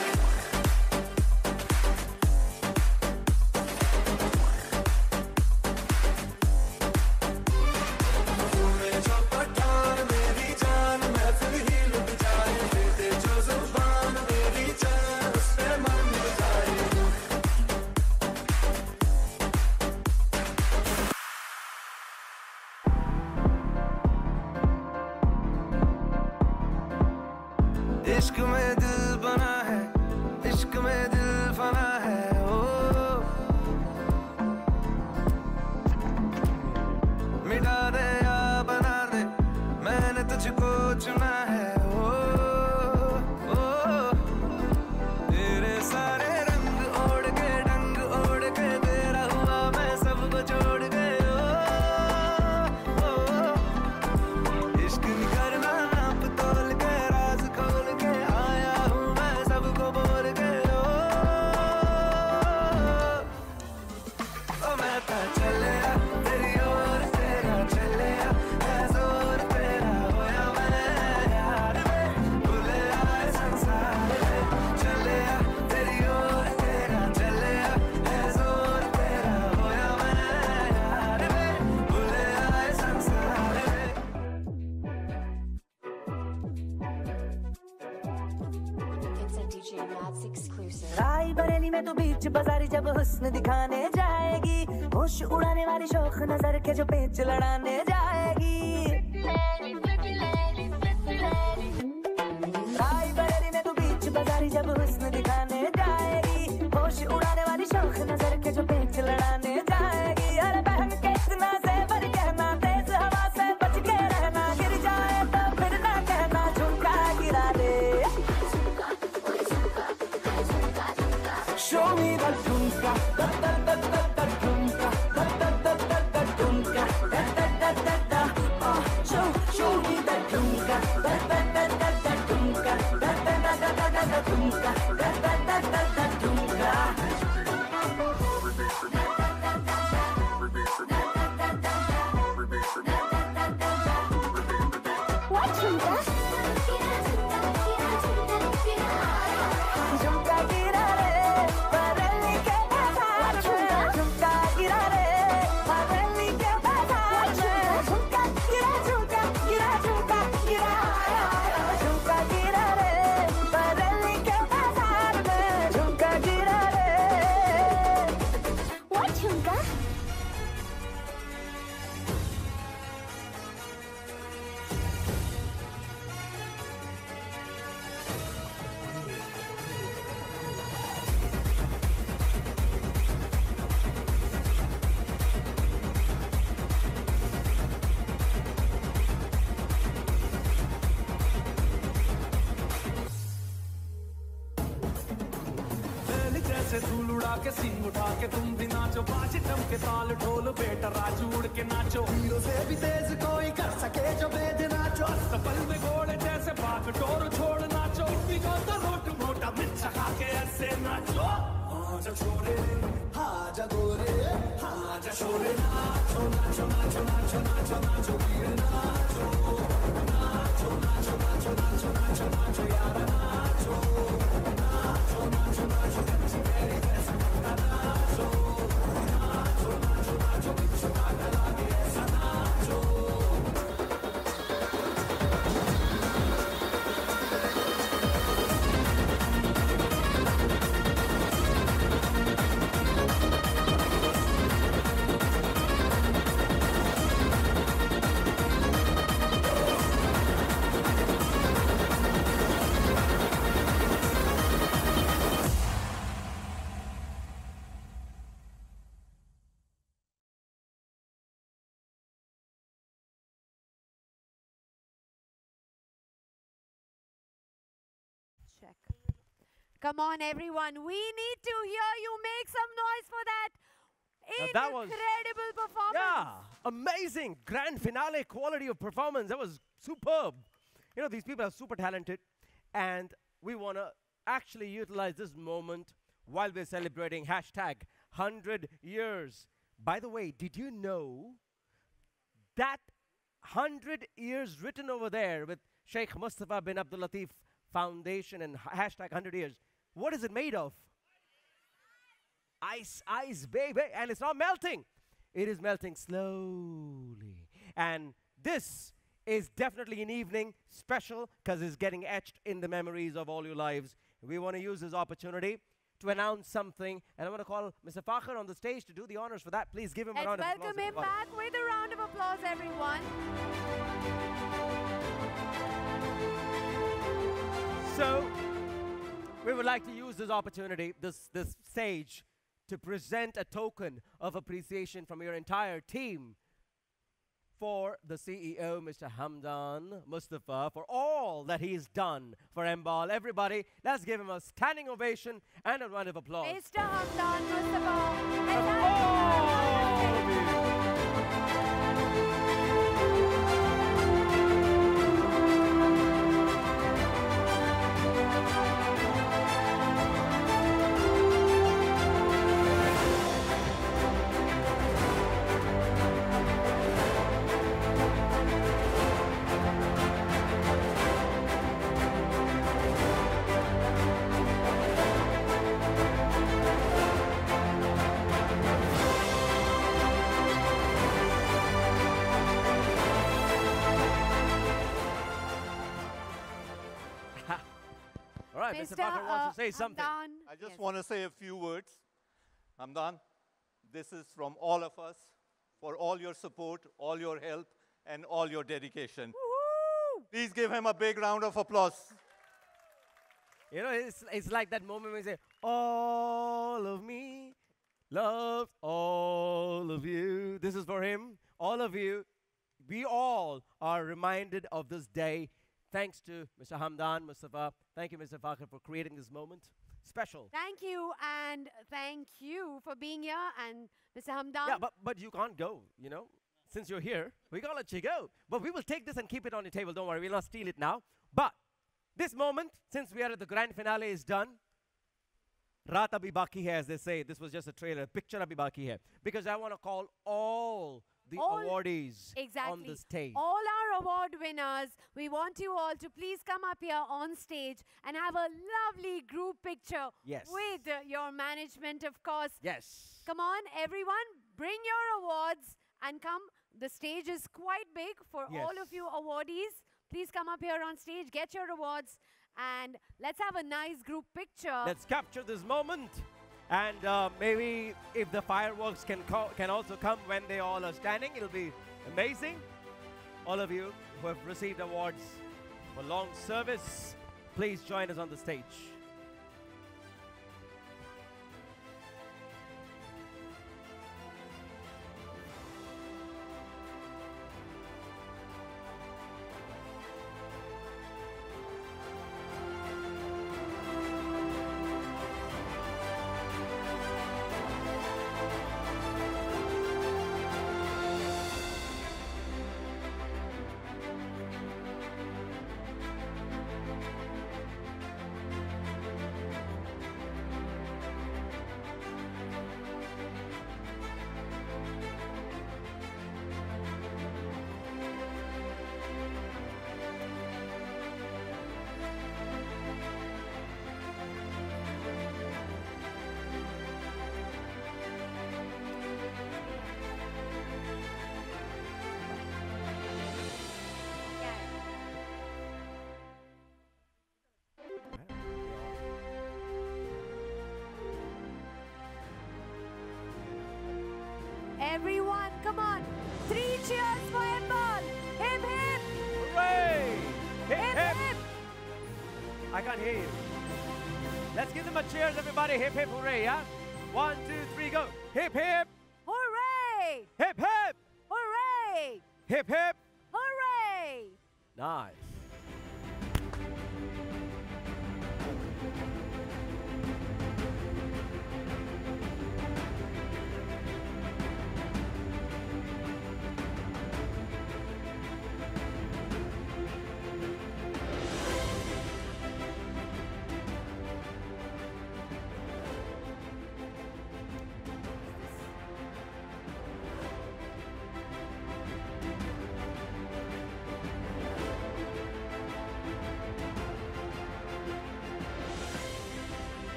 तुम्हें जो पठान मेरी जान महफिल ही लुट जाए, दे दे जो जुबान मेरी जान उसमें मर जाए। इश्क में दिल बना है, इश्क में दिल फना है, ओ मिटा दे या बना दे, मैंने तुझको चुना है, ओ ओ तेरे सारे रंग ओढ़ के डंग ओढ़ के तेरा हुआ मैं सबको छोड़ के, ओ ओ इश्क नहीं करना नाप तोल के, राज खोल के आया हूँ मैं सबको बोल के, ओ ओ मैं तो चलिया तेरी ओर, तेरा चलिया है जोर तेरा, होया मैं यार में भूले आए संसार में, चलिया तेरी ओर, तेरा चलिया है जोर तेरा, होया मैं यार में भूले आए संसार में। It's a D J Mads exclusive. राई बरेली में तो बीच बाजारी जब हुस्न दिखाने जाएगी, होश उड़ाने वाली शौक नजर के जो पेच लड़ाने जाएगी। राई बरेली में तो बीच बाजारी जब हुस्न दिखाने जाएगी, होश उड़ाने वाली शौक नजर के जो पेच लड़ाने जाएगी। अरे बहन के इतना ज़ेवर कहना, तेज हवा से बच के रहना, गिर जाए तो फिर ना कहना झुमका गिरा दे। Show me the झुमका, da da da da da झुमका, da da da da da झुमका, da da da da da, ah show show me the झुमका, da da da da da झुमका, da da da da da da झुमका, da da da da da झुमका। What झुमका? झुमका गिरा रे बरेली के बाजार में, झुमका गिरा रे बरेली के बाजार में, झुमका गिरा झुमका गिरा झुमका गिरा, झुमका गिरा रे बरेली के बाजार में, झुमका गिरा रे। What झुमका? पहले जैसे धूल उड़ा के सींग उठा के तुम भी नाचो, बाजी टम के ताल ढोल बेटा राजू उड़ के नाचो, हीरो से भी तेज कोई कर सके जो बेद नाचो, अस्तबल में घोड़े जैसे भाग टोर छोड़ नाचो, इतनी को तो रोट मोटा मिर्चा खा के ऐसे नाचो। आजा छोरे आजा गोरे आजा छोरे, नाचो नाचो नाचो नाचो नाचो नाचो वीर नाचो, नाचो नाचो नाचो नाचो नाचो नाचो यार नाचो, नाचो नाचो नाचो कच्ची कैरी जैसा मुक्का नाचो, नाचो नाचो नाचो बिच्छू काटा लागे ऐसा नाचो। check. Come on, everyone. We need to hear you make some noise for that Now that was- incredible performance. Yeah, amazing grand finale quality of performance. That was superb. You know, these people are super talented, and we want to actually utilize this moment while we're celebrating hashtag one hundred years. By the way, did you know that one hundred years written over there with Sheikh Mustafa bin Abdul Latif Foundation and ha- hashtag one hundred years, what is it made of? Ice, ice, baby, and it's not melting. It is melting slowly. And this is definitely an evening special because it's getting etched in the memories of all your lives. We want to use this opportunity to announce something, and I want to call Mister Fakhr on the stage to do the honors for that. Please give him a Let's round of applause. welcome him everybody. back with a round of applause, everyone. So, we would like to use this opportunity, this, this stage, to present a token of appreciation from your entire team for the C E O, Mister Hamdan Mustafa, for all that he's done for M B A L. Everybody, let's give him a standing ovation and a round of applause. Mister Hamdan Mustafa. Let's have him back on stage. All right, Mister Mister Fakhr wants to uh, say something. Hamdan. I just want to say a few words. Hamdan, this is from all of us for all your support, all your help, and all your dedication. Please give him a big round of applause. You know, it's, it's like that moment when you say, all of me loves all of you. This is for him, all of you. We all are reminded of this day. Thanks to Mister Hamdan Mustafa. Thank you, Mister Fakhr, for creating this moment. Special. Thank you, and thank you for being here, and Mister Hamdan. Yeah, but, but you can't go, you know. Since you're here, we gotta let you go. But we will take this and keep it on the table. Don't worry, we'll not steal it now. But this moment, since we are at the grand finale, is done. Raat abhi baki hai, as they say. This was just a trailer. Picture abhi baki hai. Because I want to call all the All- awardees exactly. on the stage. All our award winners, we want you all to please come up here on stage and have a lovely group picture Yes. with uh, your management, of course. Yes. Come on, everyone, bring your awards and come. The stage is quite big for all Yes. of you awardees. Please come up here on stage, get your awards, and let's have a nice group picture. Let's capture this moment. And uh, maybe if the fireworks can, co- can also come when they all are standing, it'll be amazing. All of you who have received awards for long service, please join us on the stage. Everyone, come on. Three cheers for M B A L. Hip hip. Hooray! Hip, Hip hip. hip. I can't hear you. Let's give them a cheers, everybody. Hip, hip, hooray, yeah? One, two, three, go. Hip, hip. Hooray! Hip, hip. Hooray! Hip, hip. Hooray! Nice.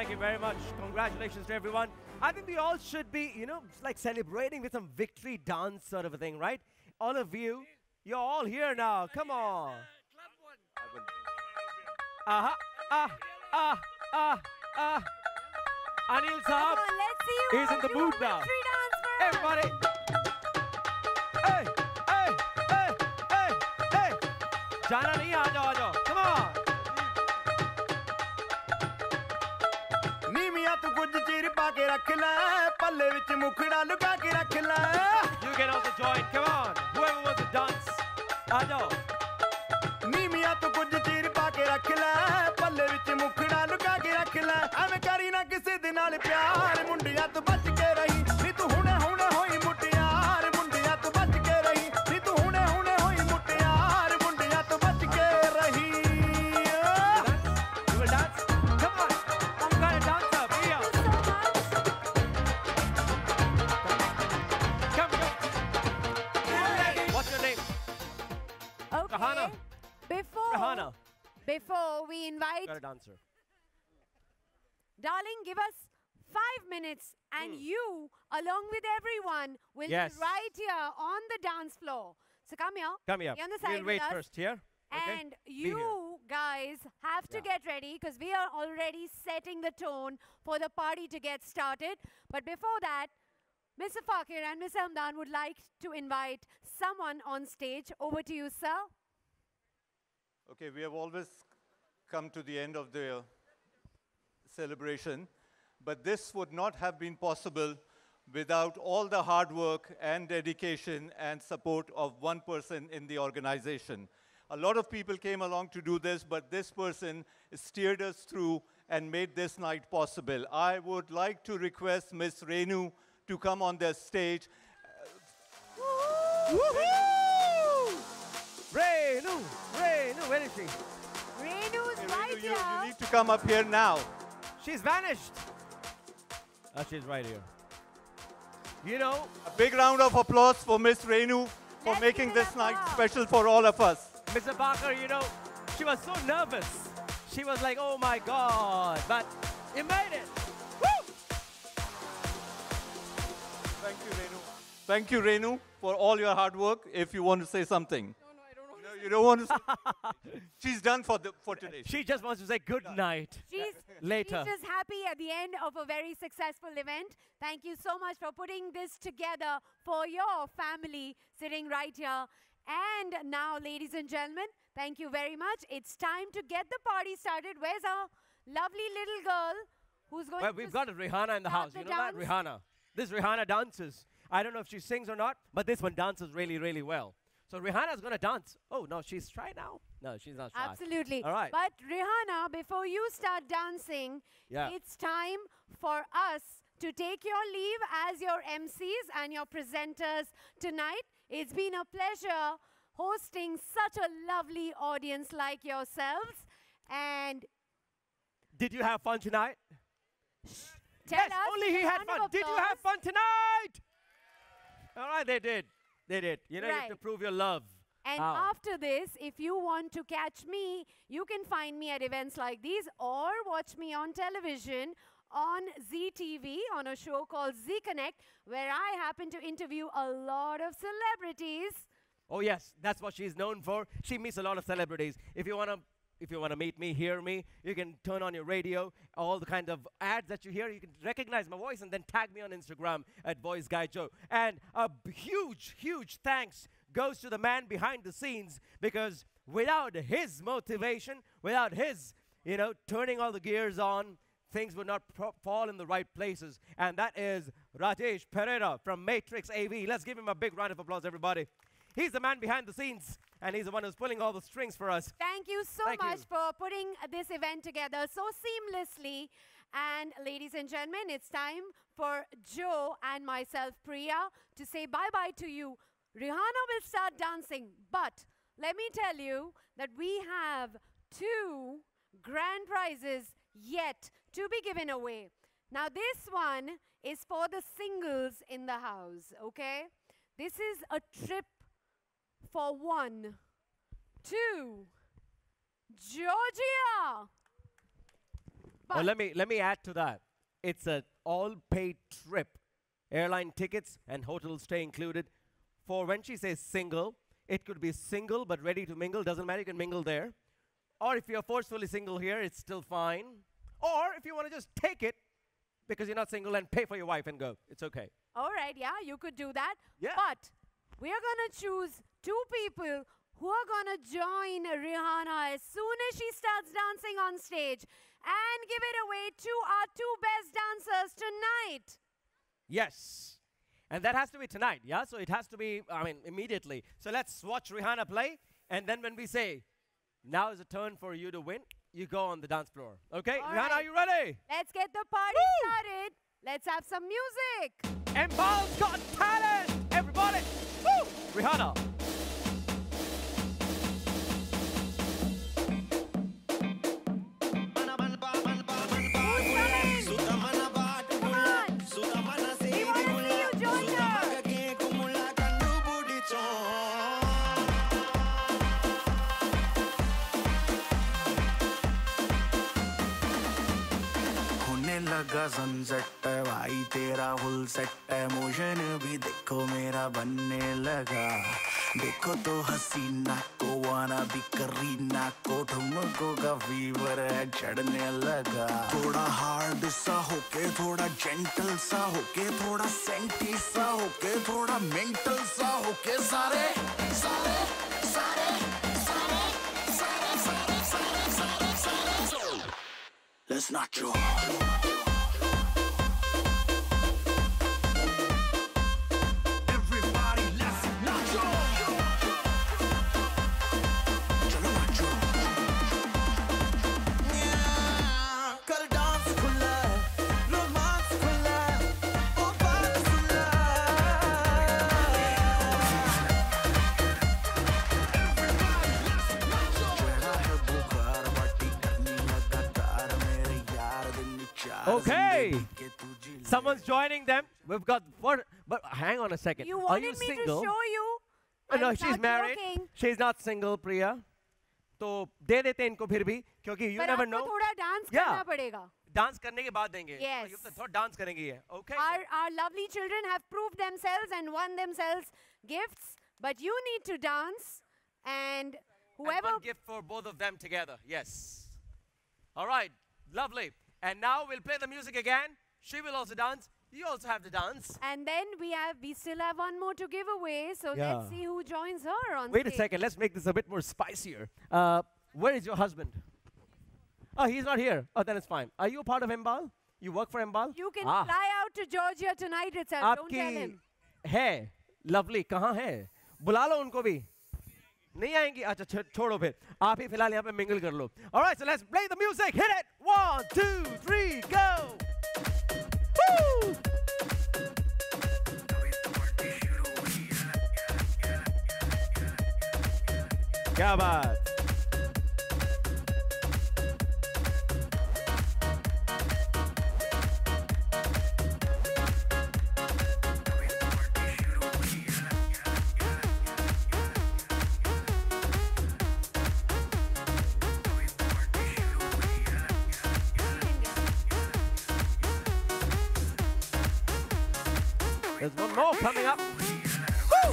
Thank you very much. Congratulations to everyone. I think we all should be, you know, like celebrating with some victory dance sort of a thing, right? All of you, you're all here now. Come on. Uh-huh. Ah, ah, ah, ah. Anil Saab let's see you is all in the do a mood now. victory dance for us. Everybody. Hey, hey, hey, hey, hey. Jana nahi, aa jao, aa jao. Come on. ਨੀਵੀਆਂ ਤੂੰ ਕੁਝ ਚਿਰ ਪਾ ਕੇ ਰੱਖ ਲੈ ਪੱਲੇ ਵਿੱਚ ਮੁਖੜਾ ਲੁਕਾ ਕੇ ਰੱਖ ਲੈ You can also join. Come on. Whoever wants to dance. aa jao. ਨੀਵੀਆਂ ਤੂੰ ਕੁਝ ਚਿਰ ਪਾ ਕੇ ਰੱਖ ਲੈ ਪੱਲੇ ਵਿੱਚ ਮੁਖੜਾ ਲੁਕਾ ਕੇ ਰੱਖ ਲੈ ਐਵੇਂ ਕਰੀ ਨਾ ਕਿਸੇ ਦੇ ਨਾਲ ਪਿਆਰ ਮੁੰਡਿਆਂ ਤੋਂ ਬਚ ਕੇ ਰਹੀ ਨੀ ਤੂੰ ਹੁਣੇ ਹੁਣੇ ਹੋਈ ਮੁਟਿਆਰ ਮੁੰਡਿਆਂ ਤੋਂ ਬਚ ਕੇ ਰਹੀ ਨੀ ਤੂੰ ਹੁਣੇ ਹੁਣੇ ਹੋਈ ਮੁਟਿਆਰ ਮੁੰਡਿਆਂ ਤੋਂ ਬਚ ਕੇ ਰਹੀ You will dance? Come on. Some kind of dance up. Here. Come, come. What's your name? Okay. Rahana. Before, Rahana. before we invite, You're a dancer. darling, give us five minutes and you, along with everyone, will Yes. be right here on the dance floor. So come here. Come here. Be on the side We'll with wait us. first here. Okay? And Be here. you guys have to Yeah. get ready because we are already setting the tone for the party to get started. But before that, Mister Fakir and Mister Hamdan would like to invite someone on stage. Over to you, sir. Okay, we have always come to the end of the celebration, but this would not have been possible without all the hard work and dedication and support of one person in the organization. A lot of people came along to do this, but this person steered us through and made this night possible. I would like to request Miss Renu to come on the stage. Woohoo! Renu, Renu, where is she? Renu's right You, here. you need to come up here now. She's vanished. Oh, she's right here. You know, A big round of applause for Miss Renu for Let's making give it this up night now. special for all of us. Mister Barker, you know, she was so nervous. She was like, oh my God, but you made it. Woo! Thank you, Renu. Thank you, Renu, for all your hard work. If you want to say something. No, no, I don't want to. You don't want to say. She's done for the for today. She just wants to say good night. She's, Later. she's just happy at the end of a very successful event. Thank you so much for putting this together for your family sitting right here. And now, ladies and gentlemen, thank you very much. It's time to get the party started. Where's our lovely little girl who's going Well, to we've got a Rihanna in the start house. the You know that? dance? Rihanna. This Rihanna dances. I don't know if she sings or not, but this one dances really, really well. So Rihanna's going to dance. Oh, no, she's shy now? No, she's not shy. Absolutely. All right. But Rihanna, before you start dancing, Yeah. it's time for us to take your leave as your M Cs and your presenters tonight. It's been a pleasure hosting such a lovely audience like yourselves. And Did you have fun tonight? tell yes, us only with he a had round fun. of Did you applause. have fun tonight? All right, they did. They did. You know, you have Right. to prove your love. And How? after this, if you want to catch me, you can find me at events like these or watch me on television on Z T V on a show called Z Connect, where I happen to interview a lot of celebrities. Oh yes, that's what she's known for. She meets a lot of celebrities. If you wanna, if you wanna meet me, hear me, you can turn on your radio. All the kind of ads that you hear, you can recognize my voice and then tag me on Instagram at Voice Guy Joe. And a b- huge, huge thanks goes to the man behind the scenes, because without his motivation, without his, you know, turning all the gears on, things would not pro- fall in the right places. And that is Rajesh Pereira from Matrix A V. Let's give him a big round of applause, everybody. He's the man behind the scenes, and he's the one who's pulling all the strings for us. Thank you so Thank much you. for putting uh, this event together so seamlessly. And ladies and gentlemen, it's time for Joe and myself, Priya, to say bye-bye to you. Rihanna will start dancing, but let me tell you that we have two grand prizes yet to be given away. Now, this one is for the singles in the house, okay? This is a trip for one, two, Georgia. Oh, let me let me add to that. It's an all-paid trip, airline tickets and hotel stay included. For when she says single, it could be single but ready to mingle. Doesn't matter, you can mingle there. Or if you're forcefully single here, it's still fine. Or if you want to just take it because you're not single and pay for your wife and go, it's okay. All right, yeah, you could do that. Yeah. But we are going to choose two people who are going to join Rihanna as soon as she starts dancing on stage and give it away to our two best dancers tonight. Yes. And that has to be tonight, yeah? So it has to be, I mean, immediately. So let's watch Rihanna play. And then when we say, now is the turn for you to win, you go on the dance floor. Okay? All Rihanna, right. are you ready? Let's get the party started. Let's have some music. Mbal's got talent! Everybody! Woo! Rihanna. लगा sunset भाई तेरा full set motion भी देखो मेरा बनने लगा देखो तो हसीना को वाना भी करीना को ठुमको का फीवर है चढ़ने लगा थोड़ा हार्ड सा होके थोड़ा जेंटल सा होके थोड़ा सेंटी सा होके थोड़ा मेंटल सा होके सारे सारे सारे सारे सारे सारे सारे सारे सारे Let's not joke. Okay. Someone's joining them. We've got four. But hang on a second. You Are wanted you me single? to show you? Oh, no, I'm she's not married. joking. She's not single, Priya. तो दे देते हैं इनको फिर भी क्योंकि you पर never आपको know. थोड़ा डांस Yeah. करना पड़ेगा. डांस करने के बाद देंगे. Yes. You thought डांस करेंगे ये. Okay. Our, our lovely children have proved themselves and won themselves gifts, but you need to dance, and whoever... And one gift for both of them together. Yes. All right. Lovely. And now we'll play the music again. She will also dance. You also have to dance. And then we have, we still have one more to give away, so Yeah. let's see who joins her on Wait a stage. second. Let's make this a bit more spicier. Uh, where is your husband? Oh, he's not here. Oh, then it's fine. Are you a part of Mbal? You work for Mbal? You can ah. fly out to Georgia tonight itself. Don't tell him. है lovely कहाँ है? बुला लो उनको भी. नहीं आएंगी? अच्छा छ- छोड़ो फिर. आप ही फिलहाल यहाँ पे mingle कर लो. All right, so let's play the music. Hit it. One, two, three, go. Woo! क्या बात? There's one more coming up. Woo!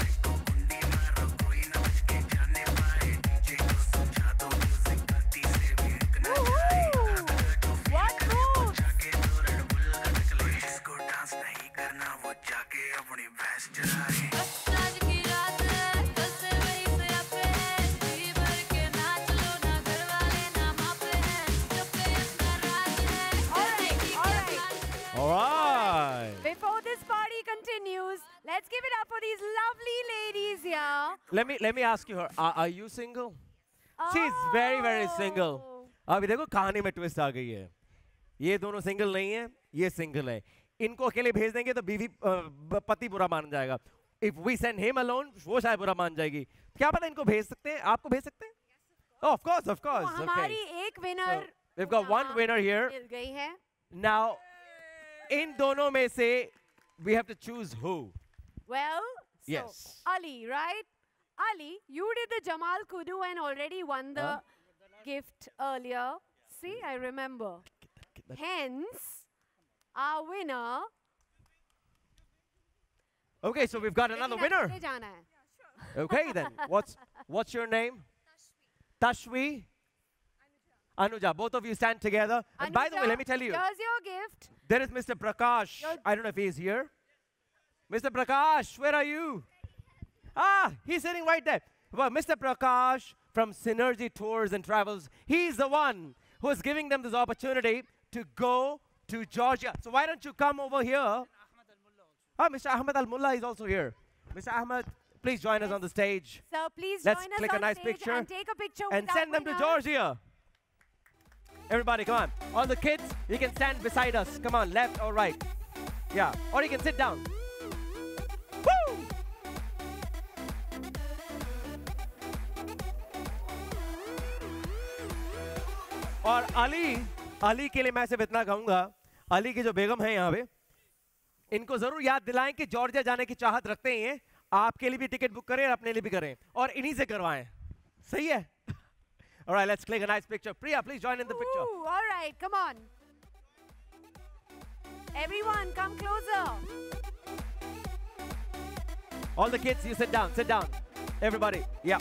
All right. Before this party continues, let's give it up for these lovely ladies here. Let me let me ask you her. Are, are you single? She's very very single. अभी देखो कहानी में twist आ गई है. ये दोनों single नहीं है, ये सिंगल है. इनको अकेले भेज देंगे तो बीवी अ, ब- पति बुरा मान जाएगा. If we send him alone, वो शायद बुरा मान जाएगी. क्या पता इनको भेज सकते हैं? आपको भेज सकते हैं? Oh, of course, of course. तो Okay. हमारी एक winner So, we've got one winner here. मिल गई है. Now, इन दोनों में से we have to choose who. Well, so Yes. Ali, right? Ali, you did the Jamal Kudu and already won the Huh? gift earlier. See, I remember. Hence, our winner. Okay, so we've got another winner. ले जाना है. Okay then. What's what's your name? Tashvi. Anuja. Both of you stand together. And by the way, let me tell you, Here's your gift. there is Mister Prakash. I don't know if he's here. Mister Prakash, where are you? Ah, he's sitting right there. Well, Mister Prakash from Synergy Tours and Travels, he's the one who is giving them this opportunity to go to Georgia. So why don't you come over here? Ah, Mister Ahmed Al Mullah is also here. Mister Ahmed, please join us on the stage. So please Let's join us click on a nice stage picture and take a picture and with our send them to winner. Georgia. Everybody, come on. All the kids, you can stand beside us. Come on, left or right. Yeah, or you can sit down. Woo! और अली अली के लिए मैं सिर्फ इतना कहूंगा, अली की जो बेगम है यहाँ पे, इनको जरूर याद दिलाएं कि जॉर्जिया जाने की चाहत रखते हैं, आपके लिए भी टिकट बुक करें और अपने लिए भी करें और इन्हीं से करवाएं. सही है? All right, let's click a nice picture. Priya, please join in the picture. Ooh, all right, come on. Everyone, come closer. All the kids, you sit down, sit down. Everybody, yeah.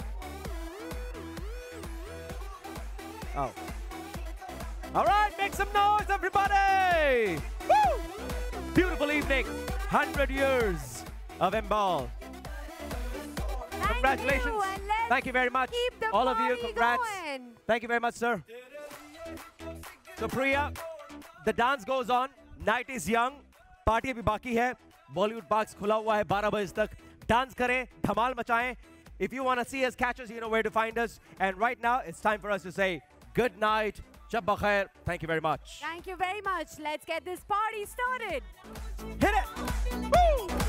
Oh. All right, make some noise, everybody! Woo! Beautiful evening, one hundred years of M B A L. Congratulations. You, and let's Thank you very much. keep the All of you, party congrats. going. Thank you very much, sir. So Priya, the dance goes on. Night is young. Party abhi baki hai. Bollywood Parks khula hua hai बारह बजे तक. Dance करें, धमाल मचाएं. If you want to see us, catch us, you know where to find us. And right now, it's time for us to say good night. Shab bakhair. Thank you very much. Thank you very much. Let's get this party started. Hit it! Woo!